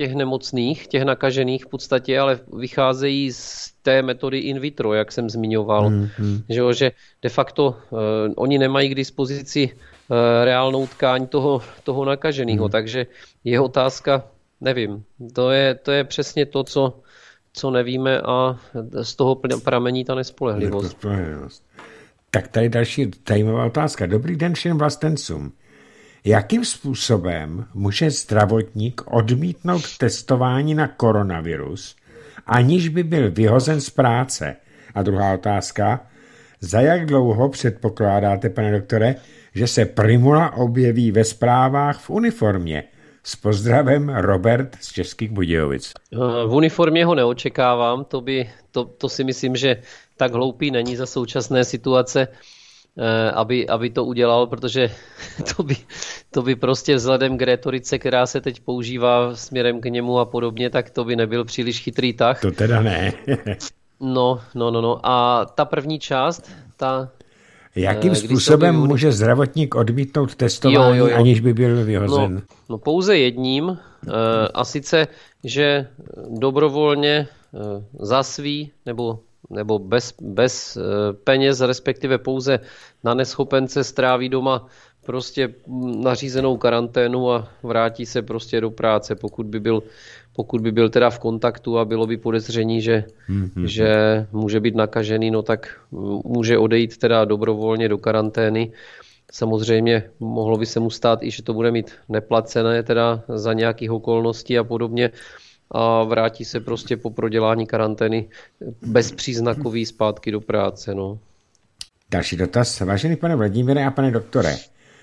nemocných, těch nakažených v podstatě, ale vycházejí z té metody in vitro, jak jsem zmiňoval. Mm-hmm. Že, že de facto uh, oni nemají k dispozici uh, reálnou tkáň toho, toho nakaženého, mm. takže je otázka, nevím, to je, to je přesně to, co, co nevíme a z toho pramení ta nespolehlivost. Tak tady další zajímavá otázka. Dobrý den všem vlastencům. Jakým způsobem může zdravotník odmítnout testování na koronavirus, aniž by byl vyhozen z práce? A druhá otázka. Za jak dlouho předpokládáte, pane doktore, že se Prymula objeví ve zprávách v uniformě? S pozdravem Robert z Českých Budějovic. V uniformě ho neočekávám, to, by, to, to si myslím, že tak hloupý není za současné situace, aby, aby to udělal, protože to by, to by prostě vzhledem k retorice, která se teď používá směrem k němu a podobně, tak to by nebyl příliš chytrý tah. To teda ne. no, no, no, no. A ta první část, ta... Jakým způsobem by... může zdravotník odmítnout testování, jo, jo, jo. aniž by byl vyhozen? No, no pouze jedním, a sice, že dobrovolně za svý nebo nebo bez, bez peněz, respektive pouze na neschopence stráví doma prostě nařízenou karanténu a vrátí se prostě do práce, pokud by byl, pokud by byl teda v kontaktu a bylo by podezření, že, mm-hmm. že může být nakažený, no tak může odejít teda dobrovolně do karantény. Samozřejmě mohlo by se mu stát i, že to bude mít neplacené teda za nějakých okolností a podobně, a vrátí se prostě po prodělání karantény bezpříznakový zpátky do práce. No. Další dotaz. Vážený pane Vladimíre a pane doktore,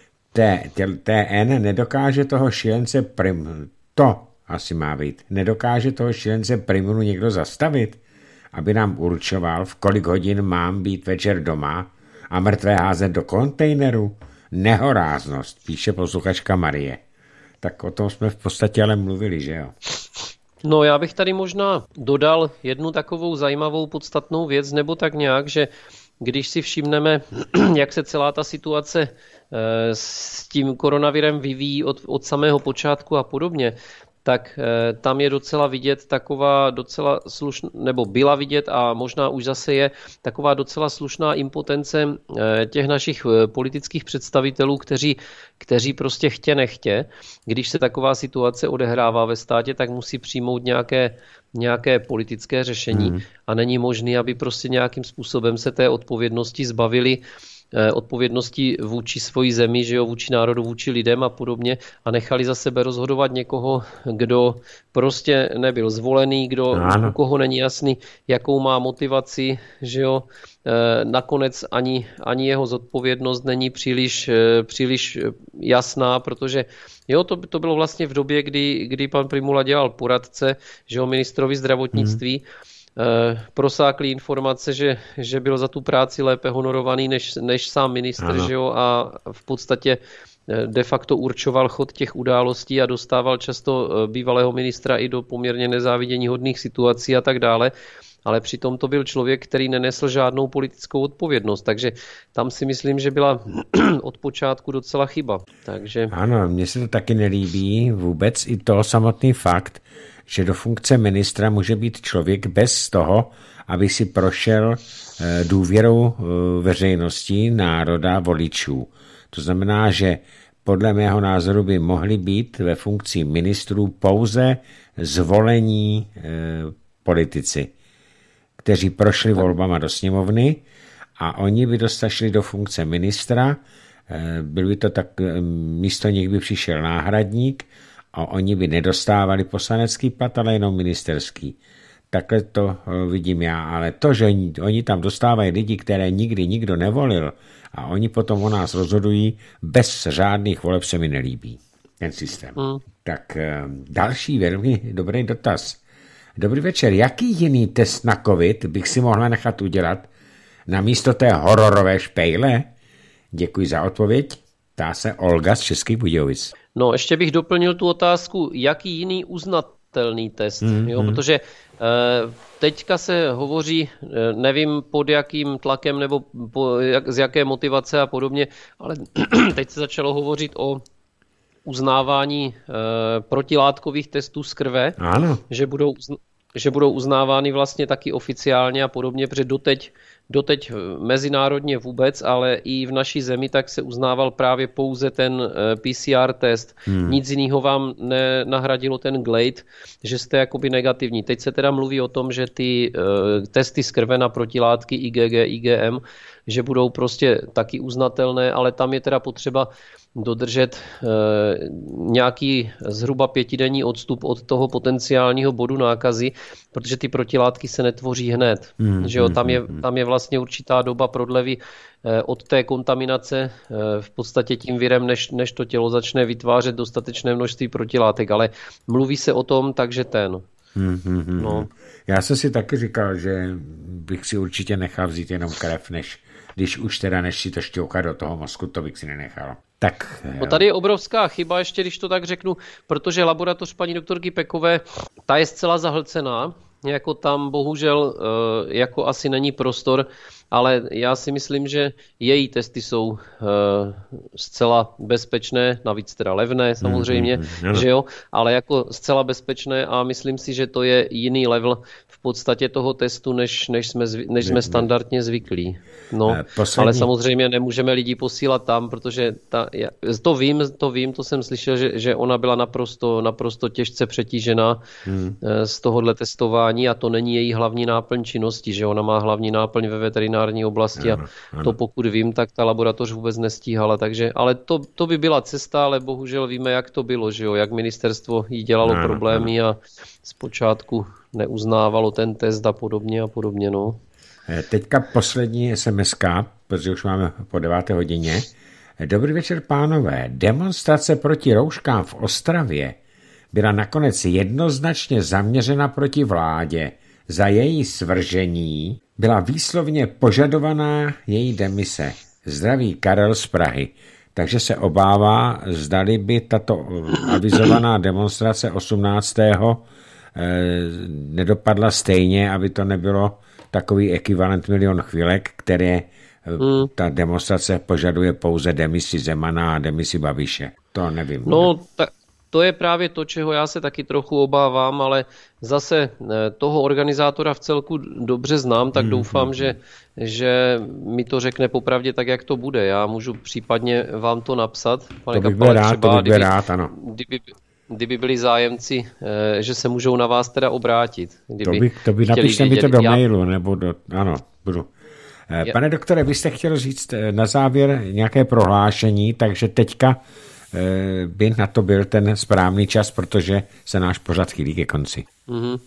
T N nedokáže toho šílence prim... To asi má být. Nedokáže toho šílence Prymulu někdo zastavit, aby nám určoval, v kolik hodin mám být večer doma a mrtvé házet do kontejneru? Nehoráznost, píše posluchačka Marie. Tak o tom jsme v podstatě ale mluvili, že jo? No já bych tady možná dodal jednu takovou zajímavou podstatnou věc, nebo tak nějak, že když si všimneme, jak se celá ta situace s tím koronavirem vyvíjí od, od samého počátku a podobně, tak tam je docela vidět taková docela slušná, nebo byla vidět a možná už zase je taková docela slušná impotence těch našich politických představitelů, kteří, kteří prostě chtě nechtě, když se taková situace odehrává ve státě, tak musí přijmout nějaké, nějaké politické řešení hmm. a není možné, aby prostě nějakým způsobem se té odpovědnosti zbavili, odpovědnosti vůči svojí zemi, že jo, vůči národu, vůči lidem a podobně a nechali za sebe rozhodovat někoho, kdo prostě nebyl zvolený, kdo, u koho není jasný, jakou má motivaci, že jo, nakonec ani, ani jeho zodpovědnost není příliš, příliš jasná, protože jo, to, to bylo vlastně v době, kdy, kdy pan Prymula dělal poradce, že jo, ministrovi zdravotnictví, hmm. prosákly informace, že, že byl za tu práci lépe honorovaný než, než sám ministr, že jo, a v podstatě de facto určoval chod těch událostí a dostával často bývalého ministra i do poměrně nezáviděníhodných situací a tak dále. Ale přitom to byl člověk, který nenesl žádnou politickou odpovědnost, takže tam si myslím, že byla od počátku docela chyba. Takže... Ano, mně se to taky nelíbí vůbec i to samotný fakt, že do funkce ministra může být člověk bez toho, aby si prošel důvěrou veřejnosti, národa, voličů. To znamená, že podle mého názoru by mohli být ve funkci ministrů pouze zvolení politici, kteří prošli volbama do sněmovny a oni by dostašli do funkce ministra, byl by to tak, místo nich by přišel náhradník a oni by nedostávali poslanecký plat, ale jenom ministerský. Takhle to vidím já, ale to, že oni, oni tam dostávají lidi, které nikdy nikdo nevolil a oni potom o nás rozhodují bez žádných voleb, se mi nelíbí ten systém. Mm. Tak další velmi dobrý dotaz. Dobrý večer, jaký jiný test na covid bych si mohla nechat udělat na místo té hororové špejle? Děkuji za odpověď. Ptá se Olga z Českých Budějovic. No, ještě bych doplnil tu otázku, jaký jiný uznatelný test, mm, jo, mm. protože e, teďka se hovoří, e, nevím pod jakým tlakem nebo po, jak, z jaké motivace a podobně, ale teď se začalo hovořit o uznávání e, protilátkových testů z krve, ano. že budou, že budou uznávány vlastně taky oficiálně a podobně, protože doteď, doteď mezinárodně vůbec, ale i v naší zemi tak se uznával právě pouze ten P C R test. Hmm. Nic jiného vám nenahradilo ten Glade, že jste jakoby negativní. Teď se teda mluví o tom, že ty uh, testy z krve na protilátky I G G, I G M, že budou prostě taky uznatelné, ale tam je teda potřeba dodržet e, nějaký zhruba pětidenní odstup od toho potenciálního bodu nákazy, protože ty protilátky se netvoří hned. Mm, že jo, tam, je, tam je vlastně určitá doba prodlevy e, od té kontaminace e, v podstatě tím virem, než, než to tělo začne vytvářet dostatečné množství protilátek, ale mluví se o tom, takže ten. Hmm, hmm, hmm. No. Já jsem si taky říkal, že bych si určitě nechal vzít jenom krev, než když už teda než si to šťouká do toho mozku, to bych si nenechal. Tak, no tady je obrovská chyba, ještě když to tak řeknu, protože laboratoř paní doktorky Pekové, ta je zcela zahlcená, jako tam bohužel jako asi není prostor, ale já si myslím, že její testy jsou zcela bezpečné, navíc teda levné samozřejmě, mm, mm, mm, že jo, ale jako zcela bezpečné a myslím si, že to je jiný level v podstatě toho testu, než, než, jsme, zvi, než jsme standardně zvyklí. No, poslední... ale samozřejmě nemůžeme lidi posílat tam, protože ta, já, to vím, to vím, to jsem slyšel, že, že ona byla naprosto, naprosto těžce přetížená mm. z tohohle testování a to není její hlavní náplň činnosti, že ona má hlavní náplň ve veterinární oblasti ano, a ano. To pokud vím, tak ta laboratoř vůbec nestíhala, takže, ale to, to by byla cesta, ale bohužel víme, jak to bylo, že jo, jak ministerstvo jí dělalo ano, problémy ano. A zpočátku neuznávalo ten test a podobně a podobně, no. Teďka poslední es em eska, protože už máme po deváté hodině. Dobrý večer, pánové. Demonstrace proti rouškám v Ostravě byla nakonec jednoznačně zaměřena proti vládě. Za její svržení byla výslovně požadovaná její demise. Zdraví Karel z Prahy. Takže se obává, zdali by tato avizovaná demonstrace osmnáctého nedopadla stejně, aby to nebylo takový ekvivalent milion chvílek, které hmm. ta demonstrace požaduje pouze demisi Zemana a demisi Babiše. To nevím. No, tak to je právě to, čeho já se taky trochu obávám, ale zase toho organizátora v celku dobře znám, tak hmm. doufám, že, že mi to řekne popravdě tak, jak to bude. Já můžu případně vám to napsat. Pane to bych byl rád, třeba, to bych byl kdyby, rád, ano. Kdyby, kdyby byli zájemci, že se můžou na vás teda obrátit. Kdyby to by, to by napište mi to do já... mailu, nebo do, ano, budu. Pane doktore, vy jste chtěl říct na závěr nějaké prohlášení, takže teďka by na to byl ten správný čas, protože se náš pořad chýlí ke konci. Mm-hmm.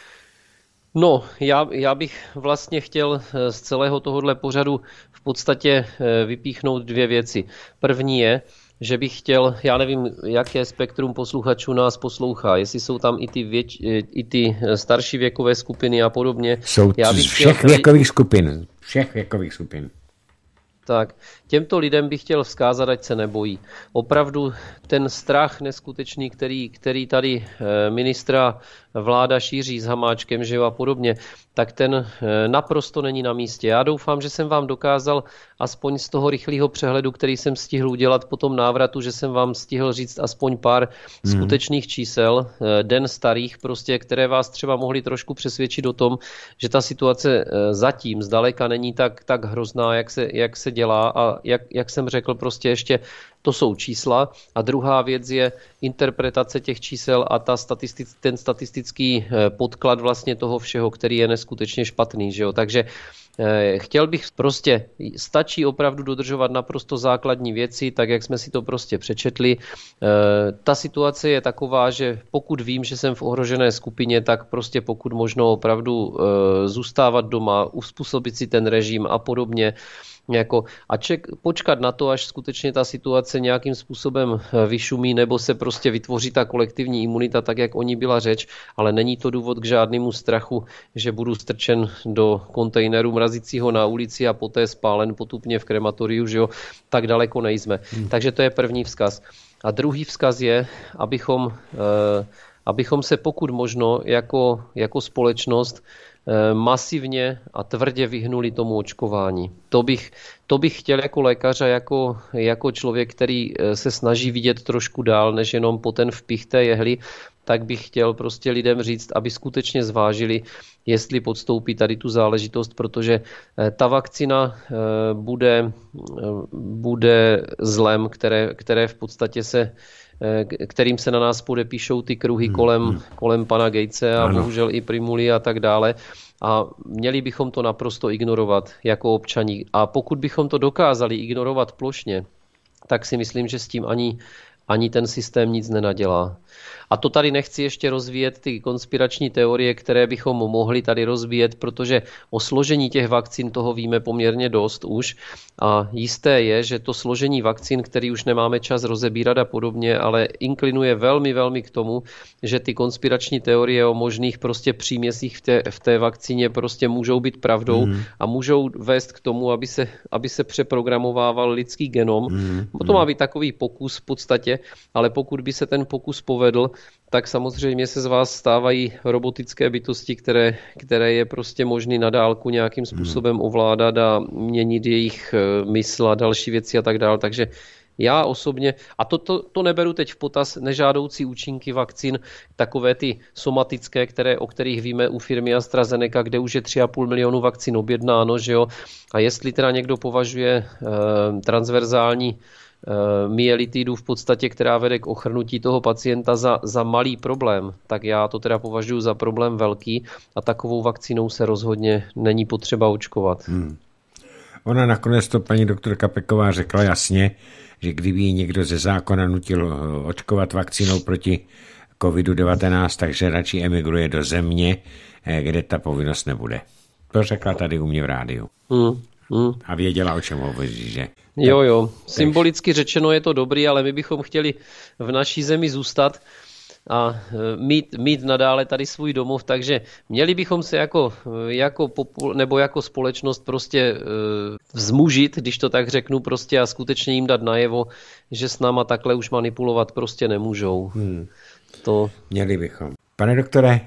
No, já, já bych vlastně chtěl z celého tohohle pořadu v podstatě vypíchnout dvě věci. První je, že bych chtěl, já nevím, jaké spektrum posluchačů nás poslouchá, jestli jsou tam i ty, věč, i ty starší věkové skupiny a podobně. Jsou já bych všech chtěl, věkových skupin, všech věkových skupin. Tak, těmto lidem bych chtěl vzkázat, ať se nebojí. Opravdu ten strach neskutečný, který, který tady ministra vláda šíří s Hamáčkem, že jo, a podobně, tak ten naprosto není na místě. Já doufám, že jsem vám dokázal aspoň z toho rychlého přehledu, který jsem stihl udělat po tom návratu, že jsem vám stihl říct aspoň pár hmm. skutečných čísel, den starých prostě, které vás třeba mohly trošku přesvědčit o tom, že ta situace zatím zdaleka není tak, tak hrozná, jak se, jak se dělá a jak, jak jsem řekl, prostě ještě to jsou čísla. A druhá věc je interpretace těch čísel a ta statistic, ten statistický podklad vlastně toho všeho, který je neskutečně špatný. Že jo? Takže eh, chtěl bych prostě, stačí opravdu dodržovat naprosto základní věci, tak jak jsme si to prostě přečetli. Eh, ta situace je taková, že pokud vím, že jsem v ohrožené skupině, tak prostě pokud možno opravdu eh, zůstávat doma, uspůsobit si ten režim a podobně. Jako, a ček, počkat na to, až skutečně ta situace nějakým způsobem vyšumí nebo se prostě vytvoří ta kolektivní imunita, tak jak o ní byla řeč, ale není to důvod k žádnému strachu, že budu strčen do kontejneru mrazícího na ulici a poté spálen potupně v krematoriu, že jo, tak daleko nejsme. Hmm. Takže to je první vzkaz. A druhý vzkaz je, abychom, eh, abychom se pokud možno jako, jako společnost masivně a tvrdě vyhnuli tomu očkování. To bych, to bych chtěl jako lékař a jako, jako člověk, který se snaží vidět trošku dál, než jenom po ten vpich té jehly, tak bych chtěl prostě lidem říct, aby skutečně zvážili, jestli podstoupí tady tu záležitost, protože ta vakcína bude, bude zlem, které, které v podstatě se kterým se na nás podepíšou ty kruhy kolem, hmm. kolem pana Gatese a ano. bohužel i Primuly a tak dále. A měli bychom to naprosto ignorovat jako občaní. A pokud bychom to dokázali ignorovat plošně, tak si myslím, že s tím ani, ani ten systém nic nenadělá. A to tady nechci ještě rozvíjet ty konspirační teorie, které bychom mohli tady rozvíjet, protože o složení těch vakcín toho víme poměrně dost už. A jisté je, že to složení vakcín, který už nemáme čas rozebírat a podobně, ale inklinuje velmi, velmi k tomu, že ty konspirační teorie o možných prostě příměsích v té, v té vakcíně prostě můžou být pravdou mm. a můžou vést k tomu, aby se, aby se přeprogramovával lidský genom. Mm. To má být takový pokus v podstatě, ale pokud by se ten pokus povedl, tak samozřejmě se z vás stávají robotické bytosti, které, které je prostě možný na dálku nějakým způsobem ovládat a měnit jejich mysl a další věci a tak dále. Takže já osobně, a to, to, to neberu teď v potaz nežádoucí účinky vakcín, takové ty somatické, které, o kterých víme u firmy AstraZeneca, kde už je tři a půl milionu vakcín objednáno, že jo. A jestli teda někdo považuje eh, transverzální myelitidu v podstatě, která vede k ochrnutí toho pacienta za, za malý problém, tak já to teda považuji za problém velký a takovou vakcínou se rozhodně není potřeba očkovat. Hmm. Ona nakonec to paní doktorka Peková řekla jasně, že kdyby ji někdo ze zákona nutil očkovat vakcínou proti kovidu devatenáct, takže radši emigruje do země, kde ta povinnost nebude. To řekla tady u mě v rádiu. Hmm. Hmm. A věděla, o čem hovoří, že? Jo, jo. Symbolicky řečeno je to dobrý, ale my bychom chtěli v naší zemi zůstat a mít, mít nadále tady svůj domov, takže měli bychom se jako, jako, popul, nebo jako společnost prostě vzmužit, když to tak řeknu, prostě a skutečně jim dát najevo, že s náma takhle už manipulovat prostě nemůžou. Hmm. To... Měli bychom. Pane doktore,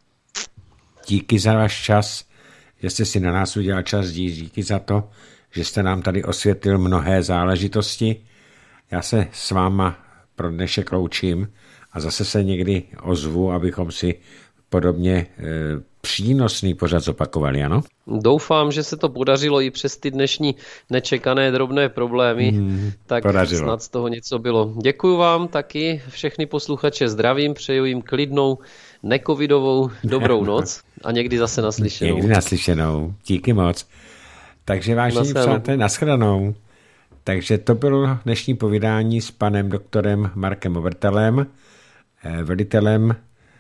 díky za váš čas, že jste si na nás udělal čas, díky za to, že jste nám tady osvětlil mnohé záležitosti. Já se s váma pro dnešek loučím a zase se někdy ozvu, abychom si podobně e, přínosný pořad zopakovali, ano? Doufám, že se to podařilo i přes ty dnešní nečekané drobné problémy, hmm, tak podařilo. Snad z toho něco bylo. Děkuju vám taky, všechny posluchače zdravím, přeju jim klidnou, necovidovou dobrou noc a někdy zase naslyšenou. Někdy naslyšenou, díky moc. Takže vážení přátelé, nashledanou. Takže to bylo dnešní povídání s panem doktorem Markem Obertalem, velitelem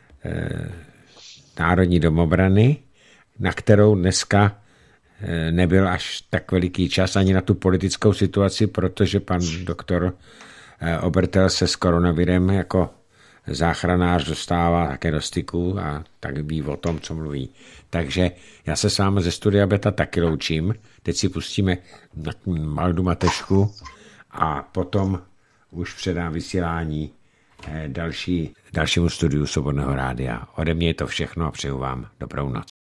Národní domobrany, na kterou dneska nebyl až tak veliký čas ani na tu politickou situaci, protože pan doktor Obertal se s koronavirem jako záchranář dostává také do styku a tak ví o tom, co mluví. Takže já se s vámi ze Studia Beta taky loučím. Teď si pustíme Maldu Matešku a potom už předám vysílání další, dalšímu studiu Svobodného rádia. Ode mě je to všechno a přeju vám dobrou noc.